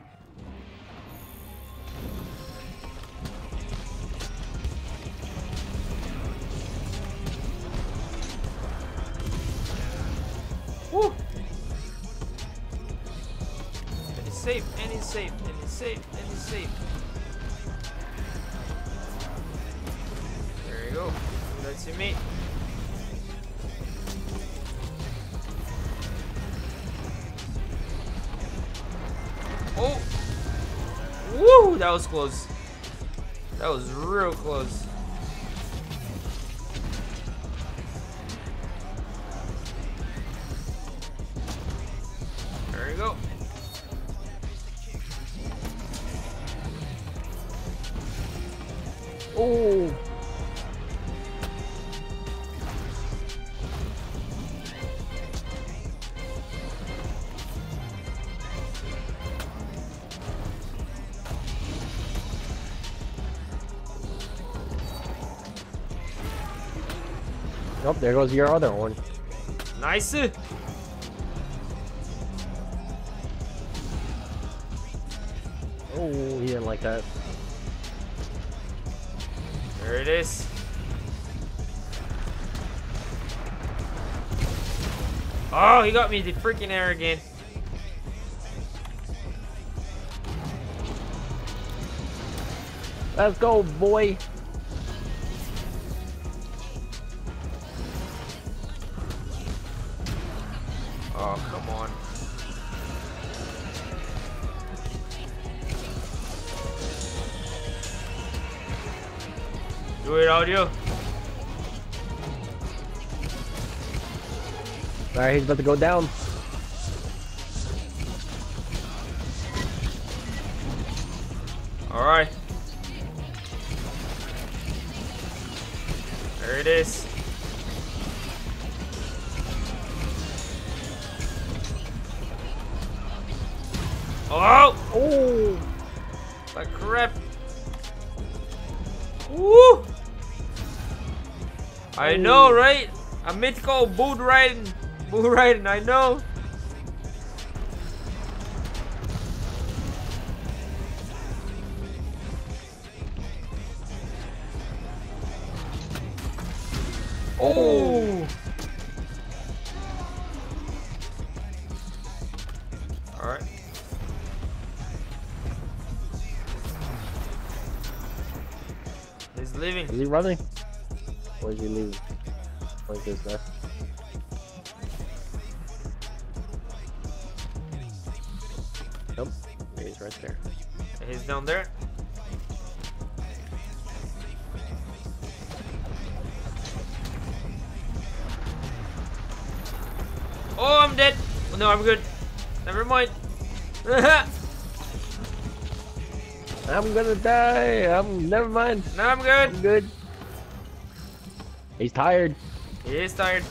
Woo! And he's safe, and he's safe, and he's safe, and he's safe. There you go. That's your mate. Oh! Woo! That was close. That was real close. There you go. Oh! Nope, there goes your other one. Nice. Oh, he didn't like that. There it is. Oh, he got me the freaking air again. Let's go, boy. Oh, come on. Do it, audio. Alright, he's about to go down. Alright. There it is. Oh! Oh! Like crap. Woo! I know, right? A mythical boot riding. Boot riding, I know. Oh! Alright. He's leaving. Is he running? Or is he leaving? Like this, man. Nope. He's right there. He's down there. Oh, I'm dead. Oh, no, I'm good. Never mind. I'm gonna die. Never mind. No, I'm good. I'm good. He's tired. He is tired.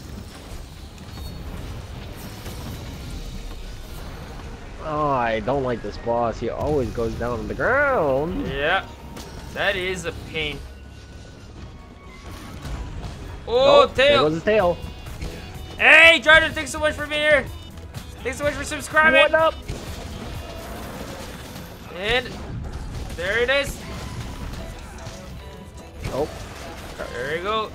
Oh, I don't like this boss. He always goes down on the ground. Yeah, that is a pain. Oh, Nope, there tail. goes his tail. Hey, Jordan, thanks so much for being here. Thanks so much for subscribing. What up? And there it is. Oh. There you go.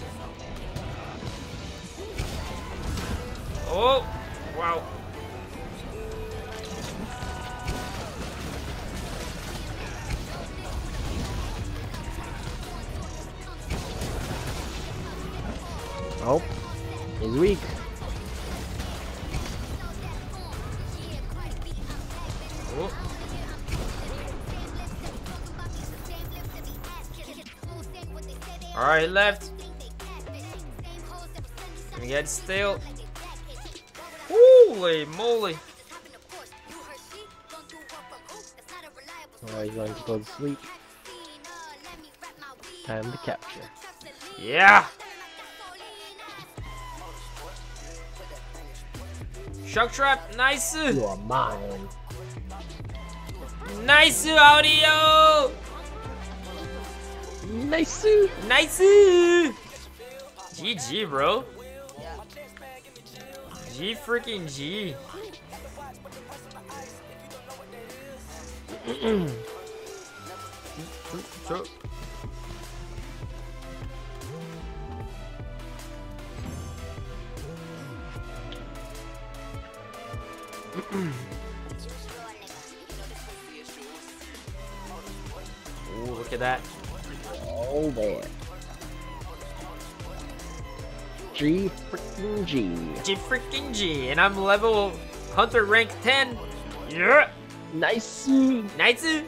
Oh, wow. Oh. He's weak. Oh. All right, left. Gonna get stale. Holy moly. Alright, he's going to go to sleep. Time to capture. Yeah. Shock trap, nice. You are mine. Nice audio. Nice. Nice. GG, bro. G freaking G. Ooh, look at that. Oh boy. G freaking G. G freaking G. And I'm level hunter rank 10. Yeah. Nice. Nice.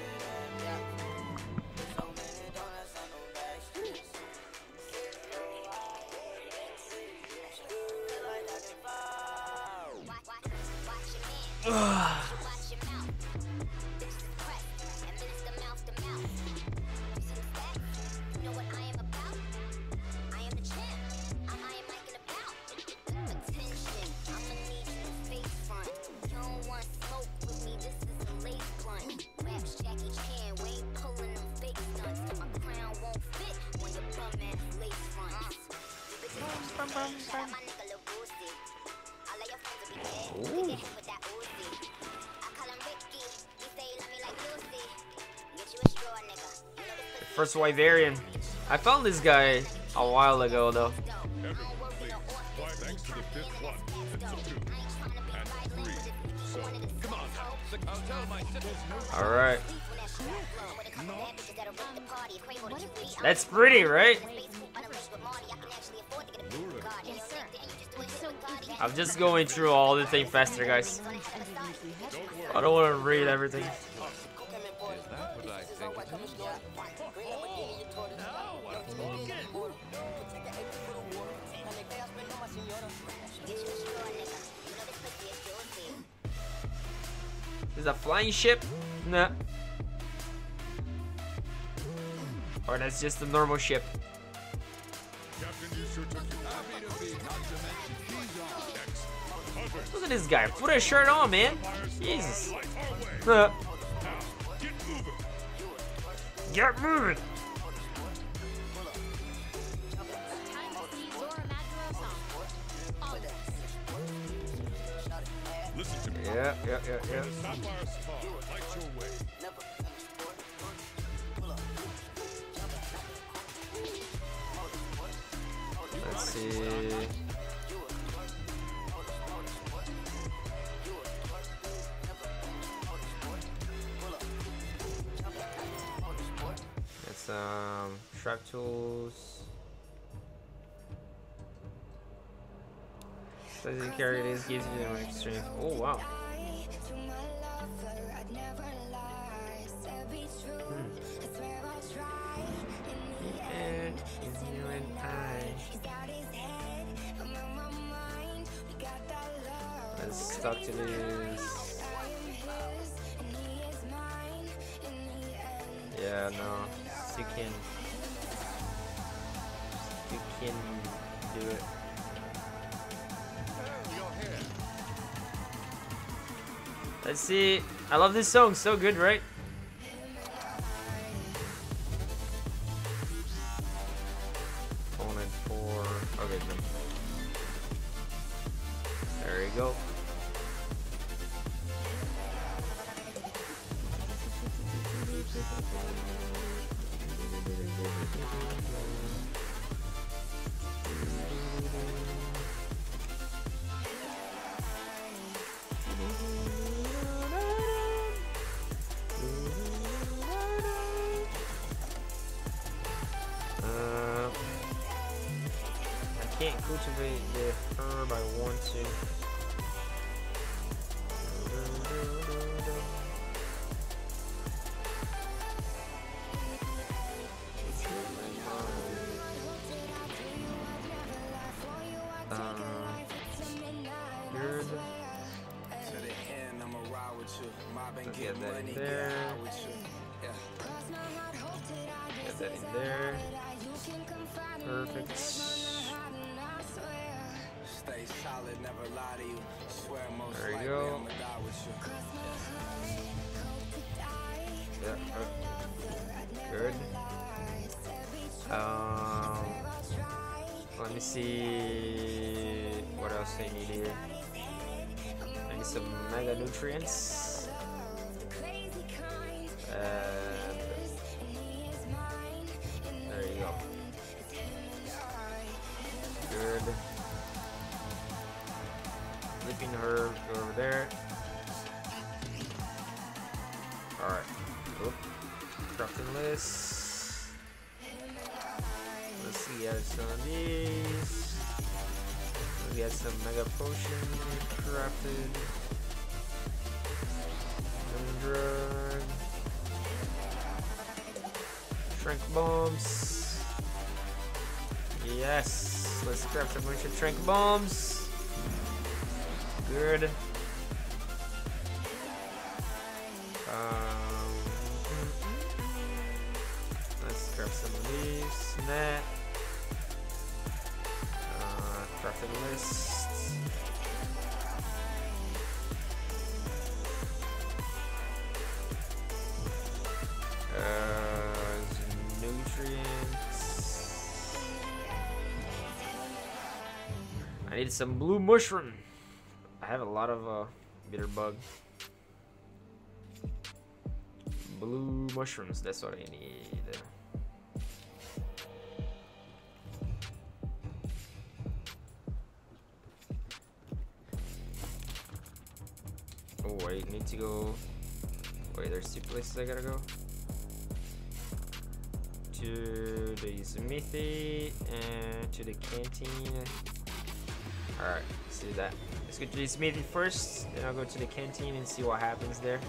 First Wyverian. I found this guy a while ago though. Alright. That's pretty, right? I'm just going through all the thing faster, guys. I don't want to read everything. Is that flying ship? Nah. Or that's just a normal ship. Look at this guy. Put a shirt on, man. Jesus. Get moving. Yeah. Let's see. It's sharp tools. So you carry this gives you an strength. Oh wow. Let's talk to this. Yeah, no. You can do it. Let's see. I love this song. So good, right? Opponent 4. Okay, no. There you go. I can't cultivate the herb I want to. Get that in there. Get that in there. Perfect. There you go. Yeah. Good. Let me see what else I need here. I need some mega nutrients. There you go. Good. Flipping her over there. Alright. Oop. Crafting list. Let's see, add some of these. We got some mega potion crafted. Drug. Shrink bombs. Yes. Let's craft a bunch of shrink bombs. Good. Let's craft some of these. Net. Crafting list. Nutrients. I need some blue mushroom. I have a lot of bitter bug. Blue mushrooms, that's what I need. Oh wait, need to go. Wait, there's 2 places I gotta go. To the smithy and to the canteen. Alright, let's do that. Let's go to the smithy first, then I'll go to the canteen and see what happens there.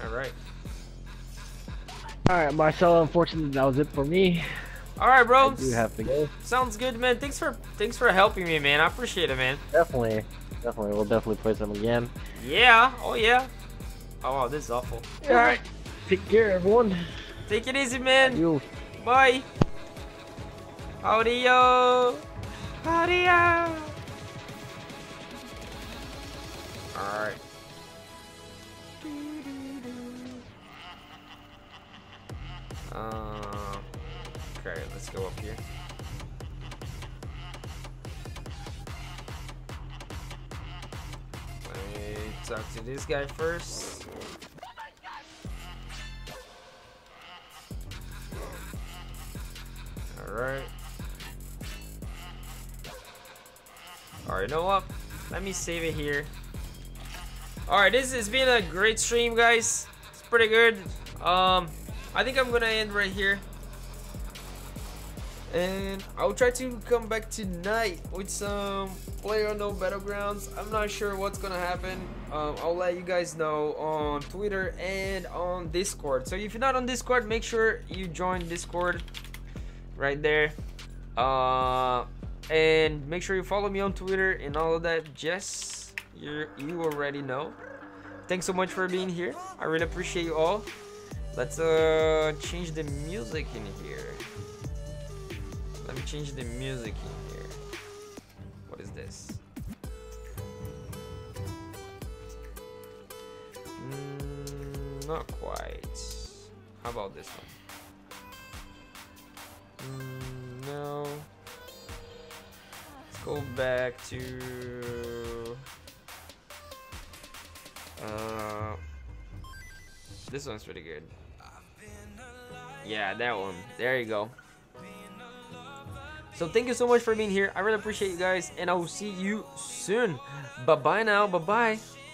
Alright. Alright, Marcelo, unfortunately that was it for me. Alright, bro. I do have to go. Sounds good, man. Thanks for helping me, man. I appreciate it, man. Definitely. We'll definitely play some again. Yeah. Oh, yeah. Oh, wow, this is awful. Alright. Take care, everyone. Take it easy, man. You. Bye. Howdy, yo. Howdy, yo. Alright. Okay, let's go up here. Let me talk to this guy first. Alright. Alright, you know what? Let me save it here. Alright, this has been a great stream, guys. It's pretty good. I think I'm gonna end right here. And I'll try to come back tonight with some PlayerUnknown Battlegrounds. I'm not sure what's gonna happen. I'll let you guys know on Twitter and on Discord. So if you're not on Discord, make sure you join Discord right there. And make sure you follow me on Twitter and all of that. Jess, you already know. Thanks so much for being here. I really appreciate you all. Let's change the music in here. Let me change the music in here. What is this? Not quite. How about this one? No. Let's go back to this one's pretty good. Yeah, that one. There you go. So thank you so much for being here. I really appreciate you guys, and I will see you soon. Bye bye now. Bye bye.